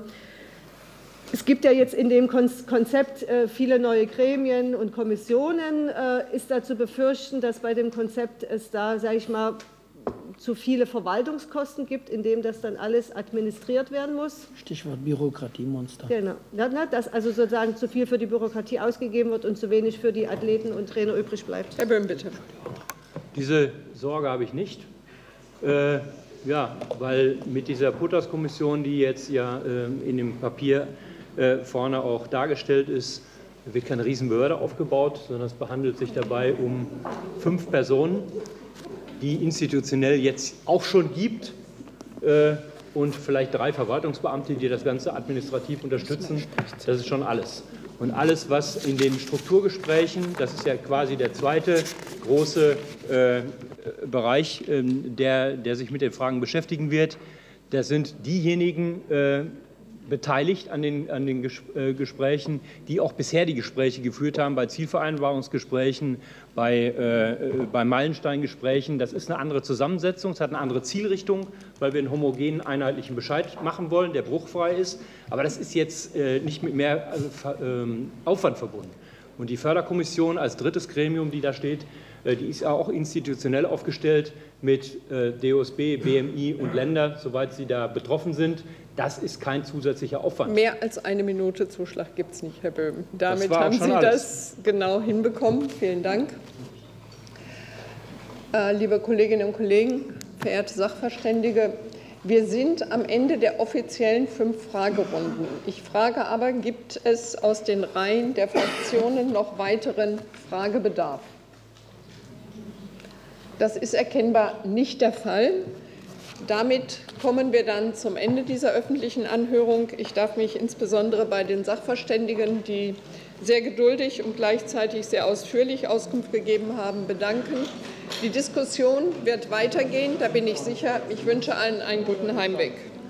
Es gibt ja jetzt in dem Konzept viele neue Gremien und Kommissionen. Ist da zu befürchten, dass bei dem Konzept es da, sage ich mal, zu viele Verwaltungskosten gibt, indem das dann alles administriert werden muss? Stichwort Bürokratiemonster. Genau. Ja, dass also sozusagen zu viel für die Bürokratie ausgegeben wird und zu wenig für die Athleten und Trainer übrig bleibt. Herr Böhm, bitte. Diese Sorge habe ich nicht. Äh, ja, weil mit dieser Potters-Kommission, die jetzt ja äh, in dem Papier vorne auch dargestellt ist, wird keine Riesenbehörde aufgebaut, sondern es behandelt sich dabei um fünf Personen, die institutionell jetzt auch schon gibt äh, und vielleicht drei Verwaltungsbeamte, die das Ganze administrativ unterstützen. Das ist schon alles. Und alles, was in den Strukturgesprächen, das ist ja quasi der zweite große äh, Bereich, äh, der, der sich mit den Fragen beschäftigen wird, das sind diejenigen, äh, beteiligt an den, an den Gesprächen, die auch bisher die Gespräche geführt haben, bei Zielvereinbarungsgesprächen, bei, äh, bei Meilensteingesprächen. Das ist eine andere Zusammensetzung, es hat eine andere Zielrichtung, weil wir einen homogenen, einheitlichen Bescheid machen wollen, der bruchfrei ist. Aber das ist jetzt äh, nicht mit mehr also, äh, Aufwand verbunden. Und die Förderkommission als drittes Gremium, die da steht, äh, die ist auch institutionell aufgestellt mit äh, D O S B, B M I und Länder, soweit sie da betroffen sind. Das ist kein zusätzlicher Aufwand. Mehr als eine Minute Zuschlag gibt es nicht, Herr Böhm. Damit haben Sie alles. das genau hinbekommen. Vielen Dank. Äh, liebe Kolleginnen und Kollegen, verehrte Sachverständige, wir sind am Ende der offiziellen fünf Fragerunden. Ich frage aber, gibt es aus den Reihen der Fraktionen noch weiteren Fragebedarf? Das ist erkennbar nicht der Fall. Damit kommen wir dann zum Ende dieser öffentlichen Anhörung. Ich darf mich insbesondere bei den Sachverständigen, die sehr geduldig und gleichzeitig sehr ausführlich Auskunft gegeben haben, bedanken. Die Diskussion wird weitergehen, da bin ich sicher. Ich wünsche allen einen guten Heimweg.